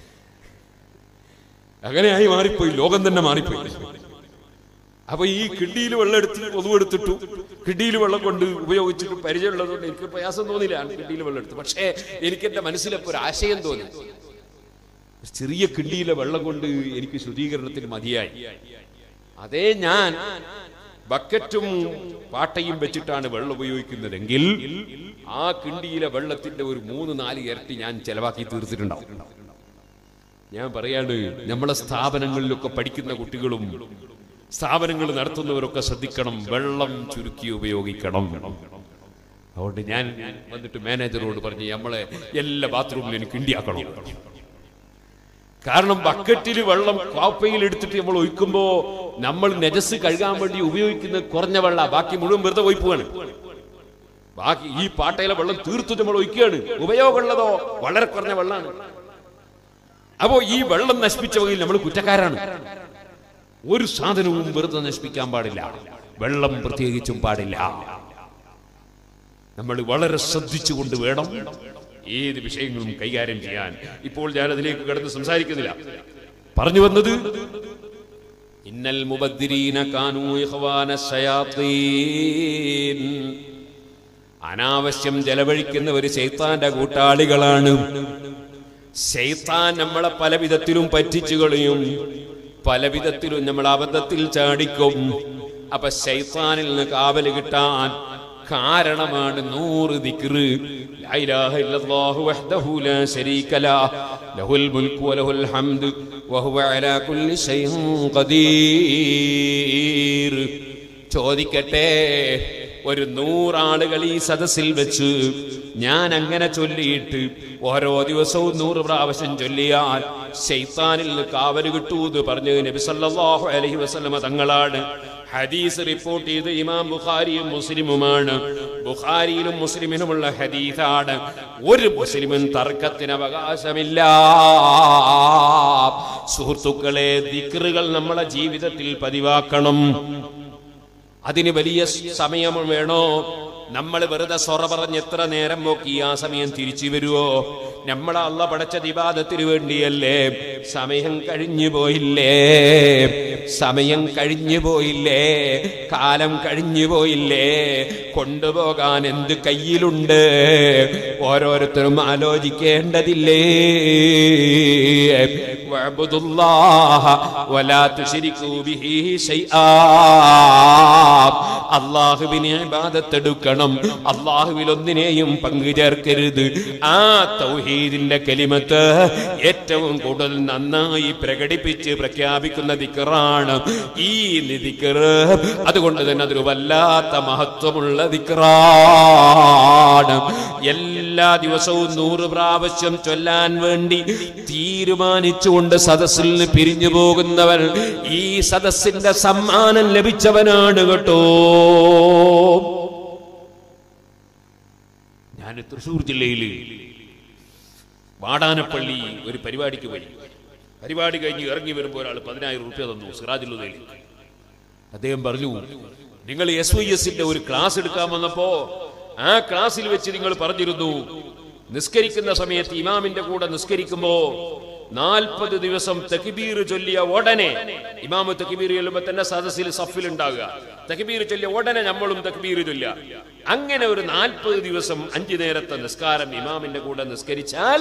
അങ്ങനെയായി മാറിപ്പോയി, ലോകം തന്നെ മാറിപ്പോയി. അപ്പൊ ഈ കിണ്ടിയിൽ വെള്ളം എടുത്ത് ഒതുവെടുത്തിട്ടു, കിണ്ടിയിൽ വെള്ളം കൊണ്ട് ഉപയോഗിച്ചിട്ട് പരിചയമുള്ളതുകൊണ്ട് എനിക്ക് പ്രയാസം തോന്നില്ല കിണ്ടിയിൽ വെള്ളം എടുത്ത്. പക്ഷേ എനിക്ക് എന്റെ മനസ്സിലൊക്കെ ഒരു ആശയം തോന്നി. ചെറിയ കിണ്ടിയിലെ വെള്ളം കൊണ്ട് എനിക്ക് ശുദ്ധീകരണത്തിന് മതിയായി. അതേ ഞാൻ ബക്കറ്റും പാട്ടയും വെച്ചിട്ടാണ് വെള്ളം ഉപയോഗിക്കുന്നതെങ്കിൽ ആ കിണ്ടിയിലെ വെള്ളത്തിന്റെ ഒരു മൂന്ന് നാല് ഇരട്ടി ഞാൻ ചെലവാക്കി തീർത്തിട്ടുണ്ടാവും. ഞാൻ പറയാണ്, നമ്മളെ സ്ഥാപനങ്ങളിലൊക്കെ പഠിക്കുന്ന കുട്ടികളും സ്ഥാപനങ്ങൾ നടത്തുന്നവരൊക്കെ ശ്രദ്ധിക്കണം, വെള്ളം ചുരുക്കി ഉപയോഗിക്കണം. അതുകൊണ്ട് ഞാൻ വന്നിട്ട് മാനേജറോട് പറഞ്ഞ് നമ്മളെ എല്ലാ ബാത്റൂമിലും എനിക്ക് കിണ്ടിയാക്കണം. കാരണം ബക്കറ്റിൽ വെള്ളം കോപ്പയിൽ എടുത്തിട്ട് നമ്മൾ ഒഴിക്കുമ്പോ നമ്മൾ നെജസ് കഴുകാൻ വേണ്ടി ഉപയോഗിക്കുന്ന കുറഞ്ഞ വെള്ളം, ബാക്കി മുഴുവൻ വെറുതെ ഒഴിക്കുകയാണ്. ബാക്കി ഈ പാട്ടയിലെ വെള്ളം തീർത്തിട്ട് നമ്മൾ ഒഴിക്കുകയാണ്. ഉപയോഗമുള്ളതോ വളരെ കുറഞ്ഞ വെള്ളമാണ്. അപ്പോ ഈ വെള്ളം നശിപ്പിച്ച വകയിൽ നമ്മൾ കുറ്റക്കാരാണ്. ഒരു സാധനവും വെറുതെ നശിപ്പിക്കാൻ പാടില്ല, വെള്ളം പ്രത്യേകിച്ചും പാടില്ല. നമ്മൾ വളരെ ശ്രദ്ധിച്ചുകൊണ്ട് വേണം ഏത് വിഷയങ്ങളും കൈകാര്യം ചെയ്യാൻ. ഇപ്പോൾ ഞാൻ അതിലേക്ക് കടന്ന് സംസാരിക്കുന്നില്ല. പറഞ്ഞു വന്നത്, ഇന്നൽ മുബദ്ദിരീന കാനൂ ഇഖ്വാന ശയാത്തീൻ, അനാവശ്യം ചെലവഴിക്കുന്നവർ ശൈത്താന്റെ കൂട്ടാളികളാണ്. ശൈത്താൻ നമ്മളെ പല വിധത്തിലും പറ്റിച്ചു കളയും, പല വിധത്തിലും നമ്മൾ അബദ്ധത്തിൽ ചാടിക്കും. അപ്പൊ ശൈത്താനിൽ നിന്ന് കാവല് കിട്ടാൻ കാരണമാണ് നൂറ് ദിക്ർ. ലാ ഇലാഹ ഇല്ലല്ലാഹു വഹ്ദഹു ലാ ശരീക ലഹു ലഹുൽ മുൽക്കു വലഹുൽ ഹംദു വഹുവ അലാ കുല്ലി ശൈഇൻ ഖദീർ. ചോദിക്കട്ടെ, ഒരു നൂറാളുകൾ ഈ സദസ്സിൽ വെച്ച് ഞാൻ അങ്ങനെ ചൊല്ലിയിട്ട് ഓരോ ദിവസവും നൂറ് പ്രാവശ്യം ചൊല്ലിയാൽ ശൈത്താനിൽ നിന്ന് കാവല് കിട്ടൂ എന്ന് പറഞ്ഞ് നബി സല്ലല്ലാഹു അലൈഹി വസല്ലമ തങ്ങളാണ്. ഹദീസ് റിപ്പോർട്ട് ചെയ്ത് ഇമാം ബുഖാരിയും മുസ്ലിമുമാണ്. ബുഖാരിയിലും മുസ്ലിമിനുമുള്ള ഹദീസാണ്. ഒരു മുസ്ലിമും തർക്കത്തിന് അവകാശമില്ല. സുഹൃത്തുക്കളെ, ദിക്റുകൾ നമ്മളെ ജീവിതത്തിൽ പതിവാക്കണം. അതിന് വലിയ സമയം വേണോ? നമ്മൾ വെറുതെ സൊറ പറഞ്ഞ് എത്ര നേരം നോക്കി ആ സമയം തിരിച്ചു വരുവോ? നമ്മളെ അള്ളാഹ് പടച്ച ഇബാദത്തിന് വേണ്ടിയല്ലേ. സമയം കഴിഞ്ഞു പോയില്ലേ, സമയം കഴിഞ്ഞു പോയില്ലേ, കാലം കഴിഞ്ഞു പോയില്ലേ, കൊണ്ടുപോകാൻ എന്ത് കയ്യിലുണ്ട്? ഓരോരുത്തരും ആലോചിക്കേണ്ടതില്ലേ? വഅബ്ദുല്ലാഹ വലാ തുശ്രികൂ ബിഹി ശൈആ. അല്ലാഹുവിനെ ഇബാദത്ത് എടുക്കണം, അല്ലാഹുവിൽ ഒന്നിനെയും പങ്കു ചേർക്കരുത്. ആ തൗഹീദിന്റെ കലിമത്ത് ഏറ്റവും കൂടുതൽ നന്നായി പ്രകടിപ്പിച്ച് പ്രഖ്യാപിക്കുന്ന ദിക്റാണ് ഈ ദിക്ർ. അതുകൊണ്ട് തന്നെ അതൊരു വല്ലാത്ത മഹത്വമുള്ള ദിക്റാണ്. എല്ലാ ദിവസവും നൂറ് പ്രാവശ്യം ചൊല്ലാൻ വേണ്ടി തീരുമാനിച്ചുകൊണ്ട് സദസ്സിൽ നിന്ന് പിരിഞ്ഞു പോകുന്നവൻ ഈ സദസ്സിന്റെ സമ്മാനം ലഭിച്ചവനാണ് കേട്ടോ. ഞാൻ തൃശ്ശൂർ ജില്ലയിൽ വാടാനപ്പള്ളി ഒരു പരിപാടിക്ക് പോയി. പരിപാടി കഴിഞ്ഞ് ഇറങ്ങി വരുമ്പോൾ ഒരാൾ പതിനായിരം റുപ്യ തന്നു സിറാജുലുദയിൽ. അദ്ദേഹം പറഞ്ഞു, നിങ്ങൾ എസ് വൈ എസിന്റെ ഒരു ക്ലാസ് എടുക്കാൻ വന്നപ്പോ ആ ക്ലാസ്സിൽ വെച്ച് നിങ്ങൾ പറഞ്ഞിരുന്നു, നിസ്കരിക്കുന്ന സമയത്ത് ഇമാമിന്റെ കൂടെ നിസ്കരിക്കുമ്പോ നാൽപ്പത് ദിവസം തക്ബീർ ചൊല്ലിയ ഉടനെ ഇമാമ് തക്ബീർ ചൊല്ലുമ്പോ തന്നെ സദസ്സിൽ സഫിൽ ഉണ്ടാകുക. തക്ബീർ ചൊല്ലിയ ഉടനെ നമ്മളും തക്ബീർ ചൊല്ലുക. അങ്ങനെ ഒരു നാൽപ്പത് ദിവസം അഞ്ചു നേരത്തെ നിസ്കാരം ഇമാമിന്റെ കൂടെ നിസ്കരിച്ചാൽ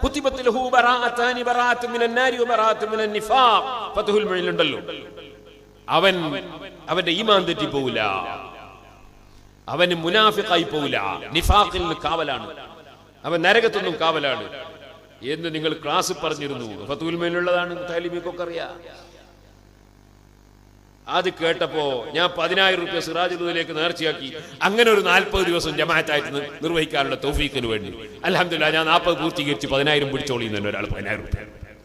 ഉണ്ടല്ലോ, അവൻ അവന്റെ ഈമാൻ തെറ്റിപ്പോവില്ല, അവന് മുനാഫിഖായി പോവില്ല, നിഫാഖിൽ കാവലാണ്, അവൻ നരകത്തൊന്നും കാവലാണ് എന്ന് നിങ്ങൾ ക്ലാസ് പറഞ്ഞിരുന്നു. ഫതുൽ മേലുള്ളതാണ്, താലിമിക്കൊക്കെ അറിയാം. അത് കേട്ടപ്പോ ഞാൻ പതിനായിരം റുപ്യ സിറാജുലുദയിലേക്ക് നേർച്ചയാക്കി. അങ്ങനെ ഒരു നാൽപ്പത് ദിവസം ജമാഅത്തായിട്ട് നിർവഹിക്കാനുള്ള തൗഫീഖിന് വേണ്ടി അൽഹംദുലില്ലാഹ് ഞാൻ നാൽപ്പത് പൂർത്തീകരിച്ച് പതിനായിരം പിടിച്ചോളി തന്നെ ഒരാൾ പതിനായിരം റുപ്യ.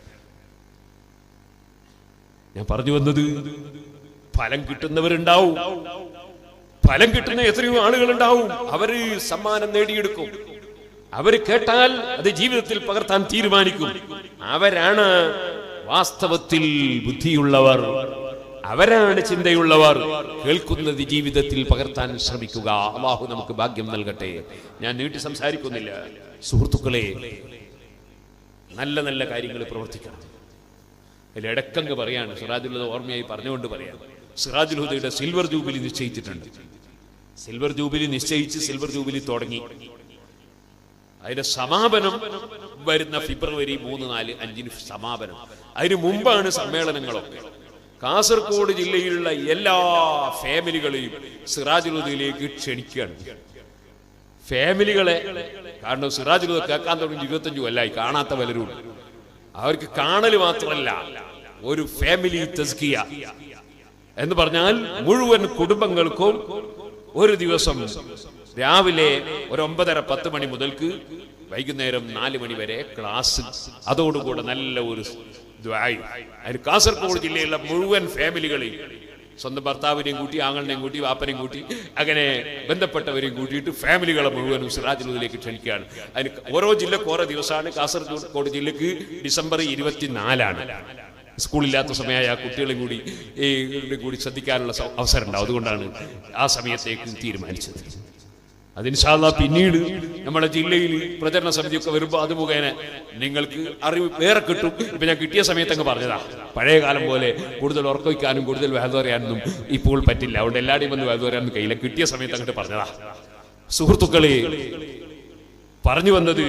ഞാൻ പറഞ്ഞു വന്നത്, ഫലം കിട്ടുന്നവരുണ്ടാവും, ഫലം കിട്ടുന്ന എത്രയോ ആളുകൾ ഉണ്ടാവും, അവര് സമ്മാനം നേടിയെടുക്കും. അവർ കേട്ടാൽ അത് ജീവിതത്തിൽ പകർത്താൻ തീരുമാനിക്കും. അവരാണ് വാസ്തവത്തിൽ ബുദ്ധിയുള്ളവർ, അവരാണ് ചിന്തയുള്ളവർ. കേൾക്കുന്നത് ജീവിതത്തിൽ പകർത്താൻ ശ്രമിക്കുക. അല്ലാഹു നമുക്ക് ഭാഗ്യം നൽകട്ടെ. ഞാൻ നീട്ടി സംസാരിക്കുന്നില്ല. സുഹൃത്തുക്കളെ, നല്ല നല്ല കാര്യങ്ങൾ പ്രവർത്തിക്കണം. അതിൽ ഇടക്കങ്ങ് പറയാണ്, സിറാജുൽ ഹുദ ഓർമ്മയായി പറഞ്ഞുകൊണ്ട് പറയാം. സിറാജുൽ ഹുദയുടെ സിൽവർ ജൂബിലി നിശ്ചയിച്ചിട്ടുണ്ട്. സിൽവർ ജൂബിലി നിശ്ചയിച്ച് സിൽവർ ജൂബിലി തുടങ്ങി. അതിന്റെ സമാപനം വരുന്ന ഫെബ്രുവരി മൂന്ന് നാല് അഞ്ചിന് സമാപനം. അതിന് മുമ്പാണ് സമ്മേളനങ്ങളൊക്കെ. കാസർഗോഡ് ജില്ലയിലുള്ള എല്ലാ ഫാമിലികളെയും സിറാജുൽ ഹുദയിലേക്ക് ക്ഷണിക്കുകയാണ്. ഫാമിലികളെ, കാരണം സിറാജുൽ ഹുദ കേൾക്കാൻ തുടങ്ങി ഇരുപത്തഞ്ചു കൊല്ലായി, കാണാത്ത പലരും. അവർക്ക് കാണൽ മാത്രമല്ല, ഒരു ഫാമിലി തസ്കിയ എന്ന് പറഞ്ഞാൽ മുഴുവൻ കുടുംബങ്ങൾക്കും ഒരു ദിവസം രാവിലെ ഒരു ഒമ്പതര പത്ത് മണി മുതൽക്ക് വൈകുന്നേരം നാല് മണി വരെ ക്ലാസ്. അതോടുകൂടെ നല്ല ഒരു ദ്വായും. അതിന് കാസർഗോഡ് ജില്ലയിലുള്ള മുഴുവൻ ഫാമിലികളെയും, സ്വന്തം ഭർത്താവിനെയും കൂട്ടി, ആങ്ങളിനെയും കൂട്ടി, വാപ്പനെയും കൂട്ടി, അങ്ങനെ ബന്ധപ്പെട്ടവരെയും കൂട്ടിയിട്ട് ഫാമിലികളെ മുഴുവനും സിറാജുൽ ഹുദയിലേക്ക് ക്ഷണിക്കുകയാണ്. അതിന് ഓരോ ജില്ലക്ക് ഓരോ ദിവസമാണ്. കാസർഗോഡ് ജില്ലക്ക് ഡിസംബർ ഇരുപത്തിനാലാണ്. സ്കൂളില്ലാത്ത സമയമായ ആ കുട്ടികളെ കൂടി കൂടി ശ്രദ്ധിക്കാനുള്ള അവസരം ഉണ്ടാവും. അതുകൊണ്ടാണ് ആ സമയത്തേക്ക് തീരുമാനിച്ചത്. അത് ഇൻഷാ അല്ലാഹ് പിന്നീട് നമ്മുടെ ജില്ലയിൽ പ്രചരണ സമിതിയൊക്കെ വരുമ്പോൾ അത് മുഖേന നിങ്ങൾക്ക് അറിവ് വേറെ കിട്ടും. ഇപ്പൊ ഞാൻ കിട്ടിയ സമയത്ത് അങ്ങ് പറഞ്ഞതാ, പഴയ കാലം പോലെ കൂടുതൽ ഉറക്കൊയ്ക്കാനും കൂടുതൽ വേദ പറയാനൊന്നും ഇപ്പോൾ പറ്റില്ല. അതുകൊണ്ട് എല്ലാവരുടെയും വന്ന് വേദ പറയാനൊന്നും കഴിയില്ല. കിട്ടിയ സമയത്ത് അങ്ങോട്ട് പറഞ്ഞതാ. സുഹൃത്തുക്കളെ, പറഞ്ഞു വന്നത്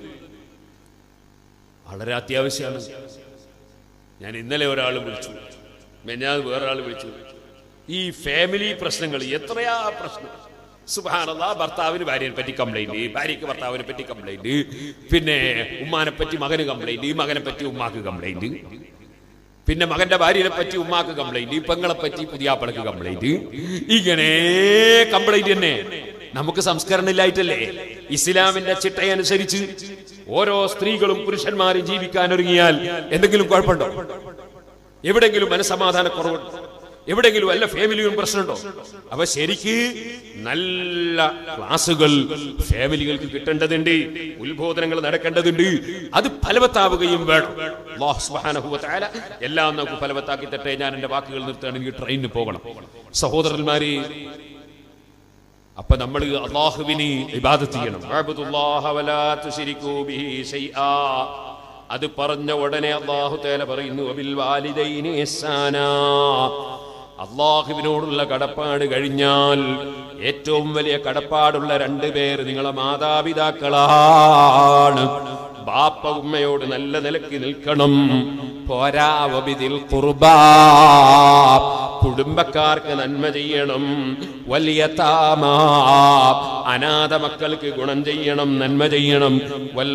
വളരെ അത്യാവശ്യമാണ്. ഞാൻ ഇന്നലെ ഒരാൾ വിളിച്ചു, മെഞ്ഞാൽ വേറൊരാൾ വിളിച്ചു. ഈ ഫാമിലി പ്രശ്നങ്ങൾ എത്രയാ പ്രശ്നം. സുബ്ഹാനല്ലാഹ്, ഭർത്താവിന് ഭാര്യയെ പറ്റി കംപ്ലൈന്റ്, ഭാര്യയ്ക്ക് ഭർത്താവിനെ പറ്റി കംപ്ലൈന്റ്, പിന്നെ ഉമ്മാനെ പറ്റി മകന് കംപ്ലൈന്റ്, മകനെ പറ്റി ഉമ്മാക്ക് കംപ്ലൈന്റ്, പിന്നെ മകന്റെ ഭാര്യയെ പറ്റി ഉമ്മാക്ക് കംപ്ലൈന്റ്, പെങ്ങളെ പറ്റി പുതിയാപ്പളക്ക് കംപ്ലൈന്റ്. ഇങ്ങനെ കംപ്ലൈന്റ് തന്നെ. നമുക്ക് സംസ്കരണം ഇല്ലായിട്ടല്ലേ? ഇസ്ലാമിന്റെ ചിട്ടയനുസരിച്ച് ഓരോ സ്ത്രീകളും പുരുഷന്മാരും ജീവിക്കാൻ ഒരുങ്ങിയാൽ എന്തെങ്കിലും കുഴപ്പമുണ്ടോ? എവിടെങ്കിലും മനസമാധാന കുറവുണ്ടോ? എവിടെങ്കിലും വല്ല ഫാമിലിയും പ്രശ്നമുണ്ടോ? അപ്പൊ ശരിക്ക് നല്ല ക്ലാസുകൾ ഫാമിലികൾക്ക് കിട്ടേണ്ടതുണ്ട്, ഉത്ബോധനങ്ങൾ നടക്കേണ്ടതുണ്ട്. അത് ഫലവത്താവുകയും വേണം. അല്ലാഹു സുബ്ഹാനഹു വ തആല എല്ലാം നമുക്ക് ഫലവത്താക്കി തരട്ടെ. ഞാൻ എന്റെ വാക്കുകൾ നിർത്തുകയാണ്, എനിക്ക് ട്രെയിനിന് പോകണം. സഹോദരന്മാരെ, അപ്പൊ നമ്മൾ അല്ലാഹുവിനെ ഇബാദത്ത് ചെയ്യണം. അഅ്ബുദുല്ലാഹ വലാ തുശ്രികൂ ബിഹി ശൈആ. അത് പറഞ്ഞ ഉടനെ അല്ലാഹു തആല പറയുന്നു, വബിൽ വാലിദൈനി ഇഹ്സാനാ. അല്ലാഹുവിനോടുള്ള കടപ്പാട് കഴിഞ്ഞാൽ ഏറ്റവും വലിയ കടപ്പാടുള്ള രണ്ടു പേർ നിങ്ങളെ മാതാപിതാക്കളാണ്. ബാപ്പ ഉമ്മയോട് നല്ല നിലയ്ക്ക് നിൽക്കണം. പോരാ, വബിദിൽ ഖുർബാ, കുടുംബക്കാർക്ക് നന്മ ചെയ്യണം. വൽയതാമാ, അനാഥ മക്കൾക്ക് ഗുണം ചെയ്യണം, നന്മ ചെയ്യണം. വൽ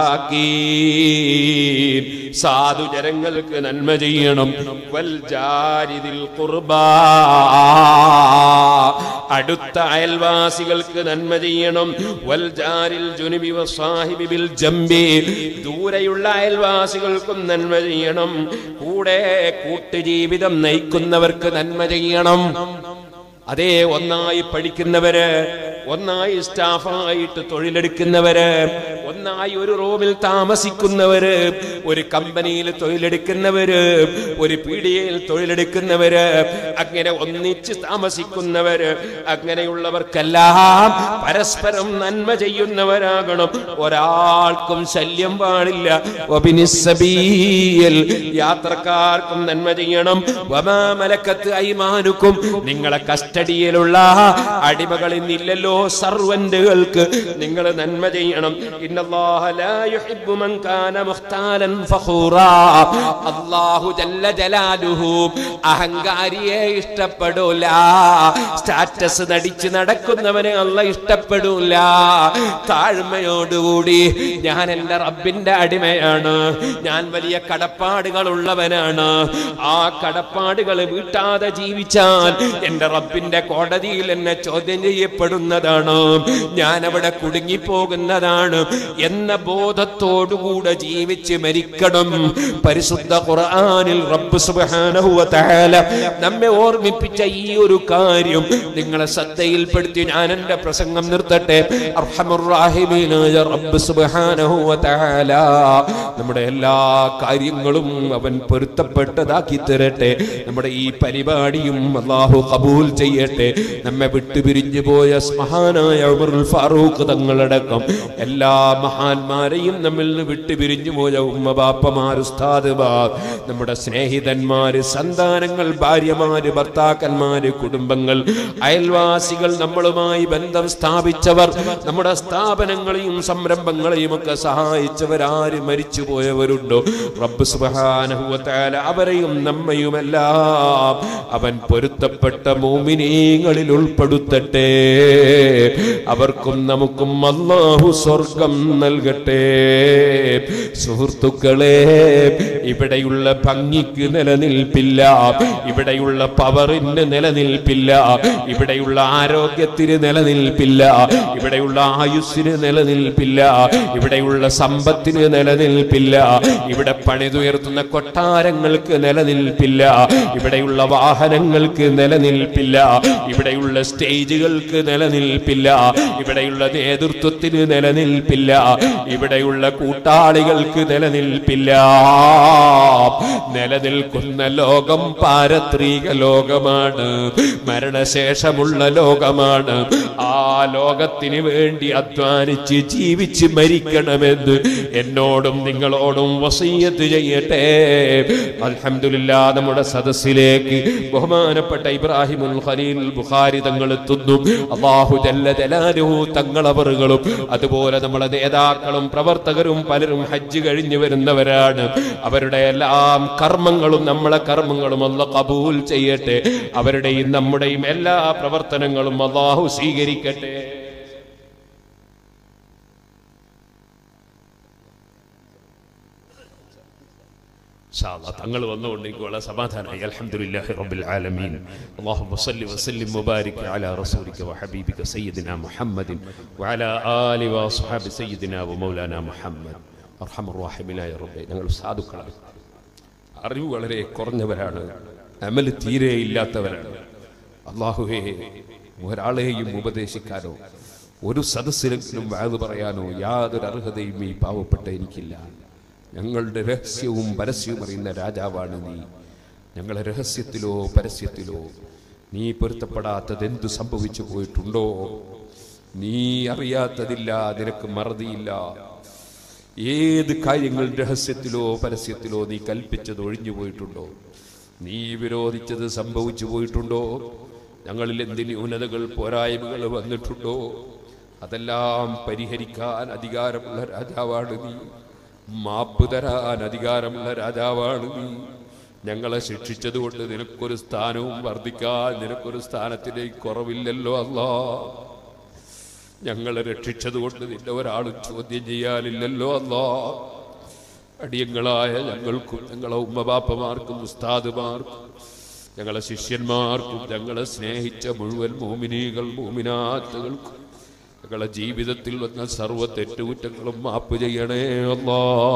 മസാകീൻ, സാധുജനങ്ങൾക്ക് നന്മ ചെയ്യണം. വൽ ജാരിദിൽ ഖുർബാ, അടുത്ത അയൽവാസികൾക്ക് നന്മ ചെയ്യണം. വൽ ജാരിൽ ജുനുബി വസ്സാഹിബി ബിൽ ജംബി, ദൂരെയുള്ള അയൽവാസികൾക്കും നന്മ ചെയ്യണം. കൂടെ കൂട്ടുജീവിതം നയിക്കുന്നവർക്ക് നന്മ ചെയ്യണം. അതേ, ഒന്നായി പഠിക്കുന്നവര്, ഒന്നായി സ്റ്റാഫായിട്ട് തൊഴിലെടുക്കുന്നവര്, ഒന്നായി ഒരു റൂമിൽ താമസിക്കുന്നവര്, ഒരു കമ്പനിയിൽ തൊഴിലെടുക്കുന്നവര്, ഒരു പീടികയിൽ തൊഴിലെടുക്കുന്നവര്, അങ്ങനെ ഒന്നിച്ച് താമസിക്കുന്നവര്, അങ്ങനെയുള്ളവർക്കെല്ലാം പരസ്പരം നന്മ ചെയ്യുന്നവരാകണം. ഒരാൾക്കും ശല്യം പാടില്ല. വബിനിസ്സബീൽ, യാത്രക്കാർക്കും നന്മ ചെയ്യണം. വമാ മലക്കത്ത് ഐമാനുക്കും, നിങ്ങളെ കസ്റ്റഡിയിലുള്ള അടിമകളിൽ നിന്നല്ലോ സർവന്റുകൾക്ക് നിങ്ങൾ നന്മ ചെയ്യണം. ഇന്നല്ലാഹ ലാ യുഹിബ്ബു മൻ കാന മുഖ്താലൻ ഫഖൂറാ. അല്ലാഹു ജല്ല ജലാലുഹു അഹങ്കാരിയെ ഇഷ്ടപ്പെടൂല. സ്റ്റാറ്റസ് നടിച്ച് നടക്കുന്നവനെ അല്ലാഹു ഇഷ്ടപ്പെടൂല. താഴ്മയോടുകൂടി ഞാൻ എൻ്റെ റബ്ബിന്റെ അടിമയാണ്, ഞാൻ വലിയ കടപ്പാടുകൾ ഉള്ളവനാണ്, ആ കടപ്പാടുകൾ വീട്ടാതെ ജീവിച്ചാൽ എൻ്റെ റബ്ബിന്റെ കോടതിയിൽ എന്നെ ചോദ്യം ചെയ്യപ്പെടുന്നത് പോകുന്നതാണ്, ഞാൻ അവിടെ കുടുങ്ങിപ്പോകുന്നതാണ് എന്ന ബോധത്തോടുകൂടെ ജീവിച്ച് മരിക്കണം. പരിശുദ്ധ ഖുർആനിൽ റബ്ബ് സുബ്ഹാനഹു വ തആല നമ്മെ ഓർമ്മിപ്പിച്ച ഈ ഒരു കാര്യം നിങ്ങളെ ശ്രദ്ധയിൽപ്പെടുത്തി ഞാൻ എന്റെ പ്രസംഗം നിർത്തട്ടെ. അർഹമുർ റഹീമീനായ റബ്ബ് സുബ്ഹാനഹു വ തആല നമ്മുടെ എല്ലാ കാര്യങ്ങളും അവൻ പൊരുത്തപ്പെട്ടതാക്കി തരട്ടെ. നമ്മുടെ ഈ പരിപാടിയും അല്ലാഹു ഖബൂൽ ചെയ്യട്ടെ. നമ്മെ വിട്ടുപിരിഞ്ഞു പോയ മഹാനായ ഉമറുൽ ഫാറൂഖ് തങ്ങളടക്കം എല്ലാ മഹാന്മാരെയും നമ്മിൽ നിന്ന് വിട്ടുപിരിഞ്ഞു പോയ ഉമ്മ ബാപ്പമാർ, ഉസ്താദുമാർ, നമ്മുടെ സ്നേഹിതന്മാര്, സന്താനങ്ങൾ, ഭാര്യമാര്, ഭർത്താക്കന്മാര്, കുടുംബങ്ങൾ, അയൽവാസികൾ, നമ്മളുമായി ബന്ധം സ്ഥാപിച്ചവർ, നമ്മുടെ സ്ഥാപനങ്ങളെയും സംരംഭങ്ങളെയും ഒക്കെ സഹായിച്ചവരാര് മരിച്ചു പോയവരുണ്ടോ റബ്ബ് സുബ്ഹാനഹു വ തആല അവരെയും നമ്മയുമെല്ലാം അവൻ പൊരുത്തപ്പെട്ട മുഅ്മിനീങ്ങളിൽ ഉൾപ്പെടുത്തട്ടെ. അവർക്കും നമുക്കും അല്ലാഹു സ്വർഗം നൽകട്ടെ. സുഹൃത്തുക്കളെ, ഇവിടെയുള്ള ഭംഗിക്ക് നിലനിൽപ്പില്ല, ഇവിടെയുള്ള പവറിന് നിലനിൽപ്പില്ല, ഇവിടെയുള്ള ആരോഗ്യത്തിന് നിലനിൽപ്പില്ല, ഇവിടെയുള്ള ആയുസ്സിന് നിലനിൽപ്പില്ല, ഇവിടെയുള്ള സമ്പത്തിന് നിലനിൽപ്പില്ല, ഇവിടെ പണിതുയർത്തുന്ന കൊട്ടാരങ്ങൾക്ക് നിലനിൽപ്പില്ല, ഇവിടെയുള്ള വാഹനങ്ങൾക്ക് നിലനിൽപ്പില്ല, ഇവിടെയുള്ള സ്റ്റേജുകൾക്ക് നിലനിൽപ്പില്ല, ഇവിടെയുള്ള നേതൃത്വത്തിന് നിലനിൽപ്പില്ല, ഇവിടെയുള്ള കൂട്ടാളികൾക്ക് നിലനിൽപ്പില്ല. നിലനിൽക്കുന്ന ലോകം പാരത്രിക ലോകമാണ്, മരണശേഷമുള്ള ലോകമാണ്. ആ ലോകത്തിന് വേണ്ടി അധ്വാനിച്ച് ജീവിച്ച് മരിക്കണമെന്ന് എന്നോടും നിങ്ങളോടും വസിയ്യത്ത് ചെയ്യട്ടെ. അൽഹംദുലില്ലാ, നമ്മുടെ സദസ്സിലേക്ക് ബഹുമാനപ്പെട്ട ഇബ്രാഹിമുൽ ഖലീൽ ബുഖാരി തങ്ങൾ എത്തുന്നു. അല്ലാഹു ജല്ല ജലാലുഹു തങ്ങളവറുകളും അതുപോലെ നമ്മുടെ നേതാക്കളും പ്രവർത്തകരും പലരും ഹജ്ജ് കഴിഞ്ഞു വരുന്നവരാണ്. അവരുടെ എല്ലാം കർമ്മങ്ങളും നമ്മളെ കർമ്മങ്ങളും അല്ലാഹു ഖബൂൽ ചെയ്യട്ടെ. അവരുടെയും നമ്മുടെയും എല്ലാ പ്രവർത്തനങ്ങളും അല്ലാഹു സ്വീകരിക്കട്ടെ. തങ്ങൾ വന്നുകൊണ്ട് എനിക്ക് വളരെ സമാധാനമായി. അൽഹംദുലില്ലാഹി റബ്ബിൽ ആലമീൻ. അല്ലാഹുമ്മ സ്വല്ലി വസല്ലിം മുബാരിക് അലാ റസൂലിക വഹബീബിക സയ്യിദിനാ മുഹമ്മദിൻ വഅലാ ആലി വസ്ഹബി സയ്യിദിനാ വമൗലാനാ മുഹമ്മദ്. അർഹമർ റഹീമിനായ റബ്ബേ, ഞങ്ങൾ സാധുക്കളാണ്, അറിവ് വളരെ കുറഞ്ഞവരാണ്, അമൽ തീരെ ഇല്ലാത്തവരാണ്. അല്ലാഹുവേ, ഒരാളെയും ഉപദേശിക്കാനോ ഒരു സദസ്സിലെങ്കിലും വഅദ് പറയാനോ യാതൊരു അർഹതയും ഈ പാവപ്പെട്ട എനിക്കില്ല. ഞങ്ങളുടെ രഹസ്യവും പരസ്യവും അറിയുന്ന രാജാവാണ് നീ. ഞങ്ങളെ രഹസ്യത്തിലോ പരസ്യത്തിലോ നീ പൊരുത്തപ്പെടാത്തതെന്തു സംഭവിച്ചു പോയിട്ടുണ്ടോ? നീ അറിയാത്തതില്ല, നിനക്ക് മറതിയില്ല. ഏത് കാര്യങ്ങൾ രഹസ്യത്തിലോ പരസ്യത്തിലോ നീ കൽപ്പിച്ചത് ഒഴിഞ്ഞു പോയിട്ടുണ്ടോ? നീ വിരോധിച്ചത് സംഭവിച്ചു പോയിട്ടുണ്ടോ? ഞങ്ങളിൽ എന്ത് ന്യൂനതകൾ പോരായ്മകൾ വന്നിട്ടുണ്ടോ? അതെല്ലാം പരിഹരിക്കാൻ അധികാരമുള്ള രാജാവാണ് നീ. മാപ്പ് തരാൻ അധികാരമുള്ള രാജാവാണ് നീ. ഞങ്ങളെ ശിക്ഷിച്ചതുകൊണ്ട് നിനക്കൊരു സ്ഥാനവും വർദ്ധിക്കാൻ നിനക്കൊരു സ്ഥാനത്തിലേക്ക് കുറവില്ലല്ലോ അല്ലാ. ഞങ്ങളെ രക്ഷിച്ചതുകൊണ്ട് നിന്നെ ഒരാളും ചോദ്യം ചെയ്യാനില്ലല്ലോ അല്ലാ. അടിയങ്ങളായ ഞങ്ങൾക്കും ഞങ്ങളെ ഉമ്മബാപ്പമാർക്കും ഉസ്താദുമാർക്കും ഞങ്ങളെ ശിഷ്യന്മാർക്കും ഞങ്ങളെ സ്നേഹിച്ച മുഴുവൻ മോമിനീകൾ മോമിനാത്തുകൾക്കും ഞങ്ങളെ ജീവിതത്തിൽ വന്ന സർവ്വ തെറ്റുകുറ്റങ്ങളും മാപ്പ് ചെയ്യണേ അല്ലാ.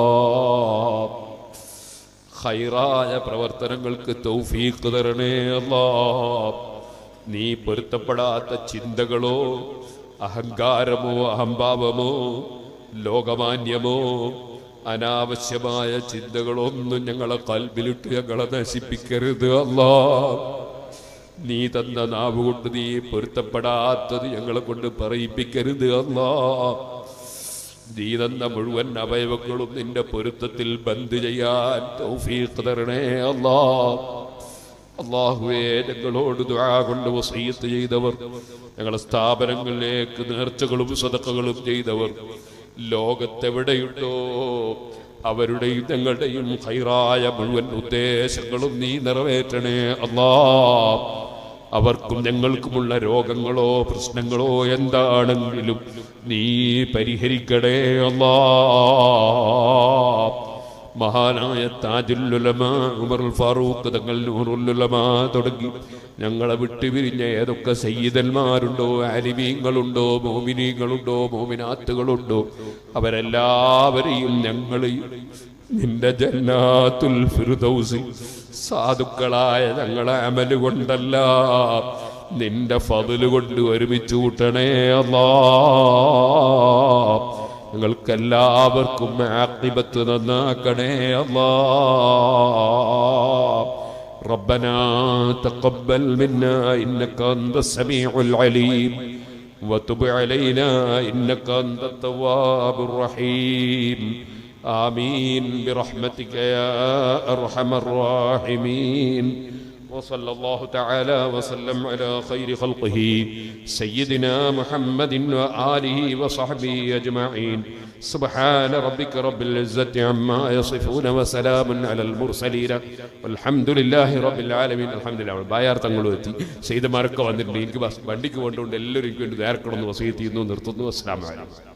ഖൈറായ പ്രവർത്തനങ്ങൾക്ക് തൗഫീഖ് തരണേ അല്ലാ. നീ പൊരുത്തപ്പെടാത്ത ചിന്തകളോ അഹങ്കാരമോ അഹംഭാവമോ ലോകമാന്യമോ അനാവശ്യമായ ചിന്തകളൊന്നും ഞങ്ങളെ കൽബിലിട്ട് ഞങ്ങളെ നശിപ്പിക്കരുത് അല്ലാ. നീ തന്ന നാവ് കൊണ്ട് നീ പൊരുത്തപ്പെടാത്തത് ഞങ്ങളെ കൊണ്ട് പറയിപ്പിക്കരുത് അല്ലാ. നീ തന്ന മുഴുവൻ അവയവങ്ങളും നിന്റെ പൊരുത്തത്തിൽ ബന്ദ് ചെയ്യാൻ തൗഫീഖ് തരണേ അല്ലാ. അല്ലാഹുവേ, ഞങ്ങളോട് ദുആ കൊണ്ട് വസിയ്യത്ത് ചെയ്തവർ, ഞങ്ങളുടെ സ്ഥാപനങ്ങളിലേക്ക് നേർച്ചകളും സദഖകളും ചെയ്തവർ ലോകത്തെവിടെയുണ്ടോ അവരുടെയും ഞങ്ങളുടെയും ഖൈറായ മുഴുവൻ ഉദ്ദേശങ്ങളും നീ നിറവേറ്റണേ അല്ലാ. അവർക്കും ഞങ്ങൾക്കുമുള്ള രോഗങ്ങളോ പ്രശ്നങ്ങളോ എന്താണെങ്കിലും നീ പരിഹരിക്കണേ അല്ലാ. മഹാനായ താജുൽ ഉലമാ ഉമറുൽ ഫാറൂഖ് തങ്ങൾ നൂറുൽ ഉലമാ തുടങ്ങി ഞങ്ങളെ വിട്ടുപിരിഞ്ഞ ഏതൊക്കെ സയ്യിദന്മാരുണ്ടോ, ആലിമീങ്ങളുണ്ടോ, മോമിനീങ്ങളുണ്ടോ, മോമിനാത്തുകളുണ്ടോ, അവരെല്ലാവരെയും ഞങ്ങൾ നിന്റെ ജന്നാത്തുൽ ഫിർദൗസിൽ സാധുക്കളായ ഞങ്ങളെ അമല് കൊണ്ടല്ല നിന്റെ ഫദ്ല് കൊണ്ട് ഒരുമിച്ച് കൂട്ടണേ അല്ലാഹ്. ഞങ്ങൾക്കെല്ലാവർക്കും ആഖിബത്ത് നന്നാക്കണേ അല്ലാഹ്. ربنا تقبل منا إنك أنت السميع العليم وتب علينا إنك أنت التواب الرحيم. آمين برحمتك يا أرحم الراحمين. وصلى الله تعالى وسلم على خير خلقه سيدنا محمد وآله وصحبه أجمعين. سبحان ربك رب العزة عما يصفون وسلام على المرسلين والحمد لله رب العالمين. الحمد لله. بايار തങ്ങളും എത്തി, സയ്യിദന്മാരൊക്കെ വന്നിട്ടുണ്ട്. എനിക്ക് ബണ്ടിക്ക് കൊണ്ടുകൊണ്ട് എല്ലാവരും എനിക്ക് വേണ്ടി നേർക്കണമെന്ന് വസീയത്ത് ചെയ്യുന്നു. നിർത്തുന്നു. അസ്സലാമു അലൈക്കും.